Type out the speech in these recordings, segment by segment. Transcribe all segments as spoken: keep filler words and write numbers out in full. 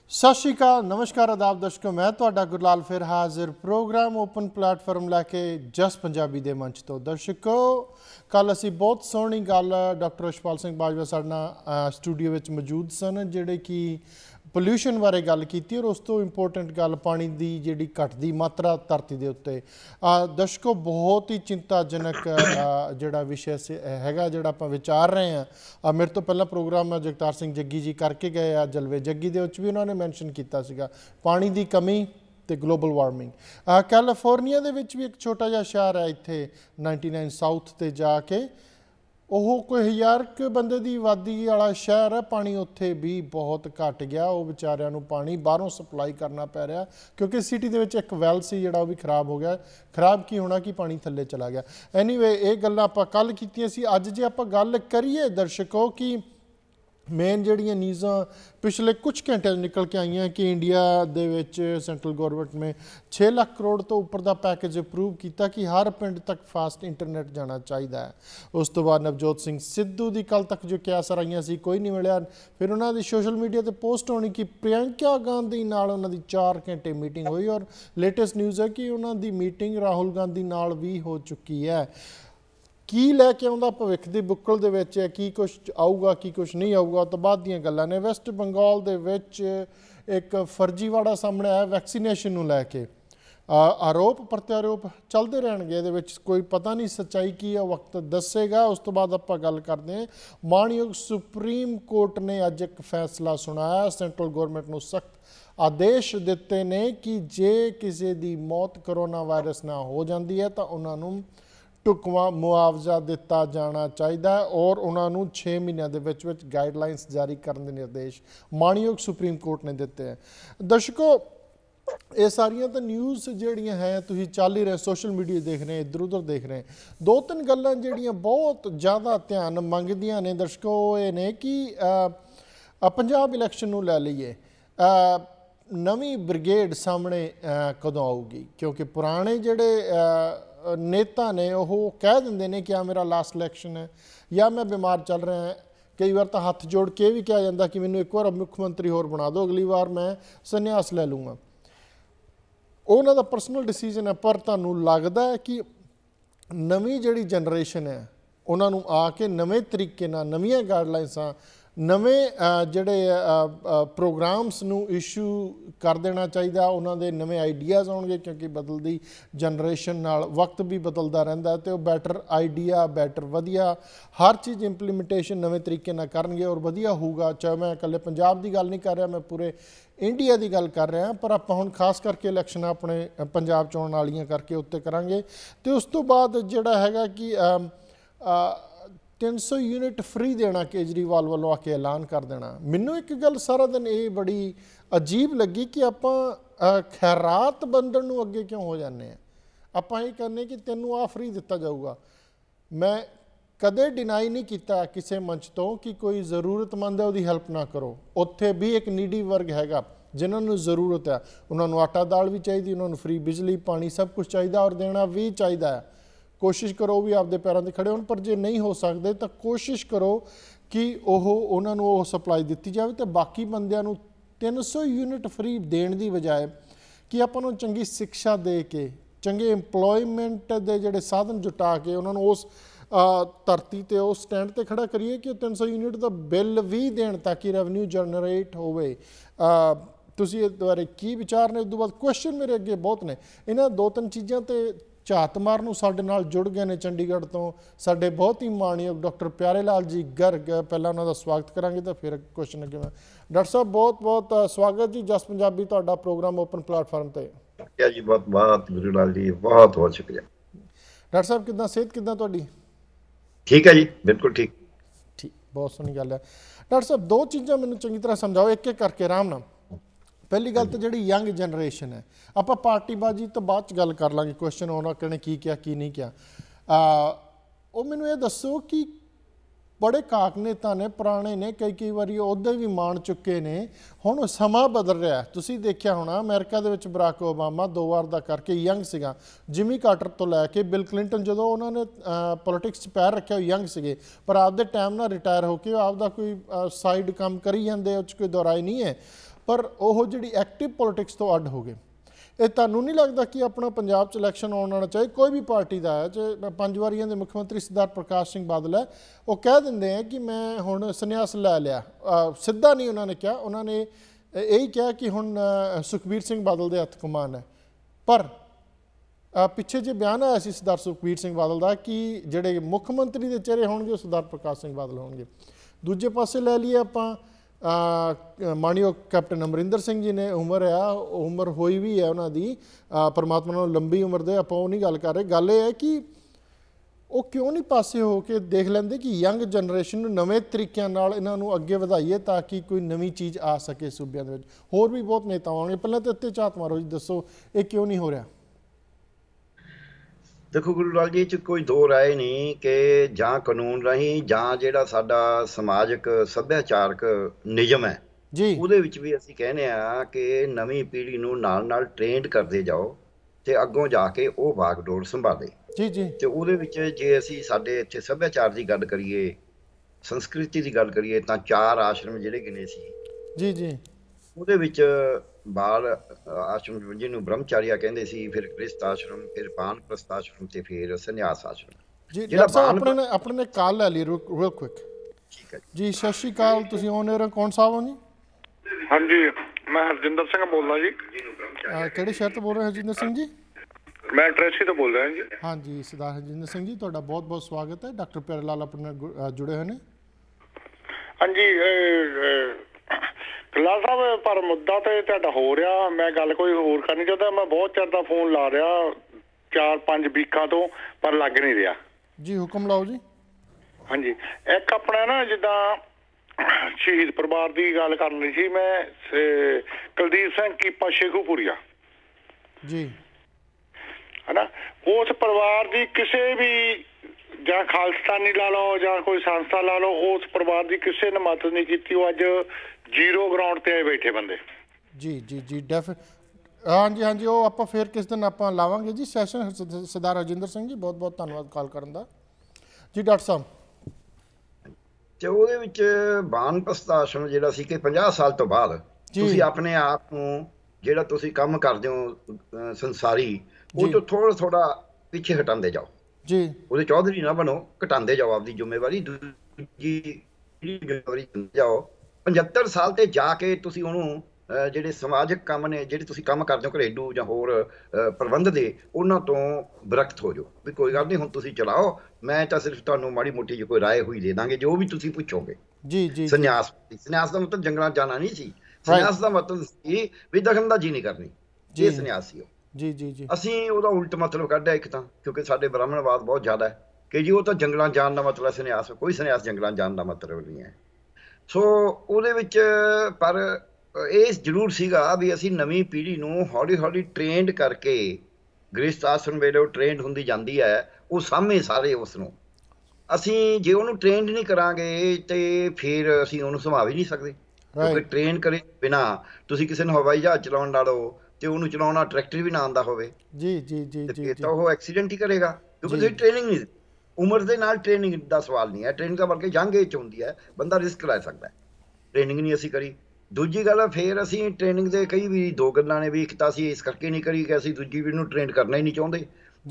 सत श्री अकाल, नमस्कार, आदाब दर्शकों। मैं तुहाडा गुरलाल फिर हाजिर प्रोग्राम ओपन प्लेटफॉर्म लैके जस पंजाबी दे मंच तो। दर्शकों, कल असी बहुत सोहनी गल डॉक्टर यशपाल सिंह बाजवा साडे नाल स्टूडियो विच मौजूद सन, जिहड़े कि पोल्यूशन बारे गल कीती और उस तो इंपोर्टेंट गल पानी की जिहड़ी घटदी मात्रा धरती दे उत्ते। दर्शकों, बहुत ही चिंताजनक जिहड़ा विषय हैगा जिहड़ा आपां विचार रहे हैं। मेरे तो पहला प्रोग्राम जगतार सिंह जग्गी जी करके गए आ जलवे जग्गी दे विच भी उन्होंने मैंशन किया सीगा पानी की कमी तो ग्लोबल वार्मिंग। कैलीफोर्निया दे विच भी एक छोटा जिहा शहर है इत्थे नाइनटी नाइन साउथ ते जाके, ਉਹ कोई हज़ार क बंदे की आबादी वाला शहर है, पानी उत्थे भी बहुत घट गया। वो बेचारिਆਂ ਨੂੰ पानी बाहरों सप्लाई करना पै रहा क्योंकि सिटी ਦੇ ਵਿੱਚ एक वैल सी ਜਿਹੜਾ ਉਹ भी खराब हो गया। खराब की होना कि पानी थੱਲੇ चला गया। एनीवे ਇਹ ਗੱਲਾਂ ਆਪਾਂ ਕੱਲ ਕੀਤੀਆਂ ਸੀ। ਅੱਜ ਜੇ ਆਪਾਂ ਗੱਲ ਕਰੀਏ ਦਰਸ਼ਕੋ कि मेन ਜਿਹੜੀਆਂ न्यूज़ां पिछले कुछ घंटे निकल के आई हैं कि इंडिया दे विच सेंट्रल गौरमेंट ने छे लाख करोड़ तो उपर का पैकेज अप्रूव किया कि हर पिंड तक फास्ट इंटरनेट जाना चाहिए है। उस तो बाद नवजोत सिंह सिद्धू की कल तक जो क्यासर आईयां सी कोई नहीं मिलिया। फिर उन्होंने सोशल मीडिया पर पोस्ट होनी कि प्रियंका गांधी नाल उन्हां दी चार घंटे मीटिंग हुई और लेटेस्ट न्यूज़ है कि उन्हां दी मीटिंग राहुल गांधी नाल भी हो चुकी है। की लैके आउंदा भविख की बुक्कल दे विच है, की कुछ आऊगा की कुछ नहीं आऊगा, तो बाद दीयां गल्लां ने। वैस्ट बंगाल दे विच एक फर्जीवाड़ा सामने आया वैक्सीनेशन नूं लैके। आरोप प्रत्यारोप चलते रहणगे, इहदे विच कोई पता नहीं सच्चाई की है, वक्त दसेगा। उस तो बाद आपां गल करदे हां माणयोग सुप्रीम कोर्ट ने अज एक फैसला सुनाया। सेंट्रल गौरमेंट नूं सख्त आदेश दिते ने कि जे किसी की मौत करोना वायरस ना हो जाती है तो उन्होंने ढुकवा मुआवजा दिता जाना चाहिए और उन्होंने छे महीनों के विच विच गाइडलाइनस जारी करने के निर्देश माणयोग सुप्रीम कोर्ट ने दिते हैं। दर्शकों, ये सारियां तो न्यूज़ जिहड़ियां हैं तुसीं चल ही रहे, सोशल मीडिया देख रहे हैं, इधर उधर देख रहे हैं। दो तीन गल्लां जिहड़ियां बहुत ज़्यादा ध्यान मंगदियां ने दर्शकों, ये ने कि पंजाब इलैक्शन नूं लै लईए, नवीं ब्रिगेड सामने कदों आऊगी? क्योंकि पुराने जिहड़े नेता ने वो कह देंगे ने कि आ मेरा लास्ट इलैक्शन है या मैं बीमार चल रहा है। कई बार तो हथ जोड़ के भी कहा जाता कि मैनू एक बार मुख्यमंत्री होर बना दो, अगली बार मैं संन्यास लै लूँगा। उन्हों का पर्सनल डिसीजन है, पर तुहानू लगता है कि नवीं जिहड़ी जनरेशन है उन्होंने आके नवे तरीके नाल नवीं गाइडलाइनसां नवें जिहड़े प्रोग्राम्स नूं इशू कर देना चाहिए, उन्होंने नवे आइडियाज़ आउणगे क्योंकि बदलती जनरेशन नाल वक्त भी बदलता रहिंदा है, तो बैटर आइडिया बैटर वधिया हर चीज़ इंप्लीमेंटेशन नवे तरीके नाल करनगे और वधिया होऊगा। चाहे मैं इकल्ले पंजाब की गल नहीं कर रहा, मैं पूरे इंडिया की गल कर रहा, पर आपां हुण खास करके इलैक्शन अपने पंजाब चोण वालियां करके उत्ते करांगे। तो उस तो बाद जिहड़ा हैगा कि आ, आ, तीन सौ यूनिट फ्री देना केजरीवाल वालों आके ऐलान कर देना। मैनू एक गल सारा दिन ये बड़ी अजीब लगी कि आपां खैरात बंदन नूं अगे क्यों हो जाने हैं। आपां ये करने कि तेनू आ फ्री दिता जाऊगा। मैं कदे डिनाई नहीं किया किसी मंच तो कि कोई ज़रूरतमंद है उसकी हेल्प ना करो। उत्थे भी एक नीडी वर्ग हैगा जिन्होंने ज़रूरत है, उन्होंने आटा दाल भी चाहिए, उन्होंने फ्री बिजली पानी सब कुछ चाहिए और देना भी चाहिए है। कोशिश करो भी आपदे पैरों ते खड़े होण, पर जे नहीं हो सकते तो कोशिश करो कि उन्होंने वो सप्लाई दी जाए। तो बाकी बंदियां नूं तीन सौ यूनिट फ्री देण दी बजाय कि आपां नूं चंगी शिक्षा दे के चंगे इंपलॉयमेंट दे जिहड़े साधन जुटा के उन्होंने उस धरती ते उस स्टैंड ते खड़ा करिए कि तीन सौ यूनिट का बिल भी देण ताकि रेवन्यू जनरेट होवे। तुसीं इस बारे की विचार ने? उस तो बाद क्वेश्चन मेरे अगे बहुत ने। इन्हां दो तीन चीज़ां ते झात मारनों साडे नाल जुड़ गए ने चंडीगढ़ तो साडे बहुत ही माणयोग डॉक्टर प्यारे लाल जी गर्ग। पहला उन्होंने स्वागत करांगे तो फिर क्वेश्चन अगे। मैं डॉक्टर साहब बहुत बहुत स्वागत जी जस पंजाबी तुहाडा प्रोग्राम ओपन प्लेटफॉर्म ते। जी बहुत बहुत गुरुलाल जी बहुत बहुत शुक्रिया। डॉक्टर साहब किदां सेहत किदां तुहाडी? ठीक है जी, बिल्कुल ठीक ठीक, बहुत सोहनी गल है। डॉक्टर साहब दो चीज़ां मैनूं चंगी तरह समझाओ एक एक करके आराम नाल। पहली गल तो जी यंग जनरेशन है, आप पार्टीबाजी तो बाद गल कर लाँगे, क्वेश्चन आना कि की क्या की नहीं क्या। वो मैनू ये दसो कि बड़े काक नेता ने, पुराने ने, कई कई वारी अहुदे भी माण चुके ने। हुण समा बदल रहा। तुसीं देखिया होना अमेरिका दे विच बराक ओबामा दो वार दा करके यंग सीगा, जिमी कार्टर तो लैके बिल क्लिंटन जदों उन्होंने पॉलिटिक्स च पैर रखिया यंग सीगे, पर आपदे टाइम नाल रिटायर होके आपदा कोई साइड काम करी जांदे, उस कोई दोहराई नहीं है। पर वो जिहड़ी एक्टिव पॉलिटिक्स तो अड हो गए। ये तुहानूं नहीं लगता कि अपना पंजाब च इलैक्शन आना चाहिए, कोई भी पार्टी का है, चाहे पंज वारियां दे मुख मंत्री सरदार प्रकाश सिंह बादल है, वो कह देंगे हैं कि मैं हुण संन्यास लै लिया। सीधा नहीं उन्होंने कहा, उन्होंने यही कहा कि हुण सुखबीर सिंह बादल के हत्थ कमान है। पर पिछे जे बयान आया सी सरदार सुखबीर सिंह बादल का कि जिहड़े मुख मंत्री के चेहरे होणगे सरदार प्रकाश सिंह बादल होणगे। दूजे पासे लै लीए आपां माणयोग कैप्टन अमरिंदर सिंह जी ने, उम्र आ उम्र होई भी है उन्होंने, परमात्मा नालों लंबी उम्र दे, आपां वो नहीं गल कर रहे। गल ये है कि वो क्यों नहीं पासे हो के देख लेंदे कि यंग जनरेशन नवे तरीकों नाल इन्हां नूं अगे वधाइए ताकि कोई नवी चीज़ आ सके सूबिਆਂ ਦੇ ਵਿੱਚ। होर भी बहुत नेता आउणगे, पहले तो इत्ते झात मारो जी, दसो ये क्यों नहीं हो रहा? देखो गुरु लाल जी, च कोई दो राय नहीं कि जां कानून राਹੀਂ ਜਾਂ ਜਿਹੜਾ ਸਾਡਾ ਸਮਾਜਿਕ ਸੱਭਿਆਚਾਰਕ ਨਿਯਮ ਹੈ जी ਉਹਦੇ ਵਿੱਚ ਵੀ ਅਸੀਂ ਕਹਿੰਦੇ ਆ ਕਿ ਨਵੀਂ ਪੀੜ੍ਹੀ ਨੂੰ ਨਾਲ ਨਾਲ ਟ੍ਰੇਨਡ ਕਰਦੇ ਜਾਓ ਤੇ ਅੱਗੋਂ ਜਾ ਕੇ ਉਹ ਬਾਗਡੋਰ ਸੰਭਾਲੇ। जी जी ਤੇ ਉਹਦੇ ਵਿੱਚ ਜੇ ਅਸੀਂ ਸਾਡੇ ਇੱਥੇ ਸੱਭਿਆਚਾਰ ਦੀ ਗੱਲ ਕਰੀਏ, ਸੰਸਕ੍ਰਿਤੀ ਦੀ ਗੱਲ ਕਰੀਏ, ਤਾਂ ਚਾਰ ਆਸ਼ਰਮ ਜਿਹੜੇ ਗਿਣੇ ਸੀ जी जी ਉਹਦੇ ਵਿੱਚ ਬਾਲ ਆਸ਼ਰਮ ਜਿਹਨੂੰ ਬ੍ਰਹਮਚਾਰੀਆ ਕਹਿੰਦੇ ਸੀ, ਫਿਰ ਗ੍ਰਸਥ ਆਸ਼ਰਮ, ਫਿਰ ਬਾਨਪ੍ਰਸਥ ਆਸ਼ਰਮ ਤੇ ਫਿਰ ਸੰਨਿਆਸ ਆਸ਼ਰਮ। जी ਜਿਹੜਾ डॉक्टर साहब ਬਾਨ अपने ने अपने ने कॉल लै ली रियल क्विक ਠੀਕ ਹੈ जी। सत श्री अकाल, तुसीं ऑन एयर कौन साहब हो जी? हाँ जी, मैं हरजिंदर सिंह बोल रहा जी। अ, किहड़े शहर तो बोल रहे हैं हरजिंदर सिंह जी? मैं ट्रेसी तो बोल रहा जी। हाँ जी, सरदार हरजिंदर सिंह जी, तुहाडा बहुत बहुत स्वागत है। डॉक्टर प्यारे लाल अपने नाल गु- अ, जुड़े हुए हैं। हाँ जी, कलाल साहब, पर मुद्दा तो तुहाडा हो रहा, मैं गल कोई होर करनी चाहता। मैं बहुत चिर दा फोन ला रहा, चार पांच वीकां तो, पर लग नहीं रहा जी। हुक्म लाओ जी। हाँ जी, एक अपना ना जिद्दां शहीद परिवार की गल करनी सी मैं, स- कुलदीप सिंह कीपा शेखूपुरिया जी है ना, उस परिवार की किसी भी ਜਾਂ ਖਾਲਸਤਾਨੀ ਲਾ ਲਓ ਜਾਂ ਕੋਈ ਸੰਸਥਾ ਲਾ ਲਓ, ਉਸ ਪਰਿਵਾਰ ਦੀ ਕਿਸੇ ਨੇ ਮਦਦ ਨਹੀਂ ਕੀਤੀ। ਉਹ ਅੱਜ ਜ਼ੀਰੋ ਗਰਾਊਂਡ ਤੇ ਆਏ ਬੈਠੇ ਬੰਦੇ। जी जी जी डेफि हाँ जी हाँ जी, वो आप फिर किस दिन आप लावांगे जी सैशन। सरदार हरजिंदर सिंह जी, बहुत बहुत धन्यवाद कॉल करने का जी। डॉक्टर साहब, ਤੇ ਉਹਦੇ ਵਿੱਚ ਬਾਨਪ੍ਰਸਥ ਆਸ਼ਰਮ ਜਿਹੜਾ ਸੀ ਕਿ ਪੰਜਾਹ ਸਾਲ ਤੋਂ ਬਾਅਦ ਜੀ। ਤੁਸੀਂ ਆਪਣੇ ਆਪ ਨੂੰ ਜਿਹੜਾ ਤੁਸੀਂ ਕੰਮ ਕਰਦੇ ਹੋ ਅਹ ਸੰਸਾਰੀ, ਉਹ ਜੀ। ਤੋਂ ਥੋੜਾ ਥੋੜਾ ਪਿੱਛੇ ਹਟਾਉਂਦੇ ਜਾਓ। जी ਉਹਦੇ ਚੌਧਰੀ ਨਾ ਬਣੋ, ਘਟਾਉਂਦੇ ਜਾਓ ਆਪਦੀ ਜ਼ਿੰਮੇਵਾਰੀ। ਦੂਜੀ ਜ਼ਿੰਮੇਵਾਰੀ ਜਾਓ ਪਝੱਤਰ ਸਾਲ ਤੇ ਜਾ ਕੇ ਤੁਸੀਂ ਉਹਨੂੰ ਅਹ ਜਿਹੜੇ ਸਮਾਜਿਕ ਕੰਮ ਨੇ, ਜਿਹੜੇ ਤੁਸੀਂ ਕੰਮ ਕਰਦੇ ਹੋ ਘਰੇਲੂ ਜਾਂ ਹੋਰ ਅਹ ਪ੍ਰਬੰਧ ਦੇ, ਉਹਨਾਂ ਤੋਂ ਵਿਰਕਤ ਹੋ ਜਾਓ ਵੀ ਕੋਈ ਗੱਲ ਨਹੀਂ, ਹੁਣ ਤੁਸੀਂ ਚਲਾਓ, ਮੈਂ ਤਾਂ ਸਿਰਫ ਤੁਹਾਨੂੰ ਮਾੜੀ ਮੋਟੀ ਜਿਹੀ ਕੋਈ ਰਾਏ ਹੋਈ ਦੇ ਦਾਂਗੇ ਜੋ ਵੀ ਤੁਸੀਂ ਪੁੱਛੋਗੇ। जी जी ਸੰਨਿਆਸ ਸੰਨਿਆਸ ਦਾ ਮਤਲਬ ਜੰਗਲਾਂ 'ਚ ਜਾਣਾ ਨਹੀਂ ਸੀ। ਸੰਨਿਆਸ ਦਾ ਮਤਲਬ ਸੀ ਵੀ ਦਖਲਅੰਦਾਜ਼ੀ ਨਹੀਂ ਕਰਨੀ। ਇਹ ਸੰਨਿਆਸ ਸੀ। जी जी जी ਅਸੀਂ ਉਹਦਾ ਉਲਟ ਮਤਲਬ ਕੱਢਿਆ ਇੱਕ ਤਾਂ, ਕਿਉਂਕਿ ਸਾਡੇ ਬ੍ਰਾਹਮਣਵਾਦ ਬਹੁਤ ਜ਼ਿਆਦਾ ਹੈ ਕਿ ਜੀ ਉਹ ਤਾਂ ਜੰਗਲਾਂ ਜਾਣ ਦਾ ਮਤਲਬ ਸੰਨਿਆਸ, ਕੋਈ ਸੰਨਿਆਸ ਜੰਗਲਾਂ ਜਾਣ ਦਾ ਮਤਲਬ ਨਹੀਂ ਹੈ। ਸੋ ਉਹਦੇ ਵਿੱਚ ਪਰ ਇਹ ਜ਼ਰੂਰ ਸੀਗਾ ਵੀ ਅਸੀਂ ਨਵੀਂ ਪੀੜ੍ਹੀ ਨੂੰ ਹੌਲੀ ਹੌਲੀ ਟ੍ਰੇਨਡ ਕਰਕੇ, ਗ੍ਰਸਥ ਆਸ਼ਰਮ ਵੇਲੇ ਉਹ ਟ੍ਰੇਨਡ ਹੁੰਦੀ ਜਾਂਦੀ ਹੈ, ਉਹ ਸਾਹਮਣੇ ਸਾਰੇ ਉਸ ਨੂੰ। ਅਸੀਂ ਜੇ ਉਹਨੂੰ ਟ੍ਰੇਨਡ ਨਹੀਂ ਕਰਾਂਗੇ ਤੇ ਫਿਰ ਅਸੀਂ ਉਹਨੂੰ ਸੰਭਾਲ ਹੀ ਨਹੀਂ ਸਕਦੇ। ਕਿਉਂਕਿ ਟ੍ਰੇਨ ਕਰੇ ਬਿਨਾਂ ਤੁਸੀਂ ਕਿਸੇ ਨੂੰ ਹਵਾਈ ਜਹਾਜ਼ ਚਲਾਉਣ ਲਾ ਲਓ ਤੇ ਉਹਨੂੰ ਚਲਾਉਣਾ ਟਰੈਕਟਰ ਵੀ ਨਾ ਆਉਂਦਾ ਹੋਵੇ जी जी जी जी ਤੇ जी ਤਾਂ ਉਹ ਐਕਸੀਡੈਂਟ ਹੀ ਕਰੇਗਾ, ਕਿਉਂਕਿ ਤੁਸੀਂ ਟ੍ਰੇਨਿੰਗ ਨਹੀਂ ਦਿੱਤੀ। ਉਮਰ ਦੇ ਨਾਲ ਟ੍ਰੇਨਿੰਗ ਦਾ ਸਵਾਲ ਨਹੀਂ ਹੈ, ਟ੍ਰੇਨਿੰਗ ਦਾ ਬਲਕਿ ਜੰਗ ਇਹ 'ਚ ਹੁੰਦੀ ਹੈ, ਬੰਦਾ ਰਿਸਕ ਲੈ ਸਕਦਾ ਹੈ। ਟ੍ਰੇਨਿੰਗ ਨਹੀਂ ਅਸੀਂ ਕਰੀ। ਦੂਜੀ ਗੱਲ ਫਿਰ ਅਸੀਂ ਟ੍ਰੇਨਿੰਗ ਦੇ ਕਈ ਵੀ ਦੋ ਗੱਲਾਂ ਨੇ ਵੀ, ਇੱਕ ਤਾਂ ਅਸੀਂ ਇਸ ਕਰਕੇ ਨਹੀਂ ਕਰੀ ਕਿ ਅਸੀਂ ਦੂਜੀ ਵੀ ਨੂੰ ਟ੍ਰੇਨ ਕਰਨਾ ਹੀ ਨਹੀਂ ਚਾਹੁੰਦੇ,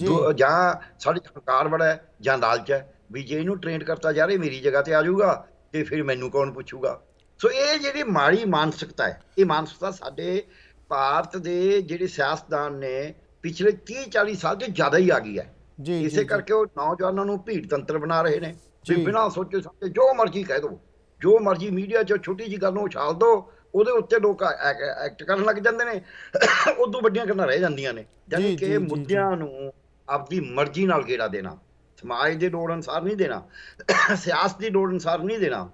ਜਾਂ ਸਾਡੇ 'ਚ ਹੰਕਾਰ ਬੜਾ ਹੈ ਜਾਂ ਲਾਲਚ ਹੈ ਵੀ ਜੇ ਇਹਨੂੰ ਟ੍ਰੇਨ ਕਰਤਾ ਜਾ ਰਿਹਾ ਮੇਰੀ ਜਗ੍ਹਾ ਤੇ ਆ ਜਾਊਗਾ ਤੇ ਫਿਰ ਮੈਨੂੰ ਕੌਣ ਪੁੱਛੂਗਾ। ਸੋ ਇਹ ਜਿਹੜੀ ਮਾੜੀ ਮਾਨਸਿਕਤਾ ਹੈ, ਇਹ ਮਾਨਸਿਕਤਾ ਸਾਡੇ ਭਾਰਤ ਦੇ ਜਿਹੜੇ ਸਿਆਸਤਦਾਨ ਨੇ ਪਿਛਲੇ ਤੀਹ ਚਾਲੀ ਸਾਲ ਤੋਂ ਜ਼ਿਆਦਾ ਹੀ ਆ ਗਈ ਹੈ। ਇਸੇ ਕਰਕੇ ਉਹ ਨੌਜਵਾਨਾਂ ਨੂੰ ਭੀੜ ਤੰਤਰ ਬਣਾ ਰਹੇ ਨੇ ਵੀ ਬਿਨਾਂ ਸੋਚੇ ਸਮਝੇ ਜੋ ਮਰਜ਼ੀ ਕਹਿ ਦਿਓ, ਜੋ ਮਰਜ਼ੀ ਮੀਡੀਆ 'ਚ ਛੋਟੀ ਜਿਹੀ ਗੱਲ ਨੂੰ ਉਛਾਲ ਦਿਓ, ਉਹਦੇ ਉੱਤੇ ਲੋਕ ਐਕਟ ਕਰਨ ਲੱਗ ਜਾਂਦੇ ਨੇ। ਉਦੋਂ ਵੱਡੀਆਂ ਗੱਲਾਂ ਰਹਿ ਜਾਂਦੀਆਂ ਨੇ। ਜਾਣੀ ਕਿ ਮੁੱਦਿਆਂ ਨੂੰ ਆਪਦੀ ਮਰਜ਼ੀ ਨਾਲ ਗੇੜਾ ਦੇਣਾ, ਸਮਾਜ ਦੇ ਲੋੜ ਅਨੁਸਾਰ ਨਹੀਂ ਦੇਣਾ, ਸਿਆਸਤ ਦੀ ਲੋੜ ਅਨੁਸਾਰ ਨਹੀਂ ਦੇਣਾ,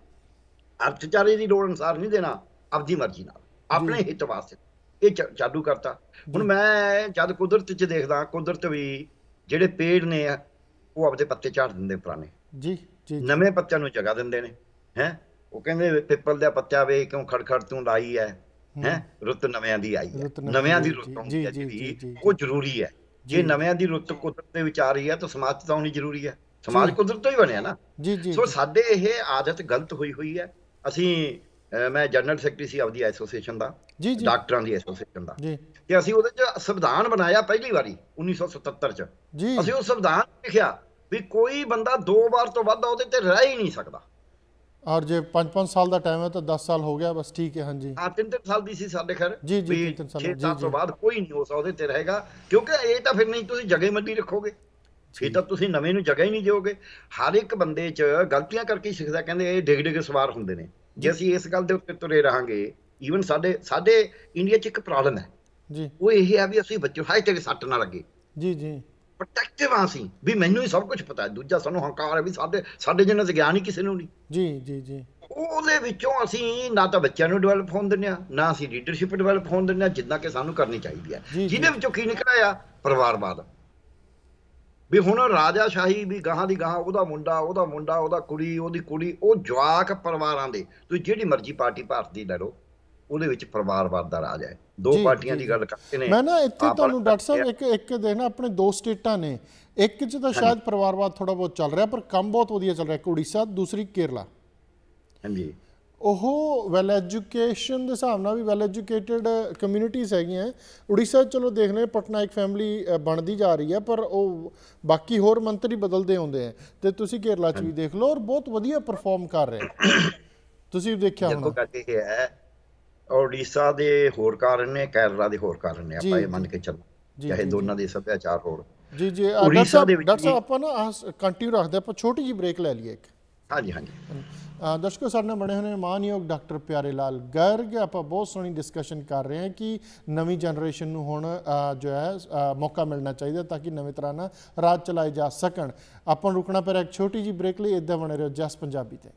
ਅਰਥਚਾਰੇ ਦੀ ਲੋੜ ਅਨੁਸਾਰ ਨਹੀਂ ਦੇਣਾ, ਆਪਦੀ ਮਰਜ਼ੀ ਨਾਲ ਆਪਣੇ ਹਿੱਤ ਵਾਸਤੇ ਇਹ ਚਾਲੂ ਕਰਤਾ। ਹੁਣ ਮੈਂ ਜਦ ਕੁਦਰਤ 'ਚ ਦੇਖਦਾ, ਕੁਦਰਤ ਵੀ ਜਿਹੜੇ ਪੇੜ ਨੇ ਉਹ ਆਪਦੇ ਪੱਤੇ ਝਾੜ ਦਿੰਦੇ ਪੁਰਾਣੇ ਜੀ, ਨਵੇਂ ਪੱਤਿਆਂ ਨੂੰ ਜਗ੍ਹਾ ਦਿੰਦੇ ਨੇ ਹੈ। ਉਹ ਕਹਿੰਦੇ ਪਿੱਪਲ ਦਾ ਪੱਤਾ ਵੇ ਕਿਉਂ ਖੜਖੜ ਤੂੰ ਲਾਈ ਹੈ ਹੈ ਰੁੱਤ ਨਵਿਆਂ ਦੀ ਆਈ ਹੈ। ਨਵਿਆਂ ਦੀ ਰੁੱਤ ਆਉਂਦੀ ਹੈ ਜਿਹੜੀ ਉਹ ਜ਼ਰੂਰੀ ਹੈ। ਜੇ ਨਵਿਆਂ ਦੀ ਰੁੱਤ ਕੁਦਰਤ ਦੇ ਵਿੱਚ ਆ ਰਹੀ ਹੈ ਤਾਂ ਸਮਾਜ 'ਚ ਤਾਂ ਆਉਣੀ ਜ਼ਰੂਰੀ ਹੈ। ਸਮਾਜ ਕੁਦਰਤ ਤੋਂ ਹੀ ਬਣਿਆ ਨਾ। ਸੋ ਸਾਡੇ ਇਹ ਆਦਤ ਗਲਤ ਹੋਈ ਹੋਈ ਹੈ। ਅਸੀਂ ਮੈਂ ਜਨਰਲ ਸੈਕਟਰੀ ਸੀ ਆਪਦੀ ਐਸੋਸੀਏਸ਼ਨ ਦਾ, ਡਾਕਟਰਾਂ ਦੀ ਐਸੋਸੀਏਸ਼ਨ ਦਾ, ਤੇ ਅਸੀਂ ਉਹਦੇ 'ਚ ਸੰਵਿਧਾਨ ਬਣਾਇਆ ਪਹਿਲੀ ਵਾਰੀ ਉੱਨੀ ਸੌ ਸਤੱਤਰ 'ਚ। ਅਸੀਂ ਉਹ ਸੰਵਿਧਾਨ ਲਿਖਿਆ ਵੀ ਕੋਈ ਬੰਦਾ ਦੋ ਵਾਰ ਤੋਂ ਵੱਧ ਉਹਦੇ ਤੇ ਰਹਿ ਹੀ ਨਹੀਂ ਸਕਦਾ। ਔਰ ਜੇ ਪੰਜ ਪੰਜ ਸਾਲ ਦਾ ਟਾਈਮ ਹੈ ਤਾਂ ਦਸ ਸਾਲ ਹੋ ਗਿਆ ਬਸ, ਠੀਕ ਹੈ। ਹਾਂਜੀ ਹਾਂ, ਤਿੰਨ ਤਿੰਨ ਸਾਲ ਦੀ ਸੀ ਸਾਡੇ ਖੈਰ ਜੀ ਜੀ ਤਿੰਨ ਸਾਲ ਛੇ ਸਾਲ ਤੋਂ ਬਾਅਦ ਕੋਈ ਨਹੀਂ ਉਸ ਉਹਦੇ ਤੇ ਰਹੇਗਾ, ਕਿਉਂਕਿ ਇਹ ਤਾਂ ਫਿਰ ਨਹੀਂ ਤੁਸੀਂ ਜਗ੍ਹਾ ਮੱਲੀ ਰੱਖੋਗੇ, ਫਿਰ ਤਾਂ ਤੁਸੀਂ ਨਵੇਂ ਨੂੰ ਜਗ੍ਹਾ ਹੀ ਨਹੀਂ ਦਿਓਗੇ। ਹਰ ਇੱਕ ਬੰਦੇ 'ਚ ਗਲਤੀਆਂ ਕਰਕੇ ਹੀ ਸਿੱਖਦਾ। ਕਹਿੰਦੇ ਇਹ ਡਿੱਗ ਡਿੱਗ ਸਵਾਰ ਹੁੰਦੇ ਨੇ। ਜੇ ਅਸੀਂ ਇਸ ਗੱਲ ਦੇ ਉੱਤੇ ਤੁਰੇ ਰਹਾਂਗੇ, ਈਵਨ ਸਾਡੇ ਸਾਡੇ ਇੰਡੀਆ 'ਚ ਇੱਕ ਪ੍ਰੋਬਲਮ ਹੈ ਜੀ, ਉਹ ਇਹ ਹੈ ਵੀ ਅਸੀਂ ਬੱਚੇ ਹਾਏ ਤੇਰੇ ਸੱਟ ਨਾ ਲੱਗੇ ਜੀ ਜੀ ਪ੍ਰੋਟੈਕਟਿਵ ਆ ਅਸੀਂ ਵੀ ਮੈਨੂੰ ਹੀ ਸਭ ਕੁਝ ਪਤਾ ਹੈ। ਦੂਜਾ ਸਾਨੂੰ ਹੰਕਾਰ ਹੈ ਵੀ ਸਾਡੇ ਸਾਡੇ ਜਿੰਨਾ ਗਿਆਨ ਹੀ ਕਿਸੇ ਨੂੰ ਨਹੀਂ। ਜੀ ਜੀ ਜੀ ਉਹਦੇ ਵਿੱਚੋਂ ਅਸੀਂ ਨਾ ਤਾਂ ਬੱਚਿਆਂ ਨੂੰ ਡਿਵੈਲਪ ਹੋਣ ਦਿੰਦੇ ਹਾਂ, ਨਾ ਅਸੀਂ ਲੀਡਰਸ਼ਿਪ ਡਿਵੈਲਪ ਹੋਣ ਦਿੰਦੇ ਹਾਂ ਜਿੱਦਾਂ ਕਿ ਸਾਨੂੰ ਕਰਨੀ ਚਾਹੀਦੀ ਹੈ। ਜਿਹਦੇ ਵਿੱਚੋਂ ਕੀ ਨਿਕਲਿਆ ਆ ਪਰਿਵਾਰਵਾਦ ਵੀ ਹੁਣ ਰਾਜਾਸ਼ਾਹੀ ਵੀ ਗਾਹਾਂ ਦੀ ਗਾਹਾਂ ਉਹਦਾ ਮੁੰਡਾ ਉਹਦਾ ਮੁੰਡਾ ਉਹਦਾ ਕੁੜੀ ਉਹਦੀ ਕੁੜੀ ਉਹ ਜਵਾਕ ਪਰਿਵਾਰਾਂ ਦੇ। ਤੁਸੀਂ ਜਿਹੜੀ ਮਰਜ਼ੀ ਪਾਰਟੀ ਭਾਰਤ ਦੀ ਲੈ ਲਓ, ਉਹਦੇ ਵਿੱਚ ਪਰਿਵਾਰਵਾਦ ਦਾ ਰਾਜ ਹੈ। ਦੋ ਪਾਰਟੀਆਂ ਦੀ ਗੱਲ ਕਰਦੇ ਨੇ। ਮੈਂ ਨਾ ਇੱਥੇ ਤੁਹਾਨੂੰ ਡਾਕਟਰ ਸਾਹਿਬ ਇੱਕ ਇੱਕ ਦੇਖਣਾ, ਆਪਣੇ ਦੋ ਸਟੇਟਾਂ ਨੇ, ਇੱਕ 'ਚ ਤਾਂ ਸ਼ਾਇਦ ਪਰਿਵਾਰਵਾਦ ਥੋੜਾ ਬਹੁਤ ਚੱਲ ਰਿਹਾ ਪਰ ਕੰਮ ਬਹੁਤ ਵਧੀਆ ਚੱਲ ਰਿਹਾ, ਇੱਕ ਉੜੀਸਾ, ਦੂਸਰੀ ਕੇਰਲਾ। ਹਾਂਜੀ, ਉਹ ਵੈਲ ਐਜੂਕੇਸ਼ਨ ਦੇ ਹਿਸਾਬ ਨਾਲ ਵੀ ਵੈਲ ਐਜੂਕੇਟਡ ਕਮਿਊਨਿਟੀਜ਼ ਹੈਗੀਆਂ। ਉੜੀਸਾ ਚਲੋ ਦੇਖ ਲਏ ਪਟਨਾਇਕ ਫੈਮਿਲੀ ਬਣਦੀ ਜਾ ਰਹੀ ਹੈ ਪਰ ਉਹ ਬਾਕੀ ਹੋਰ ਮੰਤਰੀ ਬਦਲਦੇ ਆਉਂਦੇ ਆ, ਤੇ ਤੁਸੀਂ ਕੇਰਲਾ 'ਚ ਵੀ ਦੇਖ ਲਓ ਔਰ ਬਹੁਤ ਵਧੀਆ ਪਰਫਾਰਮ ਕਰ ਰਹੇ। ਤੁਸੀਂ ਦੇਖਿਆ ਹੋਣਾ। ਉੜੀਸਾ ਦੇ ਹੋਰ ਕਾਰਨ ਨੇ, ਕੇਰਲਾ ਦੇ ਹੋਰ ਕਾਰਨ ਨੇ, ਆਪਾਂ ਇਹ ਮੰਨ ਕੇ ਚੱਲੋ, ਚਾਹੇ ਦੋਨਾਂ ਦੇ ਸੱਭਿਆਚਾਰ ਹੋਰ। ਜੀ ਜੀ ਡਾਕਟਰ ਸਾਹਿਬ ਡਾਕਟਰ ਸਾਹਿਬ ਆਪਾਂ ਨਾ ਕੰਟੀਨਿਊ ਰੱਖਦੇ, ਆਪਾਂ ਛੋਟੀ ਜਿਹੀ ਬ੍ਰੇਕ ਲੈ ਲਈਏ ਇੱਕ। ਹਾਂਜੀ ਹਾਂਜੀ ਦਰਸ਼ਕੋ, ਸਾਡੇ ਨਾਲ ਬਣੇ ਹੋਏ ਨੇ ਮਾਨਯੋਗ ਡਾਕਟਰ ਪਿਆਰੇ ਲਾਲ ਗਰਗ। ਆਪਾਂ ਬਹੁਤ ਸੋਹਣੀ ਡਿਸਕਸ਼ਨ ਕਰ ਰਹੇ ਹਾਂ ਕਿ ਨਵੀਂ ਜਨਰੇਸ਼ਨ ਨੂੰ ਹੁਣ ਜੋ ਹੈ ਮੌਕਾ ਮਿਲਣਾ ਚਾਹੀਦਾ ਤਾਂ ਕਿ ਨਵੇਂ ਤਰ੍ਹਾਂ ਨਾਲ ਰਾਜ ਚਲਾਏ ਜਾ ਸਕਣ। ਆਪਾਂ ਨੂੰ ਰੁਕਣਾ ਪਿਆ ਇੱਕ ਛੋਟੀ ਜਿਹੀ ਬ੍ਰੇਕ ਲਈ। ਇੱਦਾਂ ਬਣੇ ਰਹੋ ਜਸ ਪੰਜਾਬੀ ਤੇ।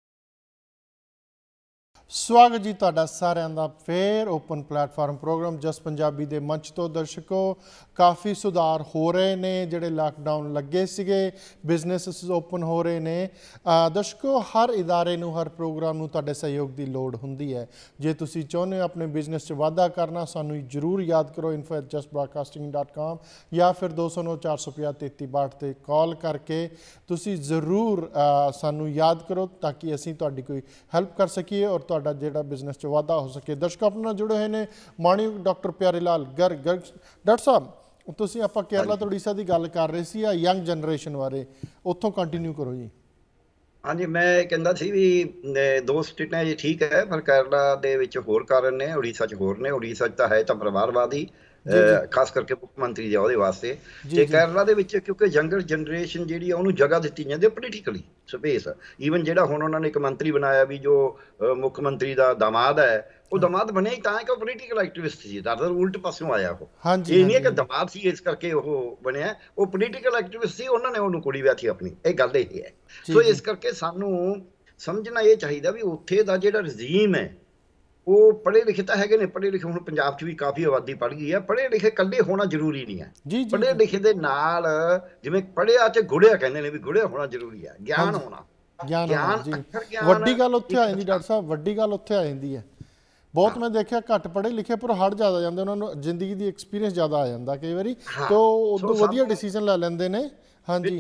ਸਵਾਗਤ ਜੀ ਤੁਹਾਡਾ ਸਾਰਿਆਂ ਦਾ ਫੇਰ open platform programme Jas Punjabi ਦੇ ਮੰਚ ਤੋਂ। ਦਰਸ਼ਕੋ, ਕਾਫੀ ਸੁਧਾਰ ਹੋ ਰਹੇ ਨੇ, ਜਿਹੜੇ ਲਾਕਡਾਊਨ ਲੱਗੇ ਸੀਗੇ, ਬਿਜ਼ਨੈਸਿਸ ਓਪਨ ਹੋ ਰਹੇ ਨੇ। ਦਰਸ਼ਕੋ, ਹਰ ਇਦਾਰੇ ਨੂੰ, ਹਰ ਪ੍ਰੋਗਰਾਮ ਨੂੰ ਤੁਹਾਡੇ ਸਹਿਯੋਗ ਦੀ ਲੋੜ ਹੁੰਦੀ ਹੈ। ਜੇ ਤੁਸੀਂ ਚਾਹੁੰਦੇ ਹੋ ਆਪਣੇ ਬਿਜ਼ਨਸ 'ਚ ਵਾਧਾ ਕਰਨਾ, ਸਾਨੂੰ ਜ਼ਰੂਰ ਯਾਦ ਕਰੋ info at just broadcasting dot com ਜਾਂ ਫਿਰ ਦੋ ਸੌ ਨੌ ਚਾਰ ਸੌ ਪੰਜਾਹ ਤੇਤੀ ਬਾਹਠ 'ਤੇ ਕਾਲ ਕਰਕੇ ਤੁਸੀਂ ਜ਼ਰੂਰ ਸਾਨੂੰ ਯਾਦ ਕਰੋ ਤਾਂ ਕਿ ਅਸੀਂ ਤੁਹਾਡੀ ਕੋਈ ਹੈਲਪ ਕਰ ਸਕੀਏ ਔਰ ਤੁਹਾਡਾ ਜਿਹੜਾ ਬਿਜ਼ਨਸ 'ਚ ਵਾਧਾ ਹੋ ਸਕੇ। ਦਰਸ਼ਕ ਆਪਣੇ ਨਾਲ ਜੁੜੇ ਹੋਏ ਨੇ ਮਾਨਯੋਗ ਡਾਕਟਰ ਪਿਆਰੇ ਲਾਲ ਗਰਗ। ਗਰਗ ਡਾਕਟਰ ਸਾਹਿਬ, ਤੁਸੀਂ ਆਪਾਂ ਕੇਰਲਾ ਤੇ ਉੜੀਸਾ ਦੀ ਗੱਲ ਕਰ ਰਹੇ ਸੀ ਆ ਯੰਗ ਜਨਰੇਸ਼ਨ ਬਾਰੇ, ਉੱਥੋਂ ਕੰਟੀਨਿਊ ਕਰੋ ਜੀ। ਹਾਂਜੀ, ਮੈਂ ਕਹਿੰਦਾ ਸੀ ਵੀ ਦੋ ਸਟੇਟਾਂ ਜੀ ਠੀਕ ਹੈ ਪਰ ਕੇਰਲਾ ਦੇ ਵਿੱਚ ਹੋਰ ਕਾਰਨ ਨੇ, ਉੜੀਸਾ 'ਚ ਹੋਰ ਨੇ। ਉੜੀਸਾ 'ਚ ਤਾਂ ਹੈ ਤਾਂ ਪਰਿਵਾਰਵਾਦੀ, ਖਾਸ ਕਰਕੇ ਮੁੱਖ ਮੰਤਰੀ ਜੀ ਉਹਦੇ ਵਾਸਤੇ। ਤੇ ਕੇਰਲਾ ਦੇ ਵਿੱਚ ਕਿਉਂਕਿ ਯੰਗਰ ਜਨਰੇਸ਼ਨ ਜਿਹੜੀ ਆ ਉਹਨੂੰ ਜਗ੍ਹਾ ਦਿੱਤੀ ਜਾਂਦੀ ਹੈ ਪੋਲੀਟੀਕਲੀ ਸਪੇਸ। ਈਵਨ ਜਿਹੜਾ ਹੁਣ ਉਹਨਾਂ ਨੇ ਇੱਕ ਮੰਤਰੀ ਬਣਾਇਆ ਵੀ ਜੋ ਮੁੱਖ ਮੰਤਰੀ ਦਾ ਦਾਮਾਦ ਹੈ, ਉਹ ਦਾਮਾਦ ਬਣਿਆ ਹੀ ਤਾਂ ਕਿ ਉਹ ਪੋਲੀਟੀਕਲ ਐਕਟਿਵਿਸਟ ਸੀ। ਦਰਅਸਲ ਉਲਟ ਪਾਸਿਓਂ ਆਇਆ ਉਹ। ਇਹ ਨਹੀਂ ਹੈ ਕਿ ਦਾਮਾਦ ਸੀ ਇਸ ਕਰਕੇ ਉਹ ਬਣਿਆ, ਉਹ ਪੋਲੀਟੀਕਲ ਐਕਟਿਵਿਸਟ ਸੀ, ਉਹਨਾਂ ਨੇ ਉਹਨੂੰ ਕੁੜੀ ਵਿਆਹੀ ਆਪਣੀ। ਇਹ ਗੱਲ ਇਹ ਹੈ। ਸੋ ਇਸ ਕਰਕੇ ਸਾਨੂੰ ਸਮਝਣਾ ਇਹ ਚਾਹੀਦਾ ਵੀ ਉੱਥੇ ਦਾ ਜਿਹੜਾ ਰਜੀਮ ਹੈ ਉਹ ਪੜ੍ਹੇ ਲਿਖੇ ਤਾਂ ਹੈਗੇ ਨੇ। ਪੜ੍ਹੇ ਲਿਖੇ ਹੁਣ ਪੰਜਾਬ 'ਚ ਵੀ ਕਾਫੀ ਆਬਾਦੀ ਪੜ੍ਹ ਗਈ ਹੈ। ਪੜ੍ਹੇ ਲਿਖੇ ਇਕੱਲੇ ਹੋਣਾ ਜ਼ਰੂਰੀ ਨਹੀਂ ਹੈ। ਪੜ੍ਹੇ ਲਿਖੇ ਦੇ ਨਾਲ ਜਿਵੇਂ ਪੜ੍ਹਿਆ ਤੇ ਗੁੜਿਆ ਕਹਿੰਦੇ ਨੇ ਵੀ ਗੁੜਿਆ ਹੋਣਾ ਜ਼ਰੂਰੀ ਹੈ, ਗਿਆਨ ਹੋਣਾ। ਗਿਆਨ ਵੱਡੀ ਗੱਲ ਉੱਥੇ ਆ ਜਾਂਦੀ ਡਾਕਟਰ ਸਾਹਿਬ, ਵੱਡੀ ਗੱਲ ਉੱਥੇ ਆ ਜਾਂਦੀ ਹੈ। ਬਹੁਤ ਮੈਂ ਦੇਖਿਆ ਘੱਟ ਪੜ੍ਹੇ ਲਿਖੇ ਪਰ ਹੜ ਜ਼ਿਆਦਾ ਜਾਂਦੇ, ਉਹਨਾਂ ਨੂੰ ਜ਼ਿੰਦਗੀ ਦੀ ਐਕਸਪੀਰੀਅੰਸ ਜ਼ਿਆਦਾ ਆ ਜਾਂਦਾ ਕਈ ਵਾਰੀ, ਤਾਂ ਉਦੋਂ ਵਧੀਆ ਡਿਸੀਜ਼ਨ ਲੈ ਲੈਂਦੇ ਨੇ। ਹਾਂਜੀ,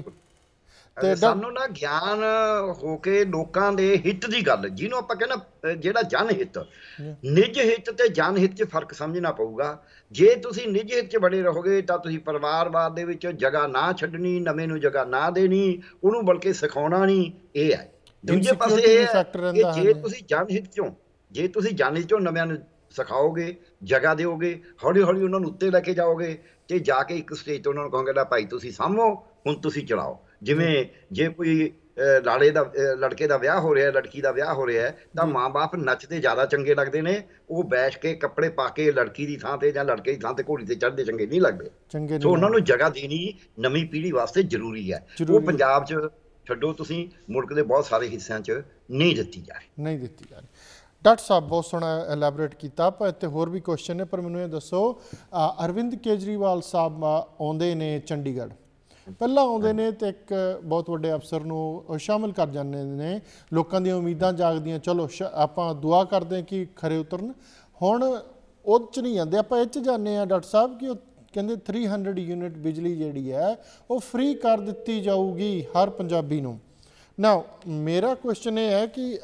ਤੇ ਸਾਨੂੰ ਨਾ ਗਿਆਨ ਹੋ ਕੇ ਲੋਕਾਂ ਦੇ ਹਿੱਤ ਦੀ ਗੱਲ, ਜਿਹਨੂੰ ਆਪਾਂ ਕਹਿੰਦਾ ਜਿਹੜਾ ਜਨ ਹਿੱਤ, ਨਿੱਜ ਹਿੱਤ ਤੇ ਜਨ ਹਿੱਤ 'ਚ ਫਰਕ ਸਮਝਣਾ ਪਊਗਾ। ਜੇ ਤੁਸੀਂ ਨਿੱਜ ਹਿੱਤ 'ਚ ਬੜੇ ਰਹੋਗੇ ਤਾਂ ਤੁਸੀਂ ਪਰਿਵਾਰਵਾਦ ਦੇ ਵਿੱਚ ਜਗ੍ਹਾ ਨਾ ਛੱਡਣੀ, ਨਵੇਂ ਨੂੰ ਜਗ੍ਹਾ ਨਾ ਦੇਣੀ, ਉਹਨੂੰ ਬਲਕਿ ਸਿਖਾਉਣਾ ਨਹੀਂ। ਇਹ ਹੈ। ਦੂਜੇ ਪਾਸੇ ਇਹ ਹੈ ਕਿ ਜੇ ਤੁਸੀਂ ਜਨ ਹਿੱਤ 'ਚੋਂ ਜੇ ਤੁਸੀਂ ਜਨ ਹਿੱਤ 'ਚੋਂ ਨਵਿਆਂ ਨੂੰ ਸਿਖਾਓਗੇ, ਜਗ੍ਹਾ ਦਿਓਗੇ, ਹੌਲੀ ਹੌਲੀ ਉਹਨਾਂ ਨੂੰ ਉੱਤੇ ਲੈ ਕੇ ਜਾਓਗੇ ਤੇ ਜਾ ਕੇ ਇੱਕ ਸਟੇਜ ਤੋਂ ਉਹਨਾਂ ਨੂੰ ਕਹੋਗੇ ਲੈ ਭਾਈ ਤੁਸੀਂ ਸਾਂਭੋ, ਹੁਣ ਤੁਸੀਂ ਚਲਾਓ। ਜਿਵੇਂ ਜੇ ਕੋਈ ਲਾੜੇ ਦਾ ਲੜਕੇ ਦਾ ਵਿਆਹ ਹੋ ਰਿਹਾ, ਲੜਕੀ ਦਾ ਵਿਆਹ ਹੋ ਰਿਹਾ ਤਾਂ ਮਾਂ ਬਾਪ ਨੱਚਦੇ ਜ਼ਿਆਦਾ ਚੰਗੇ ਲੱਗਦੇ ਨੇ, ਉਹ ਬੈਠ ਕੇ ਕੱਪੜੇ ਪਾ ਕੇ ਲੜਕੀ ਦੀ ਥਾਂ ਤੇ ਜਾਂ ਲੜਕੇ ਦੀ ਥਾਂ ਤੇ ਘੋੜੀ ਤੇ ਚੜ੍ਹਦੇ ਚੰਗੇ ਨਹੀਂ ਲੱਗਦੇ। ਸੋ ਉਹਨਾਂ ਨੂੰ ਜਗ੍ਹਾ ਦੇਣੀ ਨਵੀਂ ਪੀੜ੍ਹੀ ਵਾਸਤੇ ਜ਼ਰੂਰੀ ਹੈ। ਉਹ ਪੰਜਾਬ 'ਚ ਛੱਡੋ, ਤੁਸੀਂ ਮੁਲਕ ਦੇ ਬਹੁਤ ਸਾਰੇ ਹਿੱਸਿਆਂ 'ਚ ਨਹੀਂ ਦਿੱਤੀ ਜਾ ਰਹੀ ਨਹੀਂ ਦਿੱਤੀ ਜਾ ਰਹੀ ਡਾਕਟਰ ਸਾਹਿਬ ਬਹੁਤ ਸੋਹਣਾ ਐਲੈਬੋਰੇਟ ਕੀਤਾ। ਪਰ ਇੱਥੇ ਹੋਰ ਵੀ ਕੁਐਸਚਨ ਨੇ, ਪਰ ਮੈਨੂੰ ਇਹ ਦੱਸੋ, ਅਰਵਿੰਦ ਕੇਜਰੀਵਾਲ ਸਾਹਿਬ ਆਉਂਦੇ ਨੇ ਚੰਡੀਗੜ੍ਹ ਪਹਿਲਾਂ ਆਉਂਦੇ ਨੇ ਤੇ ਇੱਕ ਬਹੁਤ ਵੱਡੇ ਅਫਸਰ ਨੂੰ ਸ਼ਾਮਿਲ ਕਰ ਜਾਂਦੇ ਨੇ, ਲੋਕਾਂ ਦੀਆਂ ਉਮੀਦਾਂ ਜਾਗਦੀਆਂ, ਚਲੋ ਆਪਾਂ ਦੁਆ ਕਰਦੇ ਕਿ ਖਰੇ ਉਤਰਨ। ਹੁਣ ਉਹ 'ਚ ਨਹੀਂ ਜਾਂਦੇ, ਆਪਾਂ ਇਹ 'ਚ ਜਾਂਦੇ ਹਾਂ ਡਾਕਟਰ ਸਾਹਿਬ ਕਿ ਉਹ ਕਹਿੰਦੇ ਥ੍ਰੀ ਹੰਡਰਡ ਯੂਨਿਟ ਬਿਜਲੀ ਜਿਹੜੀ ਹੈ ਉਹ ਫ੍ਰੀ ਕਰ ਦਿੱਤੀ ਜਾਊਗੀ ਹਰ ਪੰਜਾਬੀ ਨੂੰ। ਨਾ ਮੇਰਾ ਕੁਐਸਚਨ ਇਹ ਹੈ ਕਿ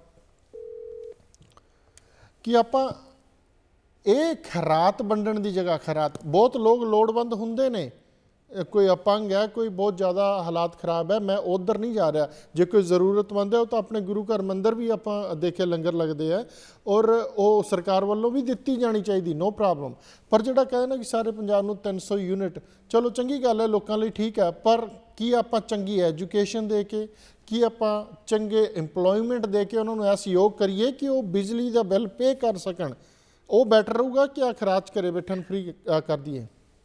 ਕਿ ਆਪਾਂ ਇਹ ਖੈਰਾਤ ਵੰਡਣ ਦੀ ਜਗ੍ਹਾ, ਖੈਰਾਤ ਬਹੁਤ ਲੋਕ ਲੋੜਵੰਦ ਹੁੰਦੇ ਨੇ, ਕੋਈ ਅਪੰਗ ਹੈ, ਕੋਈ ਬਹੁਤ ਜ਼ਿਆਦਾ ਹਾਲਾਤ ਖਰਾਬ ਹੈ, ਮੈਂ ਉਧਰ ਨਹੀਂ ਜਾ ਰਿਹਾ। ਜੇ ਕੋਈ ਜ਼ਰੂਰਤਮੰਦ ਹੈ ਉਹ ਤਾਂ ਆਪਣੇ ਗੁਰੂ ਘਰ ਮੰਦਰ ਵੀ ਆਪਾਂ ਦੇਖੇ ਲੰਗਰ ਲੱਗਦੇ ਆ ਔਰ ਉਹ ਸਰਕਾਰ ਵੱਲੋਂ ਵੀ ਦਿੱਤੀ ਜਾਣੀ ਚਾਹੀਦੀ, ਨੋ ਪ੍ਰੋਬਲਮ। ਪਰ ਜਿਹੜਾ ਕਹਿੰਦੇ ਨਾ ਕਿ ਸਾਰੇ ਪੰਜਾਬ ਨੂੰ ਤਿੰਨ ਸੌ ਯੂਨਿਟ, ਚਲੋ ਚੰਗੀ ਗੱਲ ਹੈ, ਲੋਕਾਂ ਲਈ ਠੀਕ ਹੈ, ਪਰ ਕੀ ਆਪਾਂ ਚੰਗੀ ਐਜੂਕੇਸ਼ਨ ਦੇ ਕੇ, ਕੀ ਆਪਾਂ ਚੰਗੇ ਇੰਪਲੋਇਮੈਂਟ ਦੇ ਕੇ ਉਹਨਾਂ ਨੂੰ ਇਸ ਯੋਗ ਕਰੀਏ ਕਿ ਉਹ ਬਿਜਲੀ ਦਾ ਬਿੱਲ ਪੇ ਕਰ ਸਕਣ? ਉਹ ਬੈਟਰ ਰਹੂਗਾ ਕਿ ਆ ਖਰਾਚ ਕਰੇ ਬੈਠਣ ਫ੍ਰੀ ਕਰ ਦਈਏ?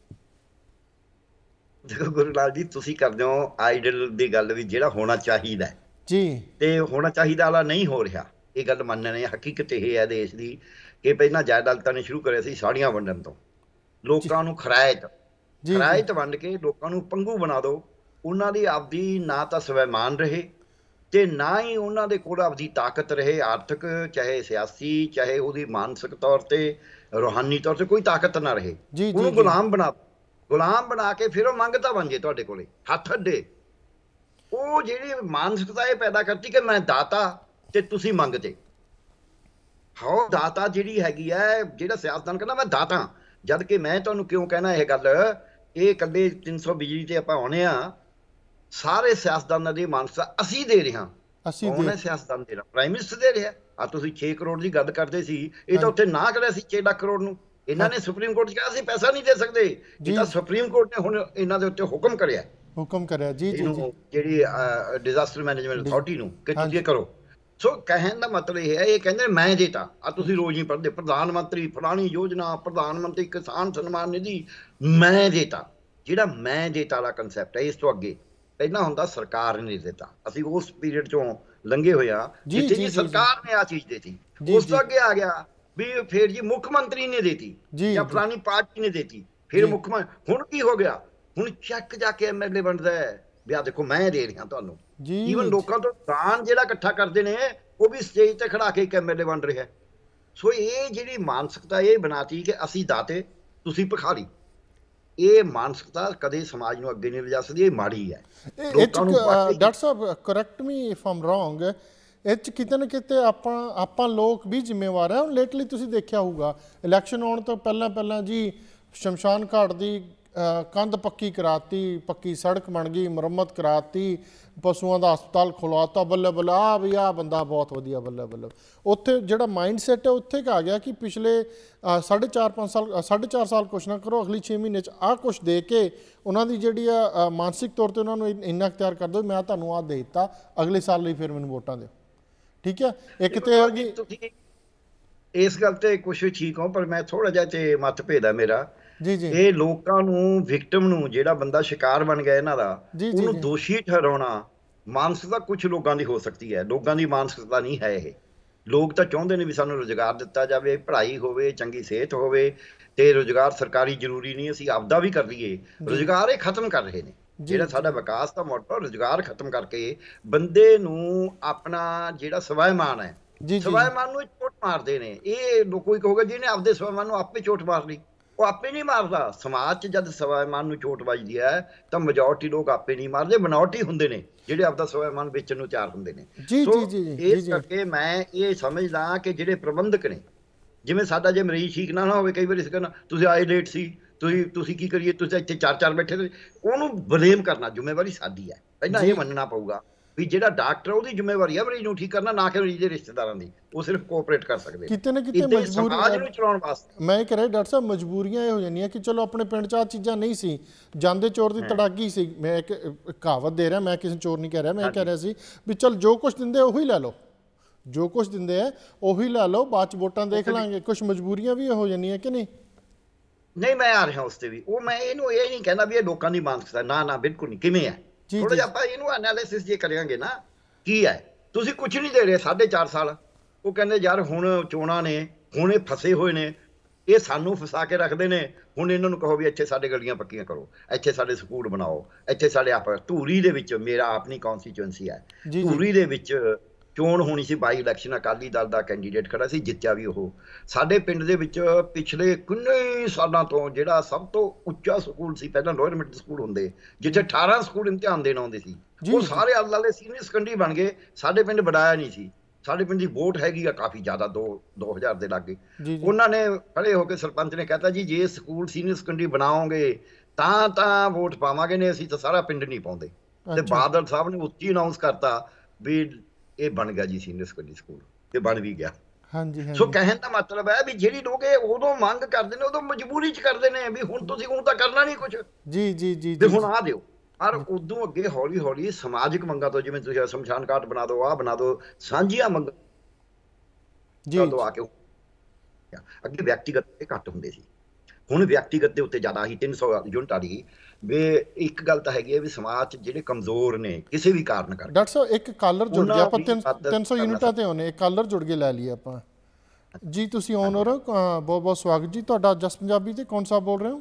ਦੇਖੋ ਗੁਰੂ ਲਾਲ ਜੀ, ਤੁਸੀਂ ਕਰਦੇ ਹੋ ਆਈਡਲ ਦੀ ਗੱਲ ਵੀ ਜਿਹੜਾ ਹੋਣਾ ਚਾਹੀਦਾ ਜੀ, ਤੇ ਹੋਣਾ ਚਾਹੀਦਾ ਵਾਲਾ ਨਹੀਂ ਹੋ ਰਿਹਾ। ਇਹ ਗੱਲ ਮੰਨਣੇ ਹਕੀਕਤ ਇਹ ਹੈ ਦੇਸ਼ ਦੀ ਕਿ ਪਹਿਲਾਂ ਜਾਇਦਾਦਾਂ ਨੇ ਸ਼ੁਰੂ ਕਰਿਆ ਸੀ ਸਾੜੀਆਂ ਵੰਡਣ ਤੋਂ, ਲੋਕਾਂ ਨੂੰ ਖਰਾਇਤ ਖਰਾਇਤ ਵੰਡ ਕੇ ਲੋਕਾਂ ਨੂੰ ਪੰਗੂ ਬਣਾ ਦਿਓ। ਉਹਨਾਂ ਦੀ ਆਪਦੀ ਨਾ ਤਾਂ ਸਵੈਮਾਨ ਰਹੇ ਤੇ ਨਾ ਹੀ ਉਹਨਾਂ ਦੇ ਕੋਲ ਆਪਦੀ ਤਾਕਤ ਰਹੇ, ਆਰਥਿਕ ਚਾਹੇ ਸਿਆਸੀ ਚਾਹੇ ਉਹਦੀ ਮਾਨਸਿਕ ਤੌਰ ਤੇ ਰੂਹਾਨੀ ਤੌਰ ਤੇ ਕੋਈ ਤਾਕਤ ਨਾ ਰਹੇ। ਉਹਨੂੰ ਗੁਲਾਮ ਬਣਾ ਗੁਲਾਮ ਬਣਾ ਕੇ ਫਿਰ ਉਹ ਮੰਗਤਾ ਬਣ ਜੇ ਤੁਹਾਡੇ ਕੋਲੇ ਹੱਥ ਅੱਡੇ। ਉਹ ਜਿਹੜੀ ਮਾਨਸਿਕਤਾ ਇਹ ਪੈਦਾ ਕਰਤੀ ਕਿ ਮੈਂ ਦਾਤਾ ਤੇ ਤੁਸੀਂ ਮੰਗਤੇ। ਹਾਂ, ਦਾਤਾ ਜਿਹੜੀ ਹੈਗੀ ਹੈ, ਜਿਹੜਾ ਸਿਆਸਤਦਾਨ ਕਹਿੰਦਾ ਮੈਂ ਦਾਤਾ, ਜਦ ਕਿ ਮੈਂ ਤੁਹਾਨੂੰ ਕਿਉਂ ਕਹਿਣਾ ਇਹ ਗੱਲ, ਇਹ ਇਕੱਲੇ ਤਿੰਨ ਸੌ ਬਿਜਲੀ ਤੇ ਆਪਾਂ ਆਉਣੇ ਆ, ਸਾਰੇ ਸਿਆਸਤਦਾਨਾਂ ਦੀ ਮਾਨਸਿਕਤਾ ਅਸੀਂ ਦੇ ਰਹੇ ਹਾਂ। ਕੌਣ ਹੈ ਸਿਆਸਤਦਾਨ ਦੇ ਰਿਹਾ? ਪ੍ਰਾਈਮ ਮਿਨਿਸਟਰ ਦੇ ਰਿਹਾ। ਆ ਤੁਸੀਂ ਛੇ ਕਰੋੜ ਦੀ ਗੱਲ ਕਰਦੇ ਸੀ, ਇਹ ਤਾਂ ਉੱਥੇ ਨਾ ਕਰਿਆ ਸੀ ਛੇ ਲੱਖ ਕਰੋੜ ਨੂੰ। ਇਹਨਾਂ ਨੇ ਸੁਪਰੀਮ ਕੋਰਟ 'ਚ ਕਿਹਾ ਅਸੀਂ ਪੈਸਾ ਨਹੀਂ ਦੇ ਸਕਦੇ, ਇਹ ਤਾਂ ਸੁਪਰੀਮ ਕੋਰਟ ਨੇ ਹੁਣ ਇਹਨਾਂ ਦੇ ਉੱਤੇ ਹੁਕਮ ਕਰਿਆ ਹੁਕਮ ਕਰਿਆ ਜੀ ਜੀ ਜਿਹੜੀ ਡਿਜ਼ਾਸਟਰ ਮੈਨੇਜਮੈਂਟ ਅਥਾਰਟੀ ਨੂੰ ਕਿ ਤੁਸੀਂ ਇਹ ਕਰੋ। ਸੋ ਕਹਿਣ ਦਾ ਮਤਲਬ ਇਹ ਹੈ, ਇਹ ਕਹਿੰਦੇ ਮੈਂ ਦੇਤਾ, ਆ ਤੁਸੀਂ ਰੋਜ਼ ਹੀ ਪੜ੍ਹਦੇ ਪ੍ਰਧਾਨ ਮੰਤਰੀ ਫਲਾਣੀ ਯੋਜਨਾ, ਪ੍ਰਧਾਨ ਮੰਤਰੀ ਕਿਸਾਨ ਸਨਮਾਨ ਨਿਧੀ, ਮੈਂ ਦੇਤਾ। ਜਿਹੜਾ ਮੈਂ ਦੇਤਾ ਵਾਲਾ ਕੰਸੈਪਟ ਹੈ, ਇਸ ਤੋਂ ਅੱਗੇ ਪਹਿਲਾਂ ਹੁੰਦਾ ਸਰਕਾਰ ਨੇ ਦਿੱਤਾ। ਅਸੀਂ ਉਸ ਪੀਰੀਅਡ ਚੋਂ ਲੰਘੇ ਹੋਏ ਆ ਜਿੱਥੇ ਜੀ ਸਰਕਾਰ ਨੇ ਆ ਚੀਜ਼ ਦੇਤੀ। ਉਸ ਤੋਂ ਅੱਗੇ ਆ ਗਿਆ ਵੀ ਫਿਰ ਜੀ ਮੁੱਖ ਮੰਤਰੀ ਨੇ ਦੇਤੀ ਜਾਂ ਫਲਾਣੀ ਪਾਰਟੀ ਨੇ ਦੇਤੀ, ਫਿਰ ਮੁੱਖ ਮੰਤਰੀ। ਹੁਣ ਕੀ ਹੋ ਗਿਆ? ਹੁਣ ਚੱਕ ਜਾ ਕੇ ਐਮਐਲਏ ਬਣਦਾ ਹੈ ਵੀ ਆ ਦੇਖੋ ਮੈਂ ਦੇ ਰਿਹਾ ਤੁਹਾਨੂੰ। ਈਵਨ ਲੋਕਾਂ ਤੋਂ ਦਾਨ ਜਿਹੜਾ ਇਕੱਠਾ ਕਰਦੇ ਨੇ ਉਹ ਵੀ ਸਟੇਜ ਤੇ ਖੜਾ ਕੇ ਇੱਕ ਐਮਐਲਏ ਬਣ ਰਿਹਾ। ਸੋ ਇਹ ਜਿਹੜੀ ਮਾਨਸਿਕਤਾ ਇਹ ਬਣਾਤੀ ਕਿ ਅਸੀਂ ਦਾਤੇ ਤੁਸੀਂ ਭਿਖਾਰੀ, ਇਹ ਮਾਨਸਿਕਤਾ ਕਦੇ ਸਮਾਜ ਨੂੰ ਅੱਗੇ ਨਹੀਂ ਲਿਜਾ ਸਕਦੀ, ਇਹ ਮਾੜੀ ਹੈ। Doctor sahib correct me if I'm wrong, ਇਹ 'ਚ ਕਿਤੇ ਨਾ ਕਿਤੇ ਆਪਾਂ ਆਪਾਂ ਲੋਕ ਵੀ ਜ਼ਿੰਮੇਵਾਰ ਹੈ। ਹੁਣ ਲੇਟਲੀ ਤੁਸੀਂ ਦੇਖਿਆ ਹੋਊਗਾ ਇਲੈਕਸ਼ਨ ਆਉਣ ਤੋਂ ਪਹਿਲਾਂ ਪਹਿਲਾਂ ਜੀ ਸ਼ਮਸ਼ਾਨ ਘਾਟ ਦੀ ਕੰਧ ਪੱਕੀ ਕਰਾਤੀ, ਪੱਕੀ ਸੜਕ ਬਣ ਗਈ, ਮੁਰੰਮਤ ਕਰਾਤੀ, ਪਸ਼ੂਆਂ ਦਾ ਹਸਪਤਾਲ ਖੁਲਵਾਤਾ, ਬੱਲੇ ਬੱਲੇ ਆ ਵੀ ਆ ਬੰਦਾ ਬਹੁਤ ਵਧੀਆ, ਬੱਲੇ ਬੱਲੇ। ਉੱਥੇ ਜਿਹੜਾ ਮਾਈਂਡ ਸੈਟ ਹੈ ਉੱਥੇ ਆ ਗਿਆ ਕਿ ਪਿਛਲੇ ਸਾਢੇ ਚਾਰ ਪੰਜ ਸਾਲ ਸਾਢੇ ਚਾਰ ਸਾਲ ਕੁਛ ਨਾ ਕਰੋ, ਅਗਲੀ ਛੇ ਮਹੀਨੇ 'ਚ ਆਹ ਕੁਛ ਦੇ ਕੇ ਉਹਨਾਂ ਦੀ ਜਿਹੜੀ ਆ ਮਾਨਸਿਕ ਤੌਰ 'ਤੇ ਉਹਨਾਂ ਨੂੰ ਇੰਨਾ ਅਖਤਿਆਰ ਕਰ ਦਿਓ, ਮੈਂ ਤੁਹਾਨੂੰ ਆਹ ਦੇ ਦਿੱਤਾ, ਅਗਲੇ ਸਾਲ ਲਈ ਫਿਰ ਮੈਨੂੰ ਵੋਟਾਂ ਦਿਓ। ਠੀਕ ਹੈ, ਇੱਕ ਤੇ ਹੈਗੀ ਇਸ ਗੱਲ ਤੇ ਕੁਛ ਠੀਕ ਹੋ, ਪਰ ਮੈਂ ਥੋੜਾ ਜਿਹਾ ਤੇ ਮਤਭੇਦ ਹੈ ਮੇਰਾ ਜੀ ਜੀ। ਇਹ ਲੋਕਾਂ ਨੂੰ, ਵਿਕਟਮ ਨੂੰ, ਜਿਹੜਾ ਬੰਦਾ ਸ਼ਿਕਾਰ ਬਣ ਗਿਆ ਇਹਨਾਂ ਦਾ, ਉਹਨੂੰ ਦੋਸ਼ੀ ਠਹਿਰਾਉਣਾ ਮਾਨਸਿਕਤਾ ਕੁਝ ਲੋਕਾਂ ਦੀ ਹੋ ਸਕਦੀ ਹੈ, ਲੋਕਾਂ ਦੀ ਮਾਨਸਿਕਤਾ ਨਹੀਂ ਹੈ ਇਹ। ਲੋਕ ਤਾਂ ਚਾਹੁੰਦੇ ਨੇ ਵੀ ਸਾਨੂੰ ਰੁਜ਼ਗਾਰ ਦਿੱਤਾ ਜਾਵੇ, ਪੜ੍ਹਾਈ ਹੋਵੇ, ਚੰਗੀ ਸਿਹਤ ਹੋਵੇ, ਤੇ ਰੁਜ਼ਗਾਰ ਸਰਕਾਰੀ ਜ਼ਰੂਰੀ ਨਹੀਂ, ਅਸੀਂ ਆਪਦਾ ਵੀ ਕਰ ਲਈਏ। ਰੁਜ਼ਗਾਰ ਇਹ ਖਤਮ ਕਰ ਰਹੇ ਨੇ। ਜਿਹੜਾ ਸਾਡਾ ਵਿਕਾਸ ਦਾ ਮੋਟੋ ਰੁਜ਼ਗਾਰ ਖਤਮ ਕਰਕੇ ਬੰਦੇ ਨੂੰ ਆਪਣਾ ਜਿਹੜਾ ਸਵੈਮਾਨ ਹੈ, ਸਵੈਮਾਨ ਨੂੰ ਚੋਟ ਮਾਰਦੇ ਨੇ। ਇਹ ਕੋਈ ਕਹੋਗਾ ਜਿਹਨੇ ਆਪਦੇ ਸਵੈਮਾਨ ਨੂੰ ਆਪੇ ਚੋਟ ਮਾਰ ਲਈ, ਉਹ ਆਪੇ ਨਹੀਂ ਮਾਰਦਾ। ਸਮਾਜ 'ਚ ਜਦ ਸਵੈਮਾਨ ਨੂੰ ਚੋਟ ਵੱਜਦੀ ਹੈ ਤਾਂ ਮੈਜੋਰਟੀ ਲੋਕ ਆਪੇ ਨਹੀਂ ਮਾਰਦੇ, ਮਿਨੋਰਟੀ ਹੁੰਦੇ ਨੇ ਜਿਹੜੇ ਆਪਦਾ ਸਵੈਮਾਨ ਵੇਚਣ ਨੂੰ ਤਿਆਰ ਹੁੰਦੇ ਨੇ। ਸੋ ਇਸ ਕਰਕੇ ਮੈਂ ਇਹ ਸਮਝਦਾ ਕਿ ਜਿਹੜੇ ਪ੍ਰਬੰਧਕ ਨੇ, ਜਿਵੇਂ ਸਾਡਾ ਜੇ ਮਰੀਜ਼ ਠੀਕ ਨਾ ਨਾ ਹੋਵੇ, ਕਈ ਵਾਰੀ ਇਸ ਕਰਨਾ ਤੁਸੀਂ ਆਏ ਲੇਟ ਸੀ, ਤੁਸੀਂ ਤੁਸੀਂ ਕੀ ਕਰੀਏ, ਤੁਸੀਂ ਇੱਥੇ ਚਾਰ ਚਾਰ ਬੈਠੇ ਨੇ, ਉਹਨੂੰ ਬਲੇਮ ਕਰਨਾ ਜ਼ਿੰਮੇਵਾਰੀ ਸਾਡੀ ਹੈ। ਪਹਿਲਾਂ ਇਹ ਮੰਨਣਾ ਪਊਗਾ ਵੀ ਜਿਹੜਾ ਡਾਕਟਰ ਉਹਦੀ ਜ਼ਿੰਮੇਵਾਰੀ ਹੈ ਮਰੀਜ਼ ਨੂੰ ਠੀਕ ਕਰਨਾ, ਨਾ ਕਿ ਮਰੀਜ਼ ਦੇ ਰਿਸ਼ਤੇਦਾਰਾਂ ਦੀ। ਉਹ ਸਿਰਫ ਕੋਆਪਰੇਟ ਕਰ ਸਕਦੇ ਕਿਤੇ ਨਾ ਕਿਤੇ ਮਜਬੂਰੀ ਨੂੰ ਚਲਾਉਣ ਵਾਸਤੇ। ਮੈਂ ਇਹ ਕਹਿ ਰਿਹਾ ਡਾਕਟਰ ਸਾਹਿਬ, ਮਜਬੂਰੀਆਂ ਇਹ ਹੋ ਜਾਂਦੀਆਂ ਕਿ ਚਲੋ ਆਪਣੇ ਪਿੰਡ 'ਚ ਆਹ ਚੀਜ਼ਾਂ ਨਹੀਂ ਸੀ, ਜਾਂਦੇ ਚੋਰ ਦੀ ਤੜਾਗੀ ਸੀ। ਮੈਂ ਇੱਕ ਕਹਾਵਤ ਦੇ ਰਿਹਾ, ਮੈਂ ਕਿਸੇ ਚੋਰ ਨਹੀਂ ਕਹਿ ਰਿਹਾ, ਮੈਂ ਇਹ ਕਹਿ ਰਿਹਾ ਸੀ ਵੀ ਚਲ ਜੋ ਕੁਛ ਦਿੰਦੇ ਉਹੀ ਲੈ ਲਓ, ਜੋ ਕੁਛ ਦਿੰਦੇ ਆ ਉਹੀ ਲੈ ਲਓ, ਬਾਅਦ 'ਚ ਵੋਟਾਂ ਦੇਖ ਲਾਂਗੇ। ਕੁਛ ਮਜਬੂਰੀਆਂ ਵੀ ਹੋ ਜਾਂਦੀਆਂ ਕਿ ਨਹੀਂ? ਨਹੀਂ, ਮੈਂ ਆ ਰਿਹਾ ਉਸ ਤੇ ਵੀ। ਉਹ ਮੈਂ ਇਹਨੂੰ ਇਹ ਨਹੀਂ ਕਹਿੰਦਾ ਵੀ ਇਹ ਲੋਕਾਂ ਦੀ ਮਾਨਸਿਕਤਾ, ਨਾ ਨਾ ਬਿਲਕੁਲ ਨਹੀਂ। ਕਿਵੇਂ ਹੈ ਥੋੜਾ ਜਿਹਾ ਆਪਾਂ ਇਹਨੂੰ ਐਨਾਲਿਸਿਸ ਜੇ ਕਰਾਂਗੇ ਨਾ, ਕੀ ਹੈ ਤੁਸੀਂ ਕੁਝ ਨਹੀਂ ਦੇ ਰਹੇ ਸਾਢੇ ਚਾਰ ਸਾਲ। ਉਹ ਕਹਿੰਦੇ ਯਾਰ ਹੁਣ ਚੋਣਾਂ ਨੇ, ਹੁਣ ਇਹ ਫਸੇ ਹੋਏ ਨੇ, ਇਹ ਸਾਨੂੰ ਫਸਾ ਕੇ ਰੱਖਦੇ ਨੇ। ਹੁਣ ਇਹਨਾਂ ਨੂੰ ਕਹੋ ਵੀ ਇੱਥੇ ਸਾਡੇ ਗਲੀਆਂ ਪੱਕੀਆਂ ਕਰੋ, ਇੱਥੇ ਸਾਡੇ ਸਕੂਲ ਬਣਾਓ, ਇੱਥੇ ਸਾਡੇ ਆਪ ਧੂਰੀ ਦੇ ਵਿੱਚ, ਮੇਰਾ ਆਪਣੀ ਕੌਂਸਟੀਚੁਐਂਸੀ ਹੈ, ਧੂਰੀ ਦੇ ਵਿੱਚ ਚੋਣ ਹੋਣੀ ਸੀ, ਬਾਈ ਇਲੈਕਸ਼ਨ ਅਕਾਲੀ ਦਲ ਦਾ ਕੈਂਡੀਡੇਟ ਖੜਾ ਸੀ, ਜਿੱਤਿਆ ਵੀ ਉਹ। ਸਾਡੇ ਪਿੰਡ ਦੇ ਵਿੱਚ ਪਿਛਲੇ ਕਿੰਨੇ ਸਾਲਾਂ ਤੋਂ ਜਿਹੜਾ ਸਭ ਤੋਂ ਉੱਚਾ ਸਕੂਲ ਸੀ, ਪਹਿਲਾਂ ਲੋਅਰ ਮਿਡਲ ਸਕੂਲ ਹੁੰਦੇ, ਜਿੱਥੇ ਅਠਾਰਾਂ ਸਕੂਲ ਇਮਤਿਹਾਨ ਦੇਣ ਆਉਂਦੇ ਸੀ, ਉਹ ਸਾਰੇ ਆਲੇ ਦੁਆਲੇ ਸੀਨੀਅਰ ਸੈਕੰਡਰੀ ਬਣ ਗਏ। ਸਾਡੇ ਪਿੰਡ ਬਣਾਇਆ ਨਹੀਂ ਸੀ। ਸਾਡੇ ਪਿੰਡ ਦੀ ਵੋਟ ਹੈਗੀ ਆ ਕਾਫੀ ਜ਼ਿਆਦਾ, ਦੋ ਦੋ ਹਜ਼ਾਰ ਦੇ ਲਾਗੇ। ਉਹਨਾਂ ਨੇ ਖੜੇ ਹੋ ਕੇ ਸਰਪੰਚ ਨੇ ਕਹਿਤਾ ਜੀ ਜੇ ਸਕੂਲ ਸੀਨੀਅਰ ਸੈਕੰਡਰੀ ਬਣਾਓਗੇ ਤਾਂ ਤਾਂ ਵੋਟ ਪਾਵਾਂਗੇ, ਨੇ ਅਸੀਂ ਤਾਂ ਸਾਰਾ ਪਿੰਡ ਨਹੀਂ ਪਾਉਂਦੇ। ਤੇ ਬਾਦਲ ਸਾਹਿਬ ਨੇ ਉੱਚੀ ਅਨਾਉਂਸ ਕਰਤਾ ਵੀ ਇਹ ਬਣ ਗਿਆ ਜੀ ਸੀਨੀਅਰ ਸੈਕੰਡਰੀ ਸਕੂਲ, ਤੇ ਬਣ ਵੀ ਗਿਆ। ਹਾਂਜੀ, ਸੋ ਕਹਿਣ ਦਾ ਮਤਲਬ ਹੈ ਵੀ ਜਿਹੜੀ ਲੋਕ ਇਹ ਉਦੋਂ ਮੰਗ ਕਰਦੇ ਨੇ, ਉਦੋਂ ਮਜਬੂਰੀ ਚ ਕਰਦੇ ਨੇ ਵੀ ਹੁਣ ਤੁਸੀਂ ਹੁਣ ਤਾਂ ਕਰਨਾ ਨਹੀਂ ਕੁਝ, ਜੀ ਜੀ ਜੀ ਤੇ ਹੁਣ ਆ ਦਿਓ। ਪਰ ਉਦੋਂ ਅੱਗੇ ਹੌਲੀ ਹੌਲੀ ਸਮਾਜਿਕ ਮੰਗਾਂ ਤੋਂ, ਜਿਵੇਂ ਤੁਸੀਂ ਸ਼ਮਸ਼ਾਨ ਘਾਟ ਬਣਾ ਦਿਓ, ਆਹ ਬਣਾ ਦਿਓ, ਸਾਂਝੀਆਂ ਮੰਗਾਂ ਤੋਂ ਆ ਕੇ ਅੱਗੇ ਵਿਅਕਤੀਗਤ ਤੇ ਘੱਟ ਹੁੰਦੇ ਸੀ, ਹੁਣ ਵਿਅਕਤੀਗਤ ਦੇ ਉੱਤੇ ਜ਼ਿਆਦਾ ਹੀ ਤਿੰਨ ਸੌ ਯੂਨਿਟ ਆ ਗਈ। ਵੀ ਇੱਕ ਗੱਲ ਤਾਂ ਹੈਗੀ ਹੈ ਵੀ ਸਮਾਜ 'ਚ ਜਿਹੜੇ ਕਮਜ਼ੋਰ ਨੇ ਕਿਸੇ ਵੀ ਕਾਰਨ ਕਰਕੇ। ਡਾਕਟਰ ਸਾਹਿਬ ਇੱਕ ਕਾਲਰ ਜੁੜ ਗਿਆ, ਆਪਾਂ ਤਿੰਨ ਸੌ ਯੂਨਿਟਾਂ ਤੇ ਹੋਣੇ, ਇੱਕ ਕਾਲਰ ਜੁੜ ਕੇ ਲੈ ਲਈਏ ਆਪਾਂ ਜੀ। ਤੁਸੀਂ ਓਨਰ ਹੋ, ਬਹੁਤ ਬਹੁਤ ਸਵਾਗਤ ਜੀ ਤੁਹਾਡਾ ਜਸ ਪੰਜਾਬੀ ਤੇ। ਕੌਣ ਸਾਹਿਬ ਬੋਲ ਰਹੇ ਹੋ?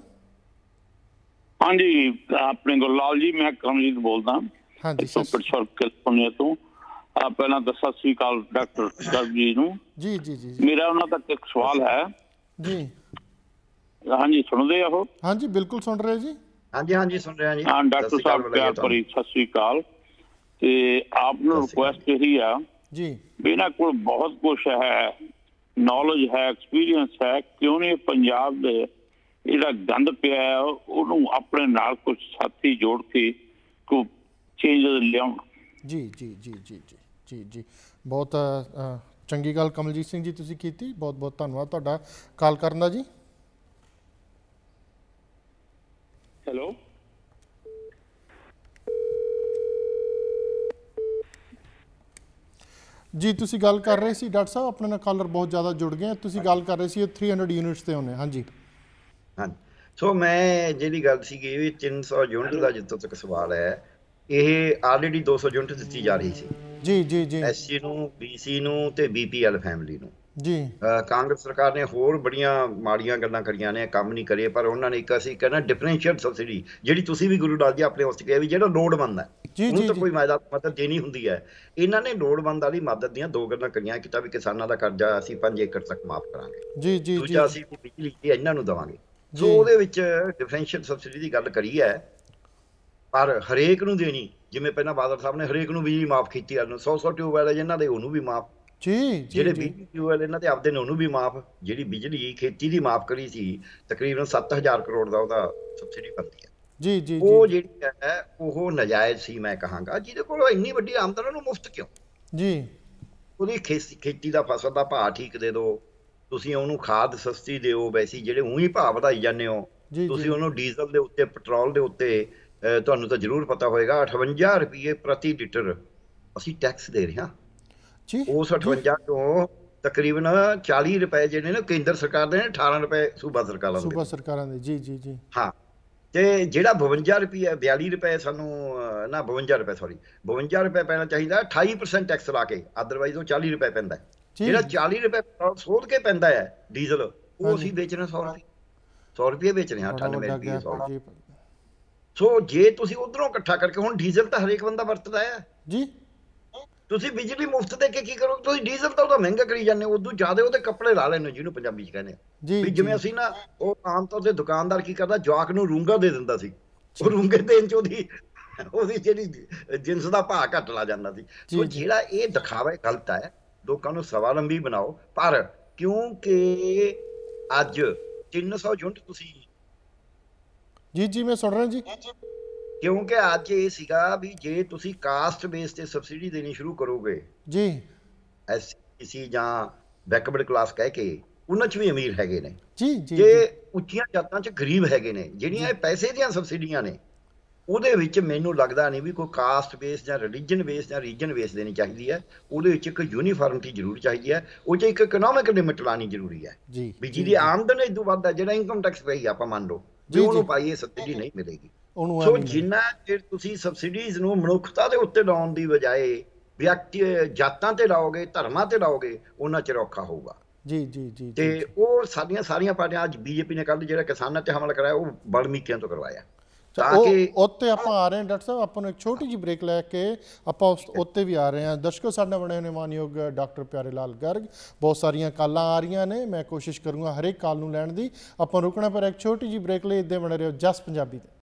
ਹਾਂਜੀ, ਆਪਣੇ ਗੁਰਲਾਲ ਜੀ, ਮੈਂ ਕਮਲਜੀਤ ਬੋਲਦਾ। ਹਾਂਜੀ ਕੈਲੀਫੋਰਨੀਆ ਤੋਂ। ਪਹਿਲਾਂ ਤਾਂ ਸਤਿ ਸ੍ਰੀ ਅਕਾਲ ਡਾਕਟਰ ਜਸ ਜੀ ਨੂੰ। ਜੀ ਜੀ ਜੀ ਮੇਰਾ ਉਹਨਾਂ ਤੱਕ ਇੱਕ ਸਵਾਲ ਹੈ ਜੀ। ਹਾਂਜੀ, ਸੁਣਦੇ ਆ ਉਹ? ਹਾਂਜੀ ਬਿਲਕੁਲ ਸੁਣ ਰਹੇ ਜੀ। ਹਾਂਜੀ ਹਾਂਜੀ ਸੁਣ ਰਹੇ ਹਾਂ ਜੀ। ਹਾਂ ਡਾਕਟਰ ਸਾਹਿਬ, ਪਿਆਰ ਭਰੀ ਸਤਿ ਸ੍ਰੀ ਅਕਾਲ। ਤੇ ਆਪ ਨੂੰ ਰਿਕੁਐਸਟ ਇਹੀ ਆ ਜੀ ਵੀ ਇਹਨਾਂ ਕੋਲ ਬਹੁਤ ਕੁਛ ਹੈ, ਨੌਲੇਜ ਹੈ, ਐਕਸਪੀਰੀਅੰਸ ਹੈ, ਕਿਉਂ ਨਹੀਂ ਪੰਜਾਬ ਦੇ ਜਿਹੜਾ ਗੰਦ ਪਿਆ ਉਹਨੂੰ ਆਪਣੇ ਨਾਲ ਕੁਝ ਸਾਥੀ ਜੋੜ ਕੇ ਕੋਈ ਚੇਂਜ ਲਿਆਉਣ। ਜੀ ਜੀ ਜੀ ਜੀ ਜੀ ਜੀ ਜੀ ਬਹੁਤ ਚੰਗੀ ਗੱਲ ਕਮਲਜੀਤ ਸਿੰਘ ਜੀ ਤੁਸੀਂ ਕੀਤੀ, ਬਹੁਤ ਬਹੁਤ ਧੰਨਵਾਦ ਤੁਹਾਡਾ ਕਾਲ ਕਰਨ ਦਾ ਜੀ। ਹੈਲੋ ਜੀ, ਤੁਸੀਂ ਗੱਲ ਕਰ ਰਹੇ ਸੀ ਡਾਕਟਰ ਸਾਹਿਬ, ਆਪਣੇ ਨਾਲ ਕਾਲਰ ਬਹੁਤ ਜ਼ਿਆਦਾ ਜੁੜ ਗਏ। ਤੁਸੀਂ ਗੱਲ ਕਰ ਰਹੇ ਸੀ ਤਿੰਨ ਸੌ ਯੂਨਿਟਸ ਤੇ ਹੋਣੇ। ਹਾਂਜੀ ਹਾਂਜੀ, ਸੋ ਮੈਂ ਜਿਹੜੀ ਗੱਲ ਸੀਗੀ ਵੀ ਤਿੰਨ ਸੌ ਯੂਨਿਟ ਦਾ ਜਿੱਥੋਂ ਤੱਕ ਸਵਾਲ ਹੈ, ਇਹ ਆਲਰੇਡੀ ਦੋ ਸੌ ਯੂਨਿਟ ਦਿੱਤੀ ਜਾ ਰਹੀ ਸੀ ਜੀ ਜੀ ਜੀ ਐਸਸੀ ਨੂੰ, ਬੀਸੀ ਨੂੰ ਤੇ ਬੀਪੀਐਲ ਫੈਮਿਲੀ ਨੂੰ ਜੀ। ਕਾਂਗਰਸ ਸਰਕਾਰ ਨੇ ਹੋਰ ਬੜੀਆਂ ਮਾੜੀਆਂ ਗੱਲਾਂ ਕਰੀਆਂ ਨੇ, ਕੰਮ ਨਹੀਂ ਕਰੇ, ਪਰ ਉਹਨਾਂ ਨੇ ਇੱਕ ਅਸੀਂ ਕਹਿੰਦਾ ਡਿਫਰੈਂਸ਼ੀਅਲ ਸਬਸਿਡੀ, ਜਿਹੜੀ ਤੁਸੀਂ ਵੀ ਗੁਰੂ ਦਾਸ ਜੀ ਆਪਣੇ ਉਸ ਕਿਹਾ ਵੀ ਜਿਹੜਾ ਲੋੜਵੰਦ ਹੈ ਉਹਨੂੰ ਤਾਂ ਕੋਈ ਮਦਦ ਦੇਣੀ ਹੁੰਦੀ ਹੈ, ਇਹਨਾਂ ਨੇ ਲੋੜਵੰਦ ਵਾਲੀ ਮਦਦ ਦੀਆਂ ਦੋ ਗੱਲਾਂ ਕਰੀਆਂ। ਇੱਕ ਤਾਂ ਵੀ ਕਿਸਾਨਾਂ ਦਾ ਕਰਜ਼ਾ ਅਸੀਂ ਪੰਜ ਏਕੜ ਤੱਕ ਮਾਫ ਕਰਾਂਗੇ, ਜੀ ਜੀ ਦੂਜਾ ਅਸੀਂ ਬਿਜਲੀ ਇਹਨਾਂ ਨੂੰ ਦੇਵਾਂਗੇ। ਸੋ ਉਹਦੇ ਵਿੱਚ ਡਿਫਰੈਂਸ਼ੀਅਲ ਸਬਸਿਡੀ ਦੀ ਗੱਲ ਕਰੀ ਹੈ, ਪਰ ਹਰੇਕ ਨੂੰ ਦੇਣੀ। ਜਿਵੇਂ ਪਹਿਲਾਂ ਬਾਦਲ ਸਾਹਿਬ ਨੇ ਹਰੇਕ ਨੂੰ ਬਿਜਲੀ ਮਾਫ ਕੀਤੀ, ਸੌ ਸੌ ਟਿਊਬਵੈਲ ਜਿਹਨਾਂ ਦੇ ਉਹਨੂੰ ਵੀ ਮਾਫ, ਜਿਹੜੇ ਬਿਜਲੀ ਟਿਊਬਵੈਲ ਇਹਨਾਂ ਦੇ ਆਪਦੇ ਨੇ ਉਹਨੂੰ ਵੀ ਮਾਫ। ਜਿਹੜੀ ਬਿਜਲੀ ਖੇਤੀ ਦੀ ਮਾਫ ਕਰੀ ਸੀ ਤਕਰੀਬਨ ਸੱਤ ਹਜ਼ਾਰ ਕਰੋੜ ਦਾ ਉਹਦਾ ਸਬਸਿਡੀ ਬਣਦੀ ਹੈ ਜੀ ਜੀ, ਉਹ ਜਿਹੜੀ ਹੈ ਉਹ ਨਜਾਇਜ਼ ਸੀ ਮੈਂ ਕਹਾਂਗਾ। ਜਿਹਦੇ ਕੋਲ ਇੰਨੀ ਵੱਡੀ ਆਮਦਨ ਉਹਨੂੰ ਮੁਫਤ ਕਿਉਂ ਜੀ? ਉਹਦੀ ਖੇਤੀ ਦਾ ਫਸਲ ਦਾ ਭਾਅ ਠੀਕ ਦੇ ਦਿਓ, ਤੁਸੀਂ ਉਹਨੂੰ ਖਾਦ ਸਸਤੀ ਦਿਓ। ਵੈਸੇ ਜਿਹੜੇ ਉਹੀ ਭਾਅ ਵਧਾਈ ਜਾਂਦੇ ਹੋ ਤੁਸੀਂ, ਉਹਨੂੰ ਡੀਜ਼ਲ ਦੇ ਉੱਤੇ, ਪੈਟਰੋਲ ਦੇ ਉੱਤੇ, ਤੁਹਾਨੂੰ ਤਾਂ ਜ਼ਰੂਰ ਪਤਾ ਹੋਏਗਾ ਅਠਵੰਜਾ ਰੁਪਏ ਪ੍ਰਤੀ ਲੀਟਰ ਅਸੀਂ ਟੈਕਸ ਦੇ ਰਹੇ ਹਾਂ। ਉਸ ਅਠਵੰਜਾ ਤੋਂ ਤਕਰੀਬਨ ਚਾਲੀ ਰੁਪਏ ਜਿਹੜੇ ਨੇ ਕੇਂਦਰ ਸਰਕਾਰ ਦੇ ਨੇ, ਅਠਾਰਾਂ ਰੁਪਏ ਸੂਬਾ ਸਰਕਾਰਾਂ ਦੇ ਸੂਬਾ ਸਰਕਾਰਾਂ ਦੇ ਜੀ ਜੀ ਜੀ ਹਾਂ। ਤੇ ਜਿਹੜਾ ਬਵੰਜਾ ਰੁਪਏ ਬਿਆਲੀ ਰੁਪਏ ਸਾਨੂੰ ਨਾ ਬਵੰਜਾ ਰੁਪਏ ਸੌਰੀ ਬਵੰਜਾ ਰੁਪਏ ਪੈਣਾ ਚਾਹੀਦਾ, ਅਠਾਈ ਪਰਸੈਂਟ ਟੈਕਸ ਲਾ ਕੇ, ਅਦਰਵਾਈਜ਼ ਉਹ ਚਾਲੀ ਰੁਪਏ ਪੈਂਦਾ। ਜਿਹੜਾ ਚਾਲੀ ਰੁਪਏ ਸੋਧ ਕੇ ਪੈਂਦਾ ਹੈ ਡੀਜ਼ਲ, ਉਹ ਅਸੀਂ ਵੇਚਣਾ ਸੌ ਰੁਪਏ ਸੌ ਰੁਪਏ ਵੇਚ ਰਹੇ ਹਾਂ, ਅਠਾਨਵੇਂ ਰੁਪਏ ਸੌ। ਸੋ ਜੇ ਤੁਸੀਂ ਉਧਰੋਂ ਇਕੱਠਾ ਕਰਕੇ, ਹੁਣ ਡੀਜ਼ਲ ਤਾਂ ਹਰੇਕ ਬੰਦਾ ਵਰਤਦਾ ਹੈ ਜੀ, ਤੁਸੀਂ ਬਿਜਲੀ ਮੁਫਤ ਦੇ ਕੇ ਕੀ ਕਰੋ? ਤੁਸੀਂ ਡੀਜ਼ਲ ਤਾਂ ਉਹਦਾ ਮਹਿੰਗਾ ਕਰੀ ਜਾਂਦੇ ਹੋ, ਉਦੋਂ ਜ਼ਿਆਦਾ ਉਹਦੇ ਕੱਪੜੇ ਲਾ ਲੈਣੇ, ਜਿਹਨੂੰ ਪੰਜਾਬੀ ਚ ਕਹਿੰਦੇ ਆ। ਜਿਵੇਂ ਅਸੀਂ ਨਾ, ਉਹ ਆਮ ਤੌਰ ਤੇ ਦੁਕਾਨਦਾਰ ਕੀ ਕਰਦਾ, ਜਵਾਕ ਨੂੰ ਰੂੰਗਾ ਦੇ ਦਿੰਦਾ ਸੀ, ਉਹ ਰੂੰਗੇ ਦੇਣ ਚ ਉਹਦੀ ਉਹਦੀ ਜਿਹੜੀ ਜਿੰਸ ਦਾ ਭਾਅ ਘੱਟ ਲਾ ਜਾਂਦਾ ਸੀ। ਸੋ ਜਿਹੜਾ ਇਹ ਦਿਖਾਵਾ ਗਲਤ ਹੈ, ਲੋਕਾਂ ਨੂੰ ਸਵਾਵਲੰਬੀ ਬਣਾਓ। ਪਰ ਕਿਉਂਕਿ ਅੱਜ ਤਿੰਨ ਸੌ ਯੂਨਿਟ ਤੁਸੀਂ ਜੀ ਜੀ ਮੈਂ ਸੁਣ ਰਿਹਾ ਜੀ, ਕਿਉਂਕਿ ਅੱਜ ਇਹ ਸੀਗਾ ਵੀ ਜੇ ਤੁਸੀਂ ਕਾਸਟ ਬੇਸ ਤੇ ਸਬਸਿਡੀ ਦੇਣੀ ਸ਼ੁਰੂ ਕਰੋਗੇ ਜੀ, ਐਸਸੀ ਜਾਂ ਬੈਕਵਰਡ ਕਲਾਸ ਕਹਿ ਕੇ, ਉਹਨਾਂ ਚ ਵੀ ਅਮੀਰ ਹੈਗੇ ਨੇ ਜੀ ਜੀ, ਜੇ ਉੱਚੀਆਂ ਜਾਤਾਂ ਚ ਗਰੀਬ ਹੈਗੇ ਨੇ। ਜਿਹੜੀਆਂ ਇਹ ਪੈਸੇ ਦੀਆਂ ਸਬਸਿਡੀਆਂ ਨੇ, ਉਹਦੇ ਵਿੱਚ ਮੈਨੂੰ ਲੱਗਦਾ ਨਹੀਂ ਵੀ ਕੋਈ ਕਾਸਟ ਬੇਸ ਜਾਂ ਰਿਲੀਜਨ ਬੇਸ ਜਾਂ ਰੀਜਨ ਬੇਸ ਦੇਣੀ ਚਾਹੀਦੀ ਹੈ। ਉਹਦੇ ਵਿੱਚ ਇੱਕ ਯੂਨੀਫਾਰਮਿਟੀ ਜ਼ਰੂਰ ਚਾਹੀਦੀ ਹੈ, ਉਹ 'ਚ ਇੱਕ ਇਕਨੋਮਿਕ ਲਿਮਿਟ ਲਾਉਣੀ ਜ਼ਰੂਰੀ ਹੈ ਵੀ ਜਿਹਦੀ ਆਮਦਨ ਇਦੋਂ ਵੱਧ ਹੈ, ਜਿਹੜਾ ਇਨਕਮ ਟੈਕਸ ਪਈ ਆਪਾਂ ਮੰਨ ਲਓ ਵੀ ਉਹਨੂੰ ਪਾਈਏ, ਸਬਸਿਡੀ ਨਹੀਂ ਮਿਲੇਗੀ। ਸੋ ਜਿੰਨਾ ਚਿਰ ਤੁਸੀਂ ਸਬਸਿਡੀਜ਼ ਨੂੰ ਮਨੁੱਖਤਾ ਦੇ ਉੱਤੇ ਲਾਉਣ ਦੀ ਬਜਾਏ ਵਿਅਕਤੀ ਜਾਤਾਂ ਤੇ ਲਾਓਗੇ, ਧਰਮਾਂ ਤੇ ਲਾਓਗੇ, ਉਹਨਾਂ ਚਿਰ ਔਖਾ ਹੋਊਗਾ। ਜੀ ਜੀ ਜੀ ਤੇ ਉਹ ਸਾਡੀਆਂ ਸਾਰੀਆਂ ਪਾਰਟੀਆਂ, ਅੱਜ ਬੀਜੇਪੀ ਨੇ ਕੱਲ੍ਹ ਜਿਹੜਾ ਕਿਸਾਨਾਂ ਤੇ ਹਮਲਾ ਕਰਾਇਆ ਉਹ ਵਾਲਮੀਕੀਆਂ ਤੋਂ ਕਰਵਾਇਆ। ਤਾਂ ਕਿ ਉੱਤੇ ਆਪਾਂ ਆ ਰਹੇ ਹਾਂ ਡਾਕਟਰ ਸਾਹਿਬ, ਆਪਾਂ ਨੂੰ ਇੱਕ ਛੋਟੀ ਜਿਹੀ ਬ੍ਰੇਕ ਲੈ ਕੇ ਆਪਾਂ ਉਸ ਉੱਤੇ ਵੀ ਆ ਰਹੇ ਹਾਂ। ਦਰਸ਼ਕੋ, ਸਾਡੇ ਬਣੇ ਹੋਏ ਮਾਨਯੋਗ ਡਾਕਟਰ ਪਿਆਰੇ ਲਾਲ ਗਰਗ, ਬਹੁਤ ਸਾਰੀਆਂ ਕਾਲਾਂ ਆ ਰਹੀਆਂ ਨੇ, ਮੈਂ ਕੋਸ਼ਿਸ਼ ਕਰੂੰਗਾ ਹਰੇਕ ਕਾਲ ਨੂੰ ਲੈਣ ਦੀ। ਆਪਾਂ ਰੁਕਣਾ ਪਰ ਇੱਕ ਛੋਟੀ ਜਿਹੀ ਬ੍ਰੇਕ ਲਈ, ਇੱਦਾਂ ਬਣੇ ਰਹੋ ਜਸ ਪੰਜਾਬੀ ਦੇ।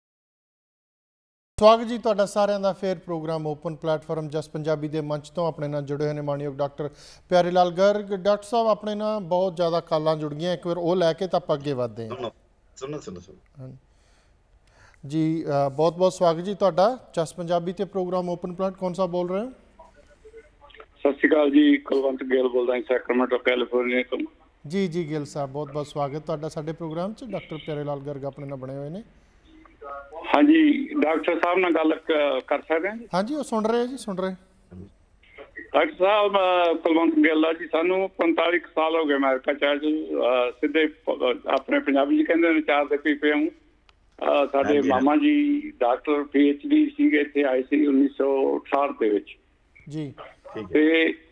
ਸਵਾਗਤ ਜੀ ਤੁਹਾਡਾ ਸਾਰਿਆਂ ਦਾ ਫੇਰ programme open platform Jus Punjabi ਦੇ ਮੰਚ ਤੋਂ। ਆਪਣੇ ਨਾਲ ਜੁੜੇ ਹੋਏ ਨੇ ਮਾਨਯੋਗ ਡਾਕਟਰ ਪਿਆਰੇ ਲਾਲ ਗਰਗ। ਡਾਕਟਰ ਸਾਹਿਬ, ਆਪਣੇ ਨਾਲ ਬਹੁਤ ਜ਼ਿਆਦਾ ਕਾਲਾਂ ਜੁੜ ਗਈਆਂ, ਇੱਕ ਵਾਰ ਉਹ ਲੈ ਕੇ ਤਾਂ ਆਪਾਂ ਅੱਗੇ ਵੱਧਦੇ ਹਾਂ। ਸੁਣੋ ਸੁਣੋ ਸੁਣੋ जी, बहुत बहुत स्वागत जी ਤੁਹਾਡਾ ਜਸ ਪੰਜਾਬੀ ਤੇ ਪ੍ਰੋਗਰਾਮ ਓਪਨ ਪਲਾਟ। ਕੌਣ ਸਾਹਿਬ ਬੋਲ ਰਹੇ ਹੋ? ਸਤਿ ਸ਼੍ਰੀ ਅਕਾਲ ਜੀ, ਕੁਲਵੰਤ ਗਿੱਲ ਬੋਲਦਾ ਹਾਂ ਸੈਕਰਾਮੈਂਟੋ ਕੈਲੀਫੋਰਨੀਆ ਤੋਂ। ਜੀ ਜੀ ਗਿੱਲ ਸਾਹਿਬ, ਬਹੁਤ ਬਹੁਤ ਸਵਾਗਤ ਤੁਹਾਡਾ ਸਾਡੇ ਪ੍ਰੋਗਰਾਮ 'ਚ। ਡਾਕਟਰ ਪਿਆਰੇ ਲਾਲ ਗਰਗ ਆਪਣੇ ਨਾਲ ਬਣੇ ਹੋਏ ਨੇ। ਹਾਂਜੀ, ਡਾਕਟਰ ਸਾਹਿਬ ਨਾਲ ਗੱਲ ਕਰ ਸਕਦੇ ਹਾਂ ਜੀ? ਹਾਂਜੀ, ਉਹ ਸੁਣ ਰਹੇ ਜੀ, ਸੁਣ ਰਹੇ। ਡਾਕਟਰ ਸਾਹਿਬ, ਕੁਲਵੰਤ ਗਿੱਲ ਆ ਜੀ। ਸਾਨੂੰ ਪੰਤਾਲੀ ਕੁ ਸਾਲ ਹੋ ਗਏ ਅਮਰੀਕਾ 'ਚ। ਸਿੱਧੇ ਆਪਣੇ ਪੰਜਾਬੀ 'ਚ ਕਹਿੰਦੇ ਨੇ ਚਾਰ ਦੇ ਪੀਪੇ ਹੂੰ। ਸਾਡੇ ਮਾਮਾ ਜੀ ਡਾਕਟਰ ਪੀ ਐਚ ਡੀ ਸੀਗੇ, ਇੱਥੇ ਆਏ ਸੀ ਉੱਨੀ ਸੌ ਅਠਾਹਠ ਦੇ ਵਿੱਚ ਜੀ। ਤੇ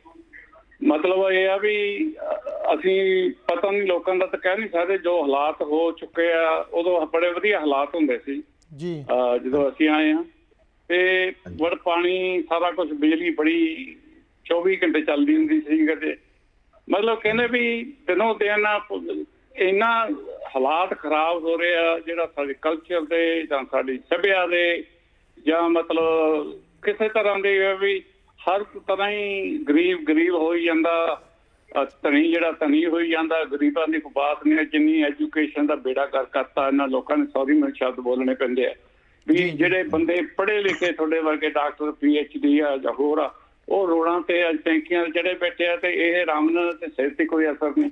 ਮਤਲਬ ਇਹ ਆ ਵੀ ਅਸੀਂ ਪਤਾ ਨਹੀਂ, ਲੋਕਾਂ ਦਾ ਤਾਂ ਕਹਿ ਨਹੀਂ ਸਕਦੇ, ਜੋ ਹਾਲਾਤ ਹੋ ਚੁੱਕੇ ਆ ਉਦੋਂ ਬੜੇ ਵਧੀਆ ਹਾਲਾਤ ਹੁੰਦੇ ਸੀ ਜੀ ਜਦੋਂ ਅਸੀਂ ਆਏ ਹਾਂ। ਤੇ ਬੜ ਪਾਣੀ ਸਾਰਾ ਕੁਛ, ਬਿਜਲੀ ਬੜੀ ਚੌਵੀ ਘੰਟੇ ਚੱਲਦੀ ਹੁੰਦੀ ਸੀ ਕਦੇ। ਮਤਲਬ ਕਹਿੰਦੇ ਵੀ ਦਿਨੋਂ ਦਿਨ ਇੰਨਾ ਹਾਲਾਤ ਖਰਾਬ ਹੋ ਰਹੇ ਆ, ਜਿਹੜਾ ਸਾਡੇ ਕਲਚਰ ਦੇ ਜਾਂ ਸਾਡੀ ਸੱਭਿਆ ਦੇ ਜਾਂ ਮਤਲਬ ਕਿਸੇ ਤਰ੍ਹਾਂ ਦੇ ਵੀ ਹਰ ਤਰ੍ਹਾਂ ਹੀ ਗਰੀਬ ਗਰੀਬ ਹੋਈ ਜਾਂਦਾ, ਧਨੀ ਜਿਹੜਾ ਧਨੀ ਹੋਈ ਜਾਂਦਾ। ਗਰੀਬਾਂ ਦੀ ਕੋਈ ਬਾਤ ਨਹੀਂ। ਜਿੰਨੀ ਐਜੂਕੇਸ਼ਨ ਦਾ ਬੇੜਾ ਕਰ ਕਰਤਾ ਇਹਨਾਂ ਲੋਕਾਂ ਨੇ, ਸੌਰੀ ਮੈਨੂੰ ਸ਼ਬਦ ਬੋਲਣੇ ਪੈਂਦੇ ਆ ਵੀ ਜਿਹੜੇ ਬੰਦੇ ਪੜ੍ਹੇ ਲਿਖੇ ਤੁਹਾਡੇ ਵਰਗੇ ਡਾਕਟਰ ਪੀ ਐਚ ਡੀ ਆ ਜਾਂ ਹੋਰ ਆ, ਉਹ ਰੋਡਾਂ ਤੇ ਟੈਂਕੀਆਂ ਜਿਹੜੇ ਬੈਠੇ ਆ ਤੇ ਇਹ ਆਰਾਮ ਨਾਲ ਤੇ ਸਿਰ ਤੇ ਕੋਈ ਅਸਰ ਨਹੀਂ।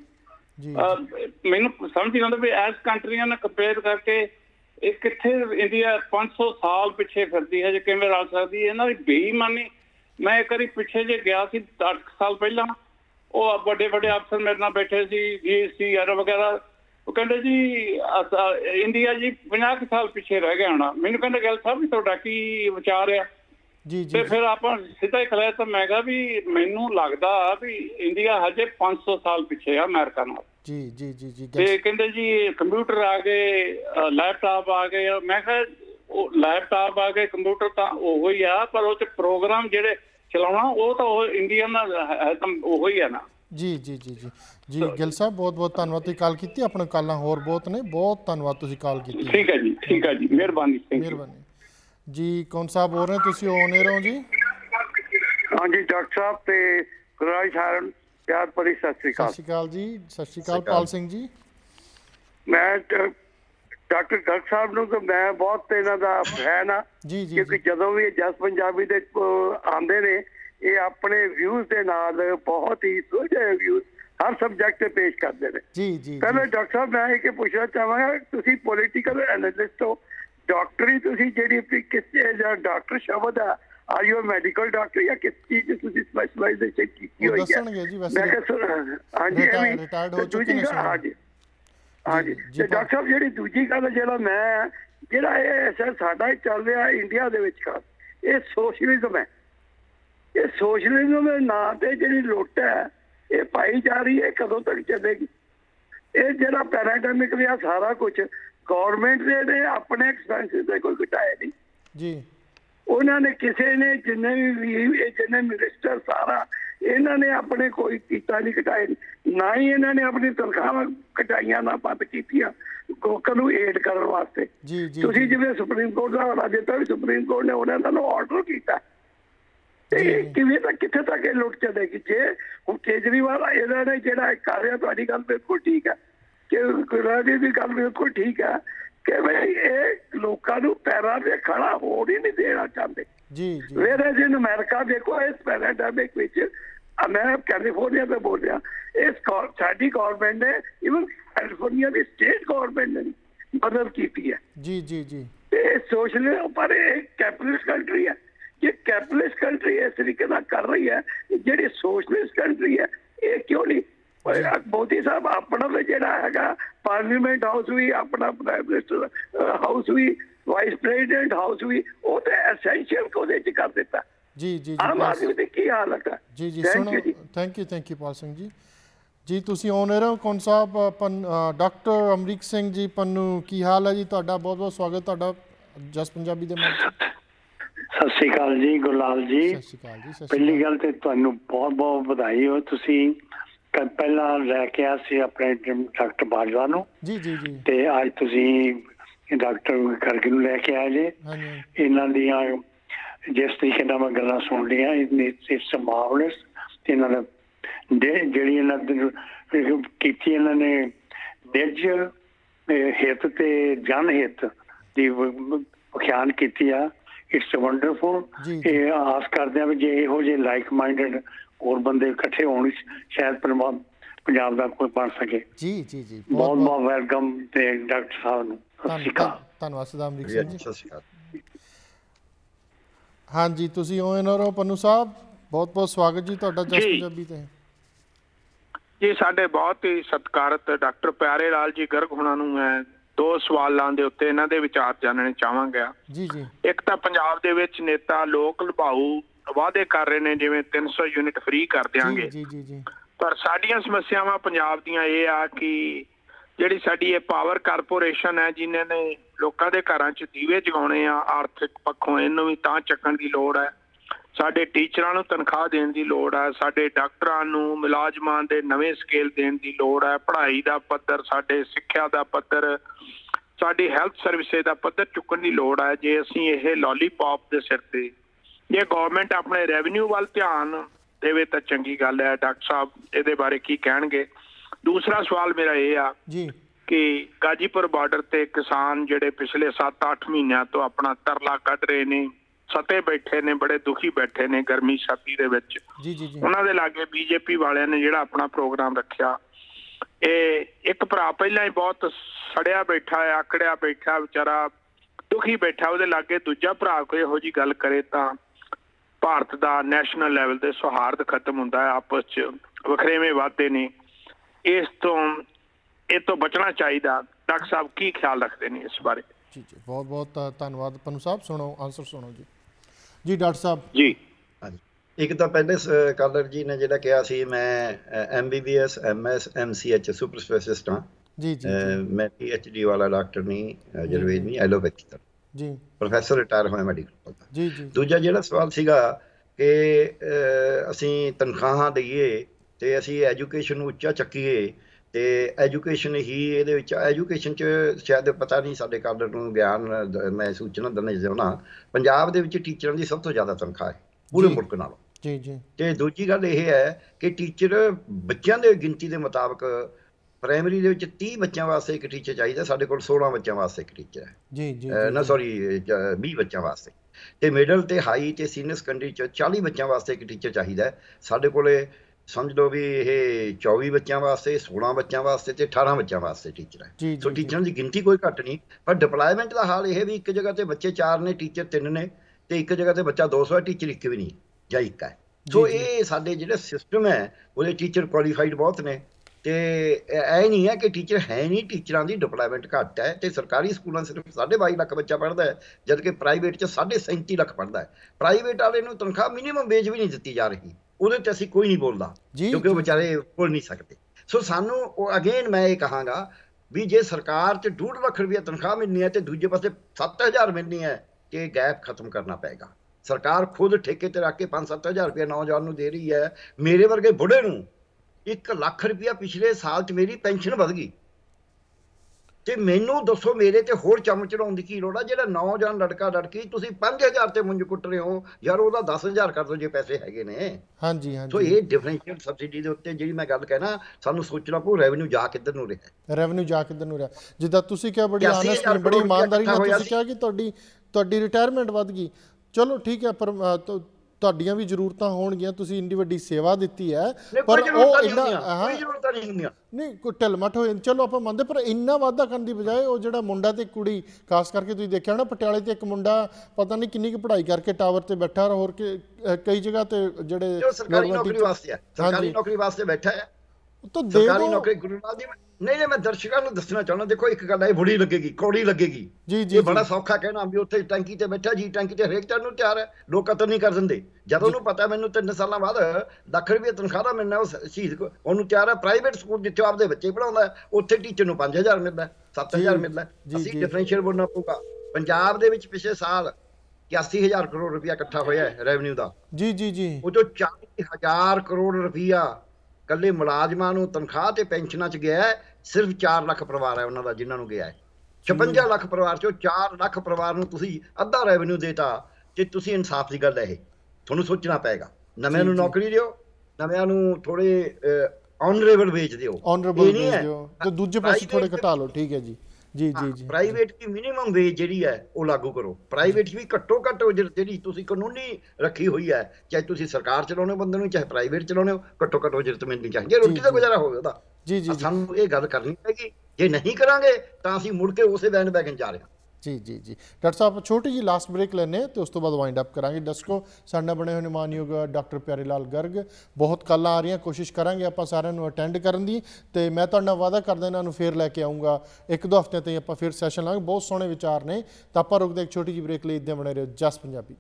ਮੈਨੂੰ ਸਮਝ ਨਹੀਂ ਆਉਂਦਾ ਵੀ ਐਸ ਕੰਟਰੀਆਂ ਨਾਲ ਕੰਪੇਅਰ ਕਰਕੇ ਇਹ ਕਿੱਥੇ ਇੰਡੀਆ ਪੰਜ ਸੌ ਸਾਲ ਪਿੱਛੇ ਫਿਰਦੀ ਹੈ, ਜੇ ਕਿਵੇਂ ਰਲ ਸਕਦੀ ਹੈ। ਇਹਨਾਂ ਦੀ ਬੇਈਮਾਨੀ। ਮੈਂ ਇੱਕ ਵਾਰੀ ਪਿੱਛੇ ਜੇ ਗਿਆ ਸੀ ਅੱਠ ਸਾਲ ਪਹਿਲਾਂ, ਉਹ ਵੱਡੇ ਵੱਡੇ ਅਫਸਰ ਮੇਰੇ ਨਾਲ ਬੈਠੇ ਸੀ, ਜੀ ਐਸ ਟੀ ਆਰ ਵਗੈਰਾ। ਉਹ ਕਹਿੰਦੇ ਜੀ ਇੰਡੀਆ ਜੀ ਪੰਜਾਹ ਕੁ ਸਾਲ ਪਿੱਛੇ ਰਹਿ ਗਿਆ ਹੋਣਾ। ਮੈਨੂੰ ਕਹਿੰਦੇ ਗਿੱਲ ਸਾਹਿਬ ਵੀ ਤੁਹਾਡਾ ਕੀ ਵਿਚਾਰ ਆ? ਜੀ ਤੇ ਫਿਰ ਆਪਾਂ ਸਿੱਧਾ ਹੀ ਖਲਾਇਆ ਤਾਂ ਮੈਂ ਕਿਹਾ ਵੀ ਮੈਨੂੰ ਲੱਗਦਾ ਵੀ ਇੰਡੀਆ ਹਜੇ ਪੰਜ ਸੌ ਸਾਲ ਪਿੱਛੇ ਆ ਅਮਰੀਕਾ ਨਾਲ। ਜੀ ਜੀ ਜੀ ਜੀ ਤੇ ਕਹਿੰਦੇ ਜੀ ਕੰਪਿਊਟਰ ਆ ਗਏ, ਲੈਪਟਾਪ ਆ ਗਏ। ਮੈਂ ਕਿਹਾ ਉਹ ਲੈਪਟਾਪ ਆ ਗਏ, ਕੰਪਿਊਟਰ ਤਾਂ ਉਹੋ ਹੀ ਆ, ਪਰ ਉਹ 'ਚ ਪ੍ਰੋਗਰਾਮ ਜਿਹੜੇ ਚਲਾਉਣਾ ਉਹ ਤਾਂ ਉਹ ਇੰਡੀਆ ਨਾਲ ਹੈ ਤਾਂ ਉਹੋ ਹੀ ਆ ਨਾ। ਜੀ ਜੀ ਜੀ ਜੀ ਜੀ ਗਿੱਲ ਸਾਹਿਬ, ਬਹੁਤ ਬਹੁਤ ਧੰਨਵਾਦ ਤੁਸੀਂ ਕਾਲ ਕੀਤੀ। ਆਪਣੇ ਕਾਲਾਂ ਹੋਰ ਬਹੁਤ ਨੇ, ਬਹੁਤ ਧੰਨਵਾਦ ਤੁਸੀਂ ਕਾਲ ਕੀਤੀ। ਠੀਕ ਹੈ ਜੀ, ਠੀਕ ਹੈ ਜੀ, ਮਿਹਰਬਾਨੀ ਮਿਹਰਬਾਨੀ ਜੀ। ਕੌਣ ਸਾਹਿਬ ਬੋਲ ਰਹੇ, ਤੁਸੀਂ ਔਨ 에ਅਰ ਹੋ ਜੀ? ਹਾਂਜੀ ਡਾਕਟਰ ਸਾਹਿਬ ਤੇ ਗੁਰਾਜ ਸਾਰਨ ਪਿਆਰ ਭਰੀ ਸਤਿ ਸ਼੍ਰੀ ਅਕਾਲ। ਸਤਿ ਸ਼੍ਰੀ ਅਕਾਲ ਜੀ। ਸਤਿ ਸ਼੍ਰੀ ਅਕਾਲ ਪਾਲ ਸਿੰਘ ਜੀ। ਮੈਂ ਡਾਕਟਰ ਗਰਗ ਸਾਹਿਬ ਨੂੰ ਤਾਂ ਮੈਂ ਬਹੁਤ ਇਹਨਾਂ ਦਾ ਫੈਨ ਆ, ਕਿਉਂਕਿ ਜਦੋਂ ਵੀ ਜਸ ਪੰਜਾਬੀ ਦੇ ਆਉਂਦੇ ਨੇ ਇਹ ਆਪਣੇ ਵਿਊਜ਼ ਦੇ ਨਾਲ ਬਹੁਤ ਹੀ ਸੁਲਝੇ ਵਿਊਜ਼ ਹਰ ਸਬਜੈਕਟ ਤੇ ਪੇਸ਼ ਕਰਦੇ ਨੇ। ਜੀ ਜੀ ਪਹਿਲੇ ਡਾਕਟਰ ਸਾਹਿਬ ਮੈਂ ਇਹ ਪੁੱਛਣਾ ਚਾਹਾਂਗਾ, ਤੁਸੀਂ ਪੋਲੀਟੀਕਲ ਐਨਾਲਿਸਟ ਹੋ, ਡਾਕਟਰੀ ਤੁਸੀਂ ਜਿਹੜੀ ਕਿਸ ਜਾਂ ਡਾਕਟਰ ਸ਼ਬਦ ਆ, ਆਰ ਯੂ ਮੈਡੀਕਲ ਡਾਕਟਰ ਜਾਂ ਕਿਸ ਚੀਜ਼ ਤੁਸੀਂ ਸਪੈਸ਼ਲਾਈਜ਼ੇਸ਼ਨ ਕੀਤੀ ਹੋਈ ਹੈ? ਮੈਂ ਕਿਹਾ ਹਾਂਜੀ ਦੂਜੀ ਗੱਲ। ਹਾਂਜੀ ਹਾਂਜੀ ਤੇ ਡਾਕਟਰ ਸਾਹਿਬ ਜਿਹੜੀ ਦੂਜੀ ਗੱਲ ਜਿਹੜਾ ਮੈਂ ਜਿਹੜਾ ਇਹ ਸਾਡਾ ਚੱਲ ਰਿਹਾ ਇੰਡੀਆ ਦੇ ਵਿੱਚ ਖਾਸ, ਇਹ ਸੋਸ਼ਲਿਜ਼ਮ ਹੈ। ਇਹ ਸੋਸ਼ਲਿਜ਼ਮ ਦੇ ਨਾਂ ਤੇ ਜਿਹੜੀ ਲੁੱਟ ਹੈ ਇਹ ਪਾਈ ਜਾ ਰਹੀ ਹੈ, ਕਦੋਂ ਤੱਕ ਚੱਲੇਗੀ? ਇਹ ਜਿਹੜਾ ਪੈਰਾਡੈਮਿਕ ਰਿਹਾ ਸਾਰਾ ਕੁਝ ਗੌਰਮੈਂਟ ਦੇ ਨੇ ਆਪਣੇ ਐਕਸਪੈਂਸਿਸ ਦੇ ਕੋਈ ਘਟਾਏ ਨਹੀਂ ਜੀ। ਉਹਨਾਂ ਨੇ ਕਿਸੇ ਨੇ ਜਿੰਨੇ ਵੀ ਜਿੰਨੇ ਮਿਨਿਸਟਰ ਸਾਰਾ ਇਹਨਾਂ ਨੇ ਆਪਣੇ ਕੋਈ ਕੀਤਾ ਨਹੀਂ, ਘਟਾਏ ਨਾ ਹੀ ਇਹਨਾਂ ਨੇ ਆਪਣੀ ਤਨਖਾਹਾਂ ਘਟਾਈਆਂ ਨਾ ਬੰਦ ਕੀਤੀਆਂ ਲੋਕਾਂ ਨੂੰ ਏਡ ਕਰਨ ਵਾਸਤੇ। ਤੁਸੀਂ ਜਿਵੇਂ ਸੁਪਰੀਮ ਕੋਰਟ ਦਾ ਹਵਾਲਾ ਦਿੱਤਾ ਵੀ ਸੁਪਰੀਮ ਕੋਰਟ ਨੇ ਉਹਨਾਂ ਨੂੰ ਆਰਡਰ ਕੀਤਾ, ਤੇ ਕਿਵੇਂ ਤੱਕ ਕਿੱਥੇ ਤੱਕ ਇਹ ਲੁੱਟ ਚੱਲੇਗੀ? ਜੇ ਹੁਣ ਕੇਜਰੀਵਾਲ ਇਹਨਾਂ ਨੇ ਜਿਹੜਾ ਕਰ ਰਿਹਾ, ਤੁਹਾਡੀ ਗੱਲ ਬਿਲਕੁਲ ਠੀਕ ਹੈ ਕਿ ਗੁਰਾਜੀ ਦੀ ਗੱਲ ਬਿਲਕੁਲ ਠੀਕ ਹੈ ਕਿ ਬਈ ਇਹ ਲੋਕਾਂ ਨੂੰ ਪੈਰਾਂ ਤੇ ਖੜਾ ਹੋਣ ਹੀ ਨਹੀਂ ਦੇਣਾ ਚਾਹੁੰਦੇ। ਜੀ ਵੇਰੇ ਜਿਨ ਅਮਰੀਕਾ ਦੇਖੋ, ਇਸ ਪੈਰਾਡੈਮਿਕ ਵਿੱਚ ਮੈਂ ਕੈਲੀਫੋਰਨੀਆ ਤੇ ਬੋਲ ਰਿਹਾ, ਇਸ ਸਾਡੀ ਗੌਰਮੈਂਟ ਨੇ ਇਵਨ ਕੈਲੀਫੋਰਨੀਆ ਦੀ ਸਟੇਟ ਗੌਰਮੈਂਟ ਨੇ ਮਦਦ ਕੀਤੀ ਹੈ। ਜੀ ਜੀ ਜੀ ਇਹ ਸੋਸ਼ਲ ਪਰ ਇਹ ਕੈਪੀਟਲਿਸਟ ਕੰਟਰੀ ਹੈ। ਜੇ ਕੈਪੀਟਲਿਸਟ ਕੰਟਰੀ ਇਸ ਤਰੀਕੇ ਨਾਲ ਕਰ ਰਹੀ ਹੈ, ਜਿਹੜੀ ਸੋਸ਼ਲਿਸਟ ਕੰਟਰੀ ਹੈ ਇਹ ਕਿਉਂ ਨਹੀਂ? ਮੋਦੀ ਸਾਹਿਬ ਆਪਣਾ ਵੀ ਜਿਹੜਾ ਹੈਗਾ ਪਾਰਲੀਮੈਂਟ ਹਾਊਸ ਵੀ ਆਪਣਾ, ਪ੍ਰਾਈਮ ਮਿਨਿਸਟਰ ਹਾਊਸ ਵੀ, ਵਾਈਸ ਪ੍ਰੈਜ਼ੀਡੈਂਟ ਹਾਊਸ ਵੀ, ਉਹ ਤੇ ਐਸੈਂਸ਼ੀਅਲ ਉਹਦੇ ਚ ਕਰ ਦਿੱਤਾ। ਜੀ ਜੀ ਆਮ ਆਦਮੀ ਦੀ ਕੀ ਹਾਲਤ ਹੈ? ਜੀ ਜੀ ਸੁਣੋ, thank you thank you Pal Singh ji. ਜੀ ਤੁਸੀਂ ਆਨ ਰਹੇ ਹੋ ਕੌਣ ਸਾਹਿਬ ਪਨ ਡਾਕਟਰ ਅਮਰੀਕ ਸਿੰਘ ਜੀ ਪੰਨੂ ਕੀ ਹਾਲ ਹੈ ਜੀ ਤੁਹਾਡਾ ਬਹੁਤ ਬਹੁਤ ਸਵਾਗਤ ਤੁਹਾਡਾ ਜਸ ਪੰਜਾਬੀ ਦੇ ਮੰਚ। ਸਤਿ ਸ਼੍ਰੀ ਅਕਾਲ ਜੀ ਗੁਰਲਾਲ ਜੀ। ਸਤਿ ਸ਼੍ਰੀ ਅਕਾਲ ਜੀ। ਪਹਿਲੀ ਗੱਲ ਤੇ ਤੁਹਾਨੂੰ ਬਹੁਤ ਬਹੁਤ ਵਧਾਈ ਹੋ, ਤੁਸੀਂ ਪਹਿਲਾਂ ਲੈ ਕੇ ਆਏ ਸੀ ਆਪਣੇ ਡਾਕਟਰ ਬਾਜਵਾ ਨੂੰ ਜੀ ਜੀ ਜੀ ਤੇ ਅੱਜ ਤੁਸੀਂ ਡਾਕਟਰ ਗਰਗ ਨੂੰ ਲੈ ਕੇ ਆਏ ਜੇ। ਇਹਨਾਂ ਦੀਆਂ ਜਿਸ ਤਰੀਕੇ ਨਾਲ ਮੈਂ ਗੱਲਾਂ ਸੁਣ ਲਈਆਂ ਇਟਸ ਮਾਰਵਲਸ। ਇਹਨਾਂ ਦਾ ਜਿਹੜੀ ਇਹਨਾਂ ਕੀਤੀ ਇਹਨਾਂ ਨੇ ਨਿੱਜ ਹਿੱਤ ਤੇ ਜਨ ਹਿੱਤ ਦੀ ਵਿਖਿਆਨ ਕੀਤੀ ਆ, ਇਟਸ ਵੰਡਰਫੁਲ। ਇਹ ਆਸ ਕਰਦੇ ਆ ਵੀ ਜੇ ਇਹੋ ਜਿਹੇ ਲਾਈਕ ਮਾਈਂਡਡ ਹੋਰ ਬੰਦੇ ਇਕੱਠੇ ਹੋਣ ਸ਼ਾਇਦ ਪੰਜਾਬ ਦਾ ਕੋਈ ਬਣ ਸਕੇ। ਜੀ ਜੀ ਜੀ ਬਹੁਤ ਬਹੁਤ ਵੈਲਕਮ ਤੇ ਡਾਕਟਰ ਸਾਹਿਬ ਨੂੰ ਸਤਿ ਸ਼੍ਰੀ ਅਕਾਲ। ਧੰਨਵਾਦ ਸਦਾ ਅਮਰੀਕ ਸਿੰਘ ਜੀ। ਸਤਿ ਸ਼੍ਰੀ ਅਕਾਲ। ਹਾਂਜੀ ਤੁਸੀਂ ਓ ਐਨ ਆਰ ਪੰਨੂ ਸਾਹਿਬ ਬਹੁਤ ਬਹੁਤ ਸਵਾਗਤ ਜੀ ਤੁਹਾਡਾ ਜਸ ਪੰਜਾਬੀ ਤੇ। ਜੀ ਸਾਡੇ ਬਹੁਤ ਹੀ ਸਤਿਕਾਰਤ ਡਾਕਟਰ ਪਿਆਰੇ ਲਾਲ ਜੀ ਗਰਗ ਹੁਣਾਂ ਨੂੰ ਮੈਂ ਦੋ ਸਵਾਲਾਂ ਦੇ ਉੱਤੇ ਇਹਨਾਂ ਦੇ ਵਿਚਾਰ ਜਾਣਨੇ ਚਾਹਾਂਗਾ। ਜੀ ਜੀ ਇੱਕ ਤਾਂ ਪੰਜਾਬ ਦੇ ਵਿੱਚ ਨੇਤਾ ਲੋਕ ਲੁਭਾਊ ਵਾਅਦੇ ਕਰ ਰਹੇ ਨੇ ਜਿਵੇਂ ਤਿੰਨ ਸੌ ਯੂਨਿਟ ਫ੍ਰੀ ਕਰ ਦਿਆਂਗੇ, ਜੀ ਜੀ ਜੀ ਪਰ ਸਾਡੀਆਂ ਸਮੱਸਿਆਵਾਂ ਪੰਜਾਬ ਦੀਆਂ ਇਹ ਆ ਕਿ ਜਿਹੜੀ ਸਾਡੀ ਇਹ ਪਾਵਰ ਕਾਰਪੋਰੇਸ਼ਨ ਹੈ ਜਿਨ੍ਹਾਂ ਨੇ ਲੋਕਾਂ ਦੇ ਘਰਾਂ 'ਚ ਦੀਵੇ ਜਗਾਉਣੇ ਆ, ਆਰਥਿਕ ਪੱਖੋਂ ਇਹਨੂੰ ਵੀ ਤਾਂ ਚੱਕਣ ਦੀ ਲੋੜ ਹੈ। ਸਾਡੇ ਟੀਚਰਾਂ ਨੂੰ ਤਨਖਾਹ ਦੇਣ ਦੀ ਲੋੜ ਹੈ, ਸਾਡੇ ਡਾਕਟਰਾਂ ਨੂੰ ਮੁਲਾਜ਼ਮਾਂ ਦੇ ਨਵੇਂ ਸਕੇਲ ਦੇਣ ਦੀ ਲੋੜ ਹੈ, ਪੜ੍ਹਾਈ ਦਾ ਪੱਧਰ, ਸਾਡੇ ਸਿੱਖਿਆ ਦਾ ਪੱਧਰ, ਸਾਡੀ ਹੈਲਥ ਸਰਵਿਸਿਜ਼ ਦਾ ਪੱਧਰ ਚੁੱਕਣ ਦੀ ਲੋੜ ਹੈ। ਜੇ ਅਸੀਂ ਇਹ ਲੋਲੀਪੌਪ ਦੇ ਸਿਰ ਤੇ ਜੇ ਗੌਰਮੈਂਟ ਆਪਣੇ ਰੈਵਨਿਊ ਵੱਲ ਧਿਆਨ ਦੇਵੇ ਤਾਂ ਚੰਗੀ ਗੱਲ ਹੈ। ਡਾਕਟਰ ਸਾਹਿਬ ਇਹਦੇ ਬਾਰੇ ਕੀ ਕਹਿਣਗੇ? ਦੂਸਰਾ ਸਵਾਲ ਮੇਰਾ ਇਹ ਆ ਜੀ ਕਿ ਗਾਜੀਪੁਰ ਬਾਰਡਰ ਤੇ ਕਿਸਾਨ ਜਿਹੜੇ ਪਿਛਲੇ ਸੱਤ ਅੱਠ ਮਹੀਨਿਆਂ ਤੋਂ ਆਪਣਾ ਤਰਲਾ ਕੱਢ ਰਹੇ ਨੇ, ਸਤੇ ਬੈਠੇ ਨੇ, ਬੜੇ ਦੁਖੀ ਬੈਠੇ ਨੇ ਗਰਮੀ ਸਰਦੀ ਦੇ ਵਿੱਚ, ਜੀ ਜੀ ਜੀ ਉਹਨਾਂ ਦੇ ਲਾਗੇ ਬੀਜੇਪੀ ਵਾਲਿਆਂ ਨੇ ਜਿਹੜਾ ਆਪਣਾ ਪ੍ਰੋਗਰਾਮ ਰੱਖਿਆ, ਇਹ ਇੱਕ ਭਰਾ ਪਹਿਲਾਂ ਹੀ ਬਹੁਤ ਸੜਿਆ ਬੈਠਾ ਹੈ, ਆਕੜਿਆ ਬੈਠਾ, ਵਿਚਾਰਾ ਦੁਖੀ ਬੈਠਾ, ਉਹਦੇ ਲਾਗੇ ਦੂਜਾ ਭਰਾ ਕੋਈ ਇਹੋ ਜਿਹੀ ਗੱਲ ਕਰੇ ਤਾਂ ਭਾਰਤ ਦਾ ਨੈਸ਼ਨਲ ਲੈਵਲ ਤੇ ਸੌਹਾਰਦ ਖਤਮ ਹੁੰਦਾ ਹੈ, ਆਪਸ 'ਚ ਵਖਰੇਵੇਂ ਵੱਧਦੇ ਨੇ। ਇਸ ਤੋਂ ਇਹ ਤੋਂ ਬਚਣਾ ਚਾਹੀਦਾ। ਡਾਕਟਰ ਸਾਹਿਬ ਕੀ ਖਿਆਲ ਰੱਖਦੇ ਨੇ ਇਸ ਬਾਰੇ? ਜੀ ਜੀ ਬਹੁਤ ਬਹੁਤ ਧੰਨਵਾਦ ਪੰਨੂ ਸਾਹਿਬ। ਸੁਣੋ ਆਨਸਰ ਸੁਣੋ ਜੀ। ਜੀ ਡਾਕਟਰ ਸਾਹਿਬ ਜੀ। ਹਾਂਜੀ, ਇੱਕ ਤਾਂ ਪਹਿਲੇ ਕਾਲਰ ਜੀ ਨੇ ਜਿਹੜਾ ਕਿਹਾ ਸੀ ਮੈਂ M B B S M S M C H super specialist ਹਾਂ। ਜੀ ਜੀ ਮੈਂ ਪੀ ਐਚ ਡੀ ਵਾਲਾ ਡਾਕਟਰ ਨਹੀਂ, ਆਯੁਰਵੇਦ ਨਹੀਂ, ਐਲੋਪੈਥੀ ਦਾ ਜੀ ਪ੍ਰੋਫੈਸਰ ਰਿਟਾਇਰ ਹੋਇਆ ਮੈਡੀਕਲ ਦਾ। ਜੀ ਜੀ ਦੂਜਾ ਜਿਹੜਾ ਸਵਾਲ ਸੀਗਾ ਕਿ ਅਸੀਂ ਤਨਖਾਹਾਂ ਦਈਏ ਤੇ ਅਸੀਂ ਐਜੂਕੇਸ਼ਨ ਨੂੰ ਉੱਚਾ ਚੱਕੀਏ ਤੇ ਐਜੂਕੇਸ਼ਨ ਹੀ ਇਹਦੇ ਵਿੱਚ ਐਜੂਕੇਸ਼ਨ 'ਚ ਸ਼ਾਇਦ ਪਤਾ ਨਹੀਂ ਸਾਡੇ ਕਾਲਰ ਨੂੰ ਬਿਆਨ ਮੈਂ ਸੂਚਨਾ ਦੇਣਾ ਚਾਹੁੰਦਾ, ਪੰਜਾਬ ਦੇ ਵਿੱਚ ਟੀਚਰਾਂ ਦੀ ਸਭ ਤੋਂ ਜ਼ਿਆਦਾ ਤਨਖਾਹ ਹੈ ਪੂਰੇ ਮੁਲਕ ਨਾਲੋਂ। ਜੀ ਜੀ ਤੇ ਦੂਜੀ ਗੱਲ ਇਹ ਹੈ ਕਿ ਟੀਚਰ ਬੱਚਿਆਂ ਦੇ ਗਿਣਤੀ ਦੇ ਮੁਤਾਬਕ ਪ੍ਰਾਇਮਰੀ ਦੇ ਵਿੱਚ ਤੀਹ ਬੱਚਿਆਂ ਵਾਸਤੇ ਇੱਕ ਟੀਚਰ ਚਾਹੀਦਾ, ਸਾਡੇ ਕੋਲ ਸੋਲਾਂ ਬੱਚਿਆਂ ਵਾਸਤੇ ਇੱਕ ਟੀਚਰ ਹੈ। ਜੀ ਜੀ ਨਾ ਸੌਰੀ ਵੀਹ ਬੱਚਿਆਂ ਵਾਸਤੇ, ਤੇ ਮਿਡਲ ਤੇ ਹਾਈ ਤੇ ਸੀਨੀਅਰ ਸੈਕੰਡਰੀ 'ਚ ਚਾਲੀ ਬੱਚਿਆਂ ਵਾਸਤੇ ਇੱਕ ਟੀਚਰ ਚਾਹੀਦਾ। ਸਾਡੇ ਕੋਲੇ ਸਮਝ ਲਓ ਵੀ ਇਹ ਚੌਵੀ ਬੱਚਿਆਂ ਵਾਸਤੇ, ਸੋਲਾਂ ਬੱਚਿਆਂ ਵਾਸਤੇ ਤੇ ਅਠਾਰਾਂ ਬੱਚਿਆਂ ਵਾਸਤੇ ਟੀਚਰ ਹੈ। ਸੋ ਟੀਚਰਾਂ ਦੀ ਗਿਣਤੀ ਕੋਈ ਘੱਟ ਨਹੀਂ, ਪਰ ਡਿਪਲੋਇਮੈਂਟ ਦਾ ਹਾਲ ਇਹ ਵੀ ਇੱਕ ਜਗ੍ਹਾ ਤੇ ਬੱਚੇ ਚਾਰ ਨੇ, ਟੀਚਰ ਤਿੰਨ ਨੇ, ਤੇ ਇੱਕ ਜਗ੍ਹਾ ਤੇ ਬੱਚਾ ਦੋ ਸੌ ਹੈ, ਟੀਚਰ ਇੱਕ ਵੀ ਨਹੀਂ ਜਾਂ ਇੱਕ ਹੈ। ਸੋ ਇਹ ਸਾਡੇ ਜਿਹੜੇ ਸਿਸਟਮ ਹੈ ਉਹਦੇ ਟੀਚਰ ਕੁਆਲੀਫਾਈਡ ਬਹੁਤ ਨੇ, ਤੇ ਇਹ ਨਹੀਂ ਹੈ ਕਿ ਟੀਚਰ ਹੈ ਨਹੀਂ, ਟੀਚਰਾਂ ਦੀ ਡਿਪਲੋਇਮੈਂਟ ਘੱਟ ਹੈ। ਤੇ ਸਰਕਾਰੀ ਸਕੂਲਾਂ ਸਿਰਫ ਸਾਢੇ ਬਾਈ ਲੱਖ ਬੱਚਾ ਪੜ੍ਹਦਾ ਹੈ, ਜਦਕਿ ਪ੍ਰਾਈਵੇਟ 'ਚ ਸਾਢੇ ਸੈਂਤੀ ਲੱਖ ਪੜ੍ਹਦਾ ਹੈ। ਪ੍ਰਾਈਵੇਟ ਵਾਲੇ ਨੂੰ ਤਨਖਾਹ ਮਿਨੀਮਮ ਵੇਜ ਵੀ ਨਹੀਂ ਦਿੱਤੀ ਜਾ ਰਹੀ, ਉਹਦੇ ਤੇ ਅਸੀਂ ਕੋਈ ਨਹੀਂ ਬੋਲਦਾ ਕਿਉਂਕਿ ਉਹ ਵਿਚਾਰੇ ਬੋਲ ਨਹੀਂ ਸਕਦੇ। ਸੋ ਸਾਨੂੰ ਉਹ ਅਗੇਨ ਮੈਂ ਇਹ ਕਹਾਂਗਾ ਵੀ ਜੇ ਸਰਕਾਰ 'ਚ ਡੂਢ ਲੱਖ ਰੁਪਈਆ ਤਨਖਾਹ ਮਿਲਣੀ ਹੈ ਤੇ ਦੂਜੇ ਪਾਸੇ ਸੱਤ ਹਜ਼ਾਰ ਮਿਲਣੀ ਹੈ, ਕਿ ਗੈਪ ਖਤਮ ਕਰਨਾ ਪਏਗਾ। ਸਰਕਾਰ ਖੁਦ ਠੇਕੇ ਤੇ ਰੱਖ ਕੇ ਪੰਜ ਸੱਤ ਹਜ਼ਾਰ ਰੁਪਇਆ ਨੌਜਵਾਨ ਨੂੰ ਦੇ ਰਹੀ ਹੈ। ਮੇਰੇ ਵਰਗੇ ਬੁੱਢੇ ਨੂੰ ਇੱਕ ਲੱਖ ਰੁਪਇਆ ਪਿਛਲੇ ਸਾਲ 'ਚ ਮੇਰੀ ਪੈਨਸ਼ਨ ਵਧ ਗਈ, ਤੇ ਮੈਨੂੰ ਦੱਸੋ ਮੇਰੇ ਤੇ ਹੋਰ ਚਮ ਚੜਾਉਣ ਦੀ ਕੀ ਲੋੜ ਆ? ਜਿਹੜਾ ਨੌਜਵਾਨ ਲੜਕਾ ਲੜਕੀ ਤੁਸੀਂ ਪੰਜ ਹਜ਼ਾਰ ਤੇ ਮੁੰਜ ਕੁੱਟ ਰਹੇ ਹੋ ਯਾਰ, ਉਹਦਾ ਦਸ ਹਜ਼ਾਰ ਕਰ ਦਿਓ ਜੇ ਪੈਸੇ ਹੈਗੇ ਨੇ। ਹਾਂਜੀ ਹਾਂਜੀ। ਸੋ ਇਹ ਡਿਫਰੈਂਸ਼ੀਅਲ ਸਬਸਿਡੀ ਦੇ ਉੱਤੇ ਜਿਹੜੀ ਮੈਂ ਗੱਲ ਕਹਿਣਾ, ਸਾਨੂੰ ਸੋਚਣਾ ਪਊ ਰੈਵਨਿਊ ਜਾ ਕਿੱਧਰ ਨੂੰ ਰਿਹਾ, ਰੈਵਨਿਊ ਜਾ ਕਿੱਧਰ ਨੂੰ ਰਿਹਾ। ਜਿੱਦਾਂ ਤੁਸੀਂ ਕਿਹਾ ਬੜੀ ਆਨੈਸਟਲੀ, ਬੜੀ ਇਮਾਨਦਾਰੀ ਨਾਲ ਤੁਸੀਂ ਕਿਹਾ ਕਿ ਤੁਹਾਡੀ ਤੁਹਾਡੀ ਰਿਟਾਇਰਮੈਂਟ ਵੱਧ ਗਈ। ਚਲੋ ਠੀਕ ਹੈ, ਪਰ ਤੁਹਾਡੀਆਂ ਵੀ ਜ਼ਰੂਰਤਾਂ ਹੋਣਗੀਆਂ, ਤੁਸੀਂ ਇੰਨੀ ਵੱਡੀ ਸੇਵਾ ਦਿੱਤੀ ਹੈ, ਪਰ ਉਹ ਇੰਨਾ ਨਹੀਂ ਕੋਈ ਢਿਲਮਟ ਹੋਏ, ਚਲੋ ਆਪਾਂ ਮੰਨਦੇ, ਪਰ ਇੰਨਾ ਵਾਧਾ ਕਰਨ ਦੀ ਬਜਾਏ ਉਹ ਜਿਹੜਾ ਮੁੰਡਾ ਤੇ ਕੁੜੀ, ਖਾਸ ਕਰਕੇ ਤੁਸੀਂ ਦੇਖਿਆ ਨਾ ਪਟਿਆਲੇ ਤੇ ਇੱਕ ਮੁੰਡਾ ਪਤਾ ਨਹੀਂ ਕਿੰਨੀ ਕੁ ਪੜ੍ਹਾਈ ਕਰਕੇ ਟਾਵਰ ਤੇ ਬੈਠਾ, ਹੋਰ ਕਈ ਜਗ੍ਹਾ ਤੇ ਜਿਹੜੇ ਸਰਕਾਰੀ ਨੌਕਰੀ ਵਾਸਤੇ ਹੈ, ਸਰਕਾਰੀ ਨੌਕਰੀ ਵਾਸਤੇ ਬੈਠਾ ਹੈ, ਸਰਕਾਰੀ ਨੌਕਰੀ ਗੁਰੂ ਨਾਲ ਦੀ ਨਹੀਂ ਨਹੀਂ ਮੈਂ ਦਰਸ਼ਕਾਂ ਨੂੰ ਦੱਸਣਾ ਚਾਹੁੰਦਾ, ਦੇਖੋ ਇੱਕ ਗੱਲ ਇਹ ਬੁਰੀ ਲੱਗੇਗੀ, ਕੌੜੀ ਲੱਗੇਗੀ ਜੀ ਜੀ, ਇਹ ਬੜਾ ਸੌਖਾ ਕਹਿਣਾ ਵੀ ਉੱਥੇ ਟੈਂਕੀ ਤੇ ਬੈਠਾ ਜੀ, ਟੈਂਕੀ ਤੇ ਹਰੇਕ ਚੜ੍ਹਨ ਨੂੰ ਤਿਆਰ ਹੈ, ਲੋਕ ਕਤਲ ਨਹੀਂ ਕਰ ਦਿੰਦੇ। ਜਦੋਂ ਉਹਨੂੰ ਪਤਾ ਮੈਨੂੰ ਤਿੰਨ ਸਾਲਾਂ ਬਾਅਦ ਲੱਖ ਰੁਪਏ ਤਨਖਾਹ ਦਾ ਮਿਲਣਾ, ਉਹ ਸ਼ਹੀਦ ਉਹਨੂੰ ਤਿਆਰ ਹੈ। ਪ੍ਰਾਈਵੇਟ ਸਕੂਲ ਜਿੱਥੇ ਆਪਦੇ ਬੱਚੇ ਪੜ੍ਹਾਉਂਦਾ ਉੱਥੇ ਟੀਚਰ ਨੂੰ ਪੰਜ ਹਜ਼ਾਰ ਮਿਲਦਾ, ਸੱਤ ਹਜ਼ਾਰ ਮਿਲਦਾ। ਅਸੀਂ ਡਿਫਰੈਂਸ਼ੀਅਲ ਬੋਲਣਾ ਪਊਗਾ। ਪੰਜਾਬ ਦੇ ਵਿੱਚ ਪਿਛਲੇ ਸਾਲ ਇਕਿਆਸੀ ਹਜ਼ਾਰ ਕਰੋੜ ਰੁਪਇਆ ਇਕੱਠਾ ਹੋਇਆ ਰੈਵਨਿਊ ਦਾ ਜੀ ਜੀ ਜੀ, ਉਹ ਚੋਂ ਚਾਲੀ ਹਜ਼ਾਰ ਕਰੋੜ ਰੁਪਇਆ ਕੱਲੇ ਮੁਲਾਜ਼ਮਾਂ ਨੂੰ ਤਨਖਾਹ ਤੇ ਪੈਨਸ਼ਨਾਂ 'ਚ ਗਿਆ। ਸਿਰਫ ਚਾਰ ਲੱਖ ਪਰਿਵਾਰ ਹੈ ਉਹਨਾਂ ਦਾ ਜਿਨ੍ਹਾਂ ਨੂੰ ਗਿਆ ਹੈ। ਛਪੰਜਾ ਲੱਖ ਪਰਿਵਾਰ 'ਚੋਂ ਚਾਰ ਲੱਖ ਪਰਿਵਾਰ ਨੂੰ ਤੁਸੀਂ ਅੱਧਾ ਰੈਵਨਿਊ ਦੇਤਾ, ਤੇ ਤੁਸੀਂ ਇਨਸਾਫ ਦੀ ਗੱਲ ਹੈ ਇਹ, ਤੁਹਾਨੂੰ ਸੋਚਣਾ ਪਏਗਾ। ਨਵਿਆਂ ਨੂੰ ਨੌਕਰੀ ਦਿਓ, ਨਵਿਆਂ ਨੂੰ ਥੋੜੇ ਆਨਰੇਬਲ ਵੇਚ ਦਿਓ, ਆਨਰੇਬਲ ਵੇਚ ਦਿਓ ਤੇ ਦੂਜੇ ਪਾਸੇ ਥੋੜੇ ਘਟਾ ਲਓ। ਠੀਕ ਹੈ ਜੀ ਜੀ ਜੀ ਜੀ। ਪ੍ਰਾਈਵੇਟ ਦੀ ਮਿਨੀਮਮ ਵੇਜ ਜਿਹੜੀ ਹੈ ਉਹ ਲਾਗੂ ਕਰੋ। ਪ੍ਰਾਈਵੇਟ ਵੀ ਘੱਟੋ ਘੱਟ ਜਿਹੜੀ ਤੁਸੀਂ ਕਾਨੂੰਨੀ ਰੱਖੀ ਹੋਈ ਹੈ, ਚਾਹੇ ਤੁਸੀਂ ਸਰਕਾਰ ਚਲਾਉਣੇ ਹੋ ਬੰਦੇ ਨੂੰ, ਚਾਹੇ ਪ੍ਰਾਈਵੇਟ ਚਲਾਉਣੇ ਹੋ, ਘੱਟੋ ਘੱਟ ਉਜਰਤ ਮਿਲਣੀ ਚਾਹੀਦੀ ਹੈ, ਰੋਟੀ ਦਾ ਗੁਜ਼ਾਰਾ ਹੋਵੇ ਉਹਦਾ। ਜੀ ਜੀ, ਸਾਨੂੰ ਇਹ ਗੱਲ ਕਰਨੀ ਪਏਗੀ। ਜੇ ਨਹੀਂ ਕਰਾਂਗੇ ਤਾਂ ਅਸੀਂ ਮੁੜ ਕੇ ਉਸੇ ਬੈਂਡ ਵੈਗਨ ਜਾ ਰਹੇ ਹਾਂ। ਜੀ ਜੀ ਜੀ ਡਾਕਟਰ ਸਾਹਿਬ, ਛੋਟੀ ਜੀ ਲਾਸਟ ਬ੍ਰੇਕ ਲੈਣੇ ਤੇ ਉਸ ਤੋਂ ਬਾਅਦ ਵਾਈਂਡ ਅਪ ਕਰਾਂਗੇ। ਦਰਸ਼ਕੋ, ਸਾਡੇ ਨਾਲ ਬਣੇ ਹੋਏ ਮਾਨਯੋਗ ਡਾਕਟਰ ਪਿਆਰੇ ਲਾਲ ਗਰਗ, ਬਹੁਤ ਕਾਲਾਂ ਆ ਰਹੀਆਂ, ਕੋਸ਼ਿਸ਼ ਕਰਾਂਗੇ ਆਪਾਂ ਸਾਰਿਆਂ ਨੂੰ ਅਟੈਂਡ ਕਰਨ ਦੀ, ਤੇ ਮੈਂ ਤੁਹਾਡੇ ਨਾਲ ਵਾਅਦਾ ਕਰਦਾ ਇਹਨਾਂ ਨੂੰ ਫੇਰ ਲੈ ਕੇ ਆਊਂਗਾ ਇੱਕ ਦੋ ਹਫ਼ਤਿਆਂ ਤੇ ਆਪਾਂ ਫਿਰ ਸੈਸ਼ਨ ਲਾਂਗੇ। ਬਹੁਤ ਸੋਹਣੇ ਵਿਚਾਰ ਨੇ, ਤਾਂ ਆਪਾਂ ਰੁਕਦੇ ਇੱਕ ਛੋਟੀ ਜਿਹੀ ਬ੍ਰੇਕ ਲਈ। ਇੱਦਾਂ ਬਣੇ ਰਹੋ ਜਸ ਪੰਜਾਬੀ।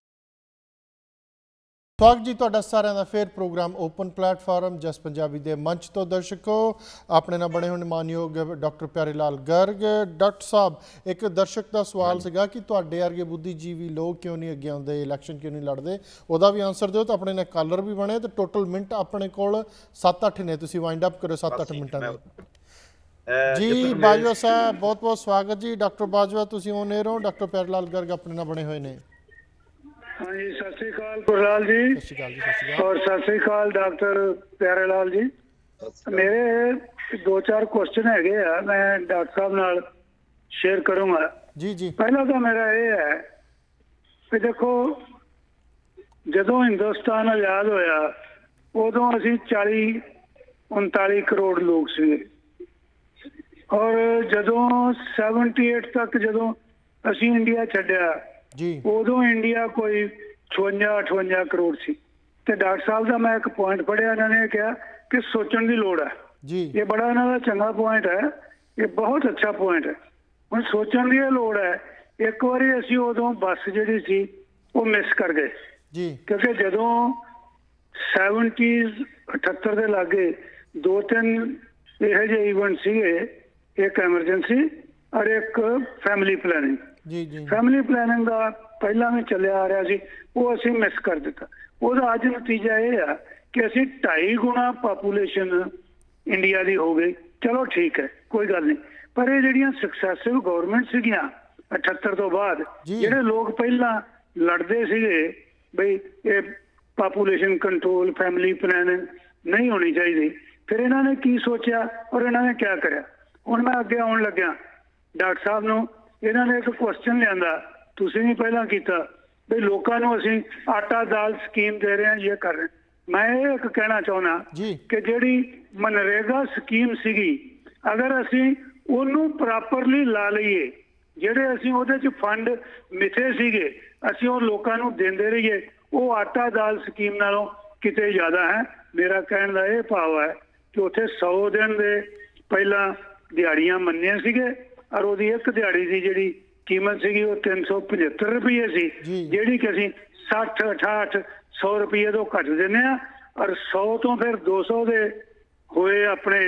ਸਵਾਗਤ ਜੀ ਤੁਹਾਡਾ ਸਾਰਿਆਂ ਦਾ ਫਿਰ programme open platform Jus Punjabi ਦੇ ਮੰਚ ਤੋਂ। ਦਰਸ਼ਕੋ, ਆਪਣੇ ਨਾਲ ਬਣੇ ਹੋਏ ਮਾਨਯੋਗ ਡਾਕਟਰ ਪਿਆਰੇ ਲਾਲ ਗਰਗ। ਡਾਕਟਰ ਸਾਹਿਬ, ਇੱਕ ਦਰਸ਼ਕ ਦਾ ਸਵਾਲ ਸੀਗਾ ਕਿ ਤੁਹਾਡੇ ਵਰਗੇ ਬੁੱਧੀਜੀਵੀ ਲੋਕ ਕਿਉਂ ਨਹੀਂ ਅੱਗੇ ਆਉਂਦੇ, ਇਲੈਕਸ਼ਨ ਕਿਉਂ ਨਹੀਂ ਲੜਦੇ, ਉਹਦਾ ਵੀ ਆਨਸਰ ਦਿਓ। ਤਾਂ ਆਪਣੇ ਨਾਲ ਕਾਲਰ ਵੀ ਬਣੇ, ਤੇ ਟੋਟਲ ਮਿੰਟ ਆਪਣੇ ਕੋਲ ਸੱਤ ਅੱਠ ਨੇ, ਤੁਸੀਂ ਵਾਈਂਡ ਅਪ ਕਰੋ ਸੱਤ ਅੱਠ ਮਿੰਟਾਂ ਦੇ ਜੀ। ਬਾਜਵਾ ਸਾਹਿਬ, ਬਹੁਤ ਬਹੁਤ ਸਵਾਗਤ ਜੀ। ਡਾਕਟਰ ਬਾਜਵਾ, ਤੁਸੀਂ ਔਨ 에ਅਰ ਹੋ। ਡਾਕਟਰ ਪਿਆਰੇ ਲਾਲ ਗਰਗ ਆਪਣੇ ਨਾਲ ਬਣੇ ਹੋਏ ਨੇ। हाँ जी, सत श्री अकाल गुरलाल जी, और सत श्री अकाल डॉक्टर प्यारे लाल जी। मेरे दो चार क्वेश्चन है, मैं डॉक्टर साहब नाल शेयर करूंगा जी जी। पहला तो मेरा ये है कि देखो, जदों हिंदुस्तान आजाद होया उदों असी चाली उनताली करोड़ लोग सीगे, और जदों सैवनटी एट तक जदों असी इंडिया छड्डिया उदों इंडिया कोई छवंजा अठवंजा करोड़ सी। ते डॉक्टर साहब का मैं एक पॉइंट पढ़िया, इन्होंने कहा कि सोचने की लोड़ है जी। ये बड़ा इन्हों का चंगा पॉइंट है, ये बहुत अच्छा पॉइंट है। हुण सोचने की लोड़ है। एक बारी असी उदों बस जिहड़ी सी वो मिस कर गए जी, क्योंकि जदों सैवनटीज़ अठहत्तर के लागे दो तीन इहो जिहे इवेंट सीगे, एक एमरजेंसी और एक फैमिली प्लानिंग जी जी। फैमिली प्लानिंग का पहला भी चलिया आ रहा सी, वो असी मिस कर दिता। उसका अज नतीजा ये है कि असी ढाई गुणा पापूलेशन इंडिया की हो गई। चलो ठीक है, कोई गल नहीं, पर ये जिहड़ियां सक्सैसिव गवर्नमेंट सीगियां अठहत्तर तो बाद, जिहड़े लोग पहला लड़ते सीगे बई ये पापूलेशन कंट्रोल फैमिली प्लानिंग नहीं होनी चाहिए, फिर इन्होंने की सोचा और इन्होंने क्या कराया। हुण मैं अगे आउण लग्या, डॉक्टर साहब नूं इन्होंने एक क्वेश्चन लिया, तुसीं भी पहला किया भी लोगों को असी आटा दाल स्कीम दे रहे हैं, ये कर रहे हैं। मैं ये एक कहना चाहना कि जिहड़ी मनरेगा स्कीम सीगी, अगर असी उन्होंने प्रॉपरली ला लीए, जिहड़े असी उहदे च फंड मिथे सीगे असी वो लोगों को देंदे रहिए, वो आटा दाल स्कीम नालों किते ज़्यादा है। मेरा कहने का यह भाव है कि उत्थे सौ दिन दे पहला दिहाड़ियां मन्नियां सीगे, और उसकी एक दिहाड़ी की जी कीमत सी वो तीन सौ पचहत्तर रुपये सी, जी कि असी सठ अठाठ सौ रुपये तो घट देने, और सौ तो फिर दो सौ दे होए अपने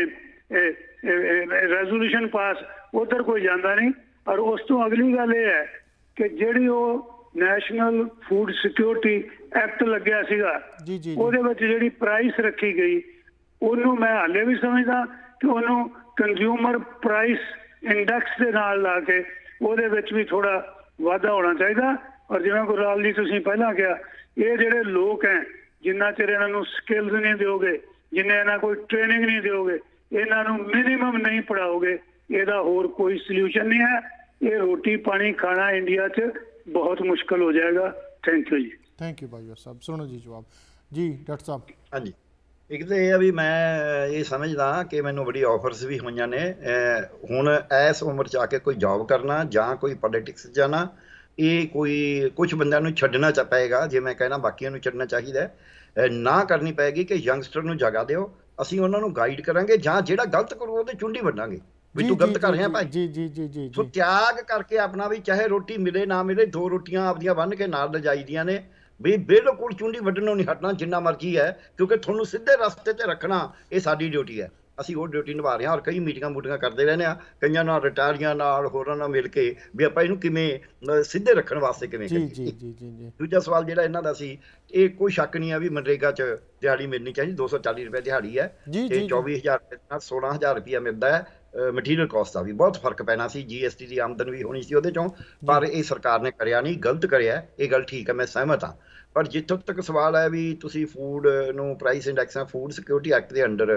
रेजोल्यूशन पास, उधर कोई जाता नहीं। और उस तो अगली गल ये है कि जिहड़ी वो नैशनल फूड सिक्योरिटी एक्ट लग्या सीगा, उहदे विच जिहड़ी प्राइस रखी गई, उन्होंने मैं हाले भी समझदा कि उन्होंने कंज्यूमर प्राइस इंडैक्स के नाल ला के ਉਹਦੇ ਵਿੱਚ भी थोड़ा वाधा होना चाहिए। और जिवें गुरलाल जी तुसीं पहला कहा, ये जिहड़े लोग हैं जिन्ना चिर इन्हां नूं स्किल्स नहीं दोगे, जिन्ने इन्हां कोई ट्रेनिंग नहीं दोगे, इन्हां नूं मिनिमम नहीं पढ़ाओगे, इहदा होर कोई सल्यूशन नहीं है। ये रोटी पानी खाना इंडिया च बहुत मुश्किल हो जाएगा। थैंक यू जी। थैंक यू भाई साहब। सुनो जी जवाब जी डॉक्टर साहब। हाँ जी, एक तो यह भी मैं ये समझदा कि मैनू बड़ी ऑफर्स भी हुई ने हुण इस उम्र च आके कोई जॉब करना जां कोई पॉलिटिक्स जाना, ये कोई कुछ बंदियां नूं छड्डना चा पेगा, जे मैं कहना बाकियां नूं छड्डना चाहिए ना करनी पेगी कि यंगस्टर नूं जगह दिओ, ਅਸੀਂ ਉਹਨਾਂ ਨੂੰ ਗਾਈਡ ਕਰਾਂਗੇ, ਜਾਂ ਜਿਹੜਾ ਗਲਤ ਕਰੂ ਉਹਦੇ ਚੁੰਡੀ ਵੱਢਾਂਗੇ ਵੀ ਤੂੰ ਗਲਤ ਕਰ ਰਿਹਾ ਭਾਈ। ਜੀ ਜੀ ਜੀ ਜੀ ਸੋ ਤਿਆਗ ਕਰਕੇ ਆਪਣਾ ਵੀ ਚਾਹੇ ਰੋਟੀ ਮਿਲੇ ਨਾ ਮਿਲੇ, ਦੋ ਰੋਟੀਆਂ ਆਪਦੀਆਂ ਬੰਨ੍ਹ ਕੇ ਨਾਲ ਲਿਜਾਈਦੀਆਂ ਨੇ ਵੀ ਬਿਲਕੁਲ ਚੁੰਡੀ ਵੱਢਣੋਂ ਨਹੀਂ ਹਟਣਾ ਜਿੰਨਾ ਮਰਜ਼ੀ ਹੈ, ਕਿਉਂਕਿ ਤੁਹਾਨੂੰ ਸਿੱਧੇ ਰਸਤੇ ਤੇ ਰੱਖਣਾ ਇਹ ਸਾਡੀ ਡਿਊਟੀ ਹੈ। ਅਸੀਂ ਉਹ ਡਿਊਟੀ ਨਿਭਾ ਰਹੇ ਹਾਂ ਔਰ ਕਈ ਮੀਟਿੰਗਾਂ ਮੂਟਿੰਗਾਂ ਕਰਦੇ ਰਹਿੰਦੇ ਹਾਂ, ਕਈਆਂ ਨਾਲ ਰਿਟਾਇਰੀਆਂ ਨਾਲ ਹੋਰਾਂ ਨਾਲ ਮਿਲ ਕੇ ਵੀ ਆਪਾਂ ਇਹਨੂੰ ਕਿਵੇਂ ਸਿੱਧੇ ਰੱਖਣ ਵਾਸਤੇ ਕਿਵੇਂ ਕਰੀਏ। ਦੂਜਾ ਸਵਾਲ ਜਿਹੜਾ ਇਹਨਾਂ ਦਾ ਸੀ, ਇਹ ਕੋਈ ਸ਼ੱਕ ਨਹੀਂ ਹੈ ਵੀ ਮਨਰੇਗਾ 'ਚ ਦਿਹਾੜੀ ਮਿਲਣੀ ਚਾਹੀਦੀ, ਦੋ ਸੌ ਚਾਲੀ ਰੁਪਏ ਦਿਹਾੜੀ ਹੈ ਤੇ ਚੌਵੀ ਹਜ਼ਾਰ ਰੁਪਏ ਨਾਲ ਸੋਲਾਂ ਹਜ਼ਾਰ ਰੁਪਇਆ ਮਿਲਦਾ ਹੈ। ਮਟੀਰੀਅਲ ਕਾਸਟ ਦਾ ਵੀ ਬਹੁਤ ਫਰਕ ਪੈਣਾ ਸੀ, ਜੀ ਐਸ ਟੀ ਦੀ ਆਮਦਨ ਵੀ ਹੋਣੀ ਸੀ ਉਹਦੇ ਚੋਂ, ਪਰ ਇਹ ਸਰਕਾਰ ਨੇ ਕਰਿਆ ਨਹੀਂ, ਗਲਤ ਕਰਿਆ। ਇਹ ਗੱਲ ਠੀਕ ਹੈ, ਮੈਂ ਸਹਿਮਤ ਹਾਂ। ਪਰ ਜਿੱਥੋਂ ਤੱਕ ਸਵਾਲ ਹੈ ਵੀ ਤੁਸੀਂ ਫੂਡ ਨੂੰ price index, food security act ਦੇ ਅੰਡਰ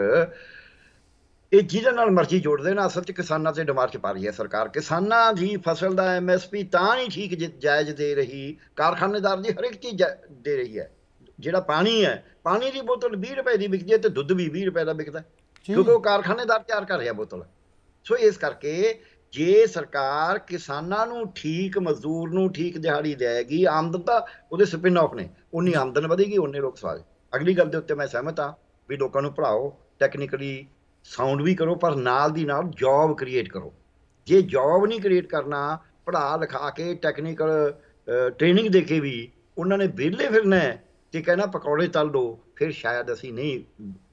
ਇਹ ਜਿਹਦੇ ਨਾਲ ਮਰਜ਼ੀ ਜੋੜਦੇ ਨਾ, ਅਸਲ 'ਚ ਕਿਸਾਨਾਂ ਤੇ ਡਿਮਾਂਡ 'ਚ ਪਾ ਰਹੀ ਹੈ ਸਰਕਾਰ। ਕਿਸਾਨਾਂ ਦੀ ਫਸਲ ਦਾ ਐਮ ਐਸ ਪੀ ਤਾਂ ਹੀ ਠੀਕ ਜਾਇਜ਼ ਦੇ ਰਹੀ, ਕਾਰਖਾਨੇਦਾਰ ਦੀ ਹਰ ਇੱਕ ਚੀਜ਼ ਦੇ ਰਹੀ ਹੈ। ਜਿਹੜਾ ਪਾਣੀ ਹੈ, ਪਾਣੀ ਦੀ ਬੋਤਲ ਵੀਹ ਰੁਪਏ ਦੀ ਵਿਕਦੀ ਹੈ ਤੇ ਦੁੱਧ ਵੀ ਵੀਹ ਰੁਪਏ ਦਾ ਵਿਕਦਾ, ਕਿਉਂਕਿ ਉਹ ਕਾਰਖਾਨੇਦਾਰ ਤਿਆਰ ਕਰ ਰਿਹਾ ਬੋਤਲ। ਸੋ ਇਸ ਕਰਕੇ ਜੇ ਸਰਕਾਰ ਕਿਸਾਨਾਂ ਨੂੰ ਠੀਕ, ਮਜ਼ਦੂਰ ਨੂੰ ਠੀਕ ਦਿਹਾੜੀ ਦੇਗੀ, ਆਮਦਨ ਤਾਂ ਉਹਦੇ ਸਪਿਨ ਆਫ ਨੇ, ਉਨੀ ਆਮਦਨ ਵਧੇਗੀ, ਉਨੇ ਲੋਕ ਸਵਾਲ। ਅਗਲੀ ਗੱਲ ਦੇ ਉੱਤੇ ਮੈਂ ਸਹਿਮਤ ਹਾਂ ਵੀ ਲੋਕਾਂ ਨੂੰ ਪੜ੍ਹਾਓ, ਟੈਕਨੀਕਲੀ ਸਾਊਂਡ ਵੀ ਕਰੋ, ਪਰ ਨਾਲ ਦੀ ਨਾਲ ਜੌਬ ਕ੍ਰੀਏਟ ਕਰੋ। ਜੇ ਜੌਬ ਨਹੀਂ ਕ੍ਰੀਏਟ ਕਰਨਾ, ਪੜ੍ਹਾ ਲਿਖਾ ਕੇ ਟੈਕਨੀਕਲ ਟ੍ਰੇਨਿੰਗ ਦੇ ਕੇ ਵੀ ਉਹਨਾਂ ਨੇ ਵਿਹਲੇ ਫਿਰਨਾ ਤੇ ਕਹਿਣਾ ਪਕੌੜੇ ਤਲ ਲਓ, ਫਿਰ ਸ਼ਾਇਦ ਅਸੀਂ ਨਹੀਂ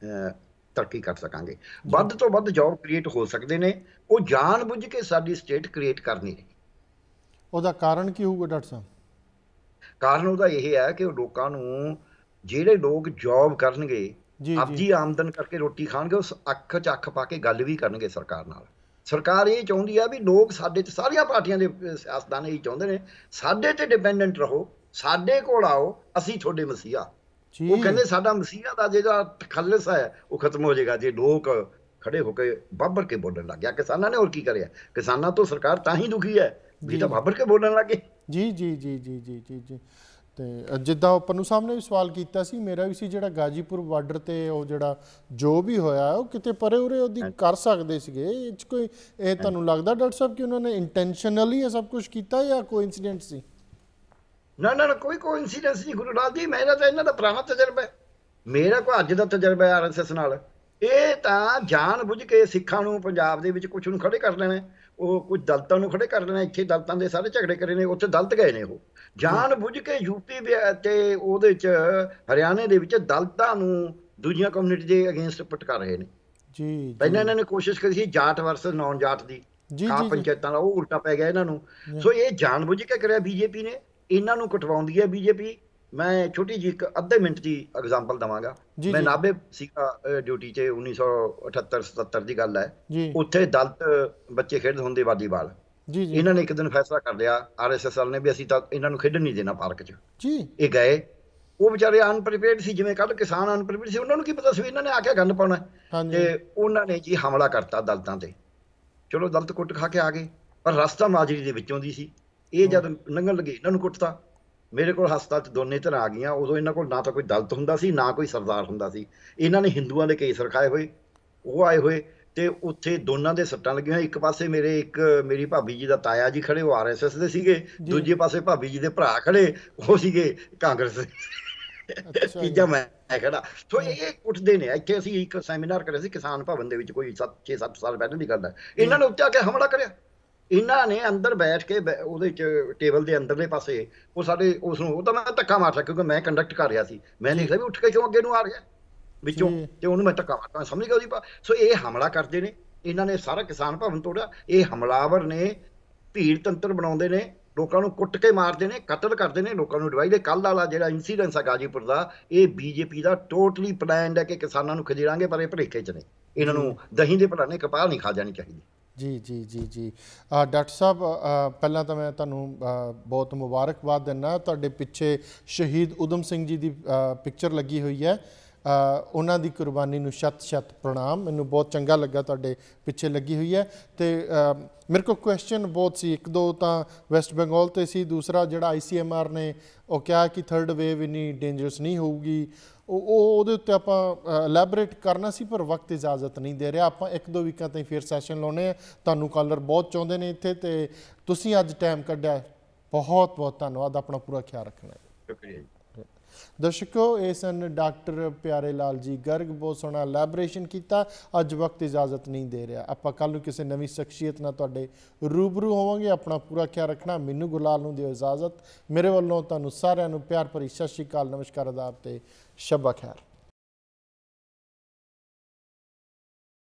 ਤਰੱਕੀ ਕਰ ਸਕਾਂਗੇ। ਵੱਧ ਤੋਂ ਵੱਧ ਜੌਬ ਕ੍ਰੀਏਟ ਹੋ ਸਕਦੇ ਨੇ, ਉਹ ਜਾਣ ਬੁੱਝ ਕੇ ਸਾਡੀ ਸਟੇਟ ਕ੍ਰੀਏਟ ਕਰਨੀ ਹੈ। ਉਹਦਾ ਕਾਰਨ ਕੀ ਹੋਊਗਾ ਡਾਕਟਰ ਸਾਹਿਬ? ਕਾਰਨ ਉਹਦਾ ਇਹ ਹੈ ਕਿ ਲੋਕਾਂ ਨੂੰ, ਜਿਹੜੇ ਲੋਕ ਜੌਬ ਕਰਨਗੇ, ਆਪਦੀ ਆਮਦਨ ਕਰਕੇ ਰੋਟੀ ਖਾਣਗੇ, ਉਸ ਅੱਖ 'ਚ ਅੱਖ ਪਾ ਕੇ ਗੱਲ ਵੀ ਕਰਨਗੇ ਸਰਕਾਰ ਨਾਲ। ਸਰਕਾਰ ਇਹ ਚਾਹੁੰਦੀ ਆ ਵੀ ਲੋਕ ਸਾਡੇ ਤੇ, ਸਾਰੀਆਂ ਪਾਰਟੀਆਂ ਦੇ ਸਿਆਸਤਦਾਨ ਇਹ ਚਾਹੁੰਦੇ ਨੇ, ਸਾਡੇ ਤੇ ਡਿਪੈਂਡੈਂਟ ਰਹੋ, ਸਾਡੇ ਕੋਲ ਆਓ, ਅਸੀਂ ਤੁਹਾਡੇ ਮਸੀਹਾ। ਉਹ ਕਹਿੰਦੇ ਸਾਡਾ ਮਸੀਹਾ ਦਾ ਜਿਹੜਾ ਤਖੱਲਸ ਹੈ ਉਹ ਖਤਮ ਹੋ ਜਾਏਗਾ ਜੇ ਲੋਕ ਖੜੇ ਹੋ ਕੇ ਬਾਬਰ ਕੇ ਬੋਲਣ ਲੱਗ ਗਿਆ। ਕਿਸਾਨਾਂ ਨੇ ਹੋਰ ਕੀ ਕਰਿਆ? ਕਿਸਾਨਾਂ ਤੋਂ ਸਰਕਾਰ ਤਾਂ ਹੀ ਦੁਖੀ ਹੈ ਵੀ ਤਾਂ ਬਾਬਰ ਕੇ ਬੋਲਣ ਲੱਗੇ। ਜੀ ਜੀ ਜੀ ਜੀ ਜੀ ਜੀ ਜੀ ਤੇ ਜਿੱਦਾਂ ਪੰਨੂ ਸਾਹਿਬ ਨੇ ਵੀ ਸਵਾਲ ਕੀਤਾ ਸੀ, ਮੇਰਾ ਵੀ ਸੀ, ਜਿਹੜਾ ਗਾਜੀਪੁਰ ਬਾਰਡਰ ਤੇ ਉਹ ਜਿਹੜਾ ਜੋ ਵੀ ਹੋਇਆ ਉਹ ਕਿਤੇ ਪਰੇ ਉਰੇ ਉਹਦੀ ਕਰ ਸਕਦੇ ਸੀਗੇ। ਇਹ 'ਚ ਕੋਈ ਇਹ ਤੁਹਾਨੂੰ ਲੱਗਦਾ ਡਾਕਟਰ ਸਾਹਿਬ ਕਿ ਉਹਨਾਂ ਨੇ ਇੰਟੈਂਸ਼ਨਲੀ ਇਹ ਸਭ ਕੁਝ ਕੀਤਾ ਜਾਂ ਕੋਈ ਇਨਸੀਡੈਂਟ ਸੀ? ਨਾ ਨਾ ਕੋਈ ਕੋਈ ਇਨਸੀਡੈਂਸ ਨਹੀਂ ਗੁਰੂ ਲਾਲ ਜੀ, ਮੇਰਾ ਤਾਂ ਇਹਨਾਂ ਦਾ ਪੁਰਾਣਾ ਤਜਰਬਾ ਹੈ, ਮੇਰਾ ਕੋਈ ਅੱਜ ਦਾ ਤਜਰਬਾ ਹੈ ਆਰ ਐਸ ਐਸ ਨਾਲ। ਇਹ ਤਾਂ ਜਾਣ ਬੁੱਝ ਕੇ ਸਿੱਖਾਂ ਨੂੰ ਪੰਜਾਬ ਦੇ ਵਿੱਚ ਕੁਛ ਨੂੰ ਖੜੇ ਕਰ ਲੈਣਾ, ਉਹ ਕੁਝ ਦਲਤਾਂ ਨੂੰ ਖੜੇ ਕਰ ਲੈਣਾ। ਇੱਥੇ ਦਲਤਾਂ ਦੇ ਸਾਰੇ ਝਗੜੇ ਕਰੇ ਨੇ, ਉੱਥੇ ਦਲਤ ਗਏ ਨੇ, ਉਹ ਜਾਣ ਬੁੱਝ ਕੇ ਯੂਪੀ ਤੇ ਉਹਦੇ 'ਚ ਹਰਿਆਣੇ ਦੇ ਵਿੱਚ ਦਲਤਾਂ ਨੂੰ ਦੂਜੀਆਂ ਕਮਿਊਨਿਟੀ ਦੇ ਅਗੇਂਸਟ ਭਟਕਾ ਰਹੇ ਨੇ। ਜੀ ਪਹਿਲਾਂ ਇਹਨਾਂ ਨੇ ਕੋਸ਼ਿਸ਼ ਕਰੀ ਸੀ ਜਾਟ ਵਰਸਸ ਨੌਨ ਜਾਟ ਦੀ, ਖਾਸ ਪੰਚਾਇਤਾਂ ਦਾ, ਉਹ ਉਲਟਾ ਪੈ ਗਿਆ ਇਹਨਾਂ ਨੂੰ। ਸੋ ਇਹ ਜਾਣ ਬੁੱਝ ਕੇ ਕਰਿਆ ਬੀਜੇਪੀ ਨੇ, ਇਹਨਾਂ ਨੂੰ ਕਟਵਾਉਂਦੀ ਹੈ ਬੀਜੇਪੀ। ਮੈਂ ਛੋਟੀ ਜਿਹੀ ਇੱਕ ਅੱਧੇ ਮਿੰਟ ਦੀ ਐਗਜ਼ਾਮਪਲ ਦੇਵਾਂਗਾ। ਮੈਂ ਨਾਭੇ ਸੀਗਾ ਡਿਊਟੀ 'ਚ, ਉੱਨੀ ਸੌ ਅਠੱਤਰ ਸਤੱਤਰ ਦੀ ਗੱਲ ਹੈ। ਉੱਥੇ ਦਲਤ ਬੱਚੇ ਖੇਡਦੇ ਹੁੰਦੇ ਵਾਲੀਬਾਲ। ਇਹਨਾਂ ਨੇ ਇੱਕ ਦਿਨ ਫੈਸਲਾ ਕਰ ਲਿਆ ਆਰ ਐਸ ਐਸ ਵਾਲੇ ਨੇ ਵੀ ਅਸੀਂ ਤਾਂ ਇਹਨਾਂ ਨੂੰ ਖੇਡਣ ਨਹੀਂ ਦੇਣਾ ਪਾਰਕ 'ਚ। ਇਹ ਗਏ, ਉਹ ਵਿਚਾਰੇ ਅਨਪ੍ਰੀਪੇਅਰਡ ਸੀ, ਜਿਵੇਂ ਕੱਲ੍ਹ ਕਿਸਾਨ ਅਨਪ੍ਰੀਪੇਅਰਡ ਸੀ। ਉਹਨਾਂ ਨੂੰ ਕੀ ਪਤਾ ਸੀ ਇਹਨਾਂ ਨੇ ਆ ਕੇ ਗੰਦ ਪਾਉਣਾ, ਤੇ ਉਹਨਾਂ ਨੇ ਜੀ ਹਮਲਾ ਕਰਤਾ ਦਲਤਾਂ ਤੇ। ਚਲੋ ਦਲਤ ਕੁੱਟ ਖਾ ਕੇ ਆ ਗਏ, ਪਰ ਰਸਤਾ ਮਾਜਰੀ ਦੇ ਵਿੱਚੋਂ ਦੀ ਸੀ। ਇਹ ਜਦ ਲੰਘਣ ਲੱਗੇ ਇਹਨਾਂ ਨੂੰ ਕੁੱਟਤਾ। ਮੇਰੇ ਕੋਲ ਹਸਪਤਾਲ 'ਚ ਦੋਨੇ ਤਰ੍ਹਾਂ ਆ ਗਈਆਂ। ਉਦੋਂ ਇਹਨਾਂ ਕੋਲ ਨਾ ਤਾਂ ਕੋਈ ਦਲਤ ਹੁੰਦਾ ਸੀ, ਨਾ ਕੋਈ ਸਰਦਾਰ ਹੁੰਦਾ ਸੀ। ਇਹਨਾਂ ਨੇ ਹਿੰਦੂਆਂ ਦੇ ਕੇਸ ਰਖਾਏ ਹੋਏ, ਉਹ ਆਏ ਹੋਏ, ਤੇ ਉੱਥੇ ਦੋਨਾਂ ਦੇ ਸੱਟਾਂ ਲੱਗੀਆਂ। ਇੱਕ ਪਾਸੇ ਮੇਰੇ ਇੱਕ ਮੇਰੀ ਭਾਬੀ ਜੀ ਦਾ ਤਾਇਆ ਜੀ ਖੜੇ, ਉਹ ਆਰ ਐਸ ਐਸ ਦੇ ਸੀਗੇ। ਦੂਜੇ ਪਾਸੇ ਭਾਬੀ ਜੀ ਦੇ ਭਰਾ ਖੜੇ, ਉਹ ਸੀਗੇ ਕਾਂਗਰਸ ਦੇ। ਤੀਜਾ ਮੈਂ ਖੜਾ। ਸੋ ਇਹ ਕੁੱਟਦੇ ਨੇ। ਇੱਥੇ ਅਸੀਂ ਇੱਕ ਸੈਮੀਨਾਰ ਕਰਿਆ ਸੀ ਕਿਸਾਨ ਭਵਨ ਦੇ ਵਿੱਚ, ਕੋਈ ਸੱਤ ਛੇ ਸੱਤ ਸਾਲ ਪਹਿਲਾਂ ਦੀ ਗੱਲ ਹੈ। ਇਹਨਾਂ ਨੇ ਉੱਤੇ ਆ ਕੇ ਹਮਲਾ ਕਰਿਆ। ਇਹਨਾਂ ਨੇ ਅੰਦਰ ਬੈਠ ਕੇ ਉਹਦੇ 'ਚ ਟੇਬਲ ਦੇ ਅੰਦਰਲੇ ਪਾਸੇ, ਉਹ ਸਾਡੇ ਉਸ ਨੂੰ, ਉਹ ਤਾਂ ਮੈਂ ਧੱਕਾ ਮਾਰ ਲਿਆ ਕਿਉਂਕਿ ਮੈਂ ਕੰਡਕਟ ਕਰ ਰਿਹਾ ਸੀ। ਮੈਂ ਦੇਖਿਆ ਵੀ ਉੱਠ ਕੇ ਕਿਉਂ ਅੱਗੇ ਨੂੰ ਆ ਰਿਹਾ ਵਿੱਚੋਂ, ਤੇ ਉਹਨੂੰ ਮੈਂ ਧੱਕਾ ਮਾਰਤਾ, ਸਮਝ ਗਿਆ ਉਹਦੀ ਪਾ। ਸੋ ਇਹ ਹਮਲਾ ਕਰਦੇ ਨੇ, ਇਹਨਾਂ ਨੇ ਸਾਰਾ ਕਿਸਾਨ ਭਵਨ ਤੋੜਿਆ। ਇਹ ਹਮਲਾਵਰ ਨੇ, ਭੀੜ ਤੰਤਰ ਬਣਾਉਂਦੇ ਨੇ, ਲੋਕਾਂ ਨੂੰ ਕੁੱਟ ਕੇ ਮਾਰਦੇ ਨੇ, ਕਤਲ ਕਰਦੇ ਨੇ, ਲੋਕਾਂ ਨੂੰ ਡਿਵਾਈਡ। ਕੱਲ੍ਹ ਵਾਲਾ ਜਿਹੜਾ ਇੰਸੀਡੈਂਸ ਆ ਗਾਜੀਪੁਰ ਦਾ, ਇਹ ਬੀਜੇਪੀ ਦਾ ਟੋਟਲੀ ਪਲਾਨਡ ਹੈ ਕਿ ਕਿਸਾਨਾਂ ਨੂੰ ਖਜੇੜਾਂਗੇ, ਪਰ ਇਹ ਭੁਲੇਖੇ 'ਚ ਨੇ। ਇਹਨਾਂ ਨੂੰ ਦਹੀਂ ਦੇ ਭਲਾਨੇ ਕਪਾਹ ਨਹੀਂ ਖਾ ਜਾਣੀ ਚਾਹੀਦੀ। ਜੀ ਜੀ ਜੀ ਜੀ ਡਾਕਟਰ ਸਾਹਿਬ, ਪਹਿਲਾਂ ਤਾਂ ਮੈਂ ਤੁਹਾਨੂੰ ਬਹੁਤ ਮੁਬਾਰਕਬਾਦ ਦਿੰਦਾ। ਤੁਹਾਡੇ ਪਿੱਛੇ ਸ਼ਹੀਦ ਊਧਮ ਸਿੰਘ ਜੀ ਦੀ ਪਿਕਚਰ ਲੱਗੀ ਹੋਈ ਹੈ, ਉਹਨਾਂ ਦੀ ਕੁਰਬਾਨੀ ਨੂੰ ਸ਼ਤ ਸ਼ਤ ਪ੍ਰਣਾਮ। ਮੈਨੂੰ ਬਹੁਤ ਚੰਗਾ ਲੱਗਾ ਤੁਹਾਡੇ ਪਿੱਛੇ ਲੱਗੀ ਹੋਈ ਹੈ। ਅਤੇ ਮੇਰੇ ਕੋਲ ਕੁਐਸਚਨ ਬਹੁਤ ਸੀ, ਇੱਕ ਦੋ ਤਾਂ ਵੈਸਟ ਬੰਗਾਲ 'ਤੇ ਸੀ, ਦੂਸਰਾ ਜਿਹੜਾ ਆਈ ਸੀ ਐਮ ਆਰ ਨੇ ਉਹ ਕਿਹਾ ਕਿ ਥਰਡ ਵੇਵ ਇੰਨੀ ਡੇਂਜਰਸ ਨਹੀਂ ਹੋਊਗੀ, ਉਹ ਉਹਦੇ ਉੱਤੇ ਆਪਾਂ ਐਲੈਬੋਰੇਟ ਕਰਨਾ ਸੀ, ਪਰ ਵਕਤ ਇਜਾਜ਼ਤ ਨਹੀਂ ਦੇ ਰਿਹਾ। ਆਪਾਂ ਇੱਕ ਦੋ ਵੀਕਾਂ ਤਾਈਂ ਫਿਰ ਸੈਸ਼ਨ ਲਾਉਣੇ ਆ। ਤੁਹਾਨੂੰ ਕਾਲਰ ਬਹੁਤ ਚਾਹੁੰਦੇ ਨੇ ਇੱਥੇ, ਅਤੇ ਤੁਸੀਂ ਅੱਜ ਟਾਈਮ ਕੱਢਿਆ, ਬਹੁਤ ਬਹੁਤ ਧੰਨਵਾਦ। ਆਪਣਾ ਪੂਰਾ ਖਿਆਲ ਰੱਖਣਾ। ਸ਼ੁਕਰੀਆ ਜੀ। दर्शकों ये सन डॉक्टर प्यारे लाल जी गर्ग, बहुत सोहना एलैबोरेशन किया। अज वक्त इजाजत नहीं दे रहा, आप कल नूं किसी नवीं शख्सियत नाल तुहाडे रूबरू होवांगे। अपना पूरा ख्याल रखना। मैनू गुलाल नूं दिओ इजाजत। मेरे वालों तुहानूं सारिआं नूं प्यार भरी सत श्री अकाल, नमस्कार, आदाब ते शब्बा खैर।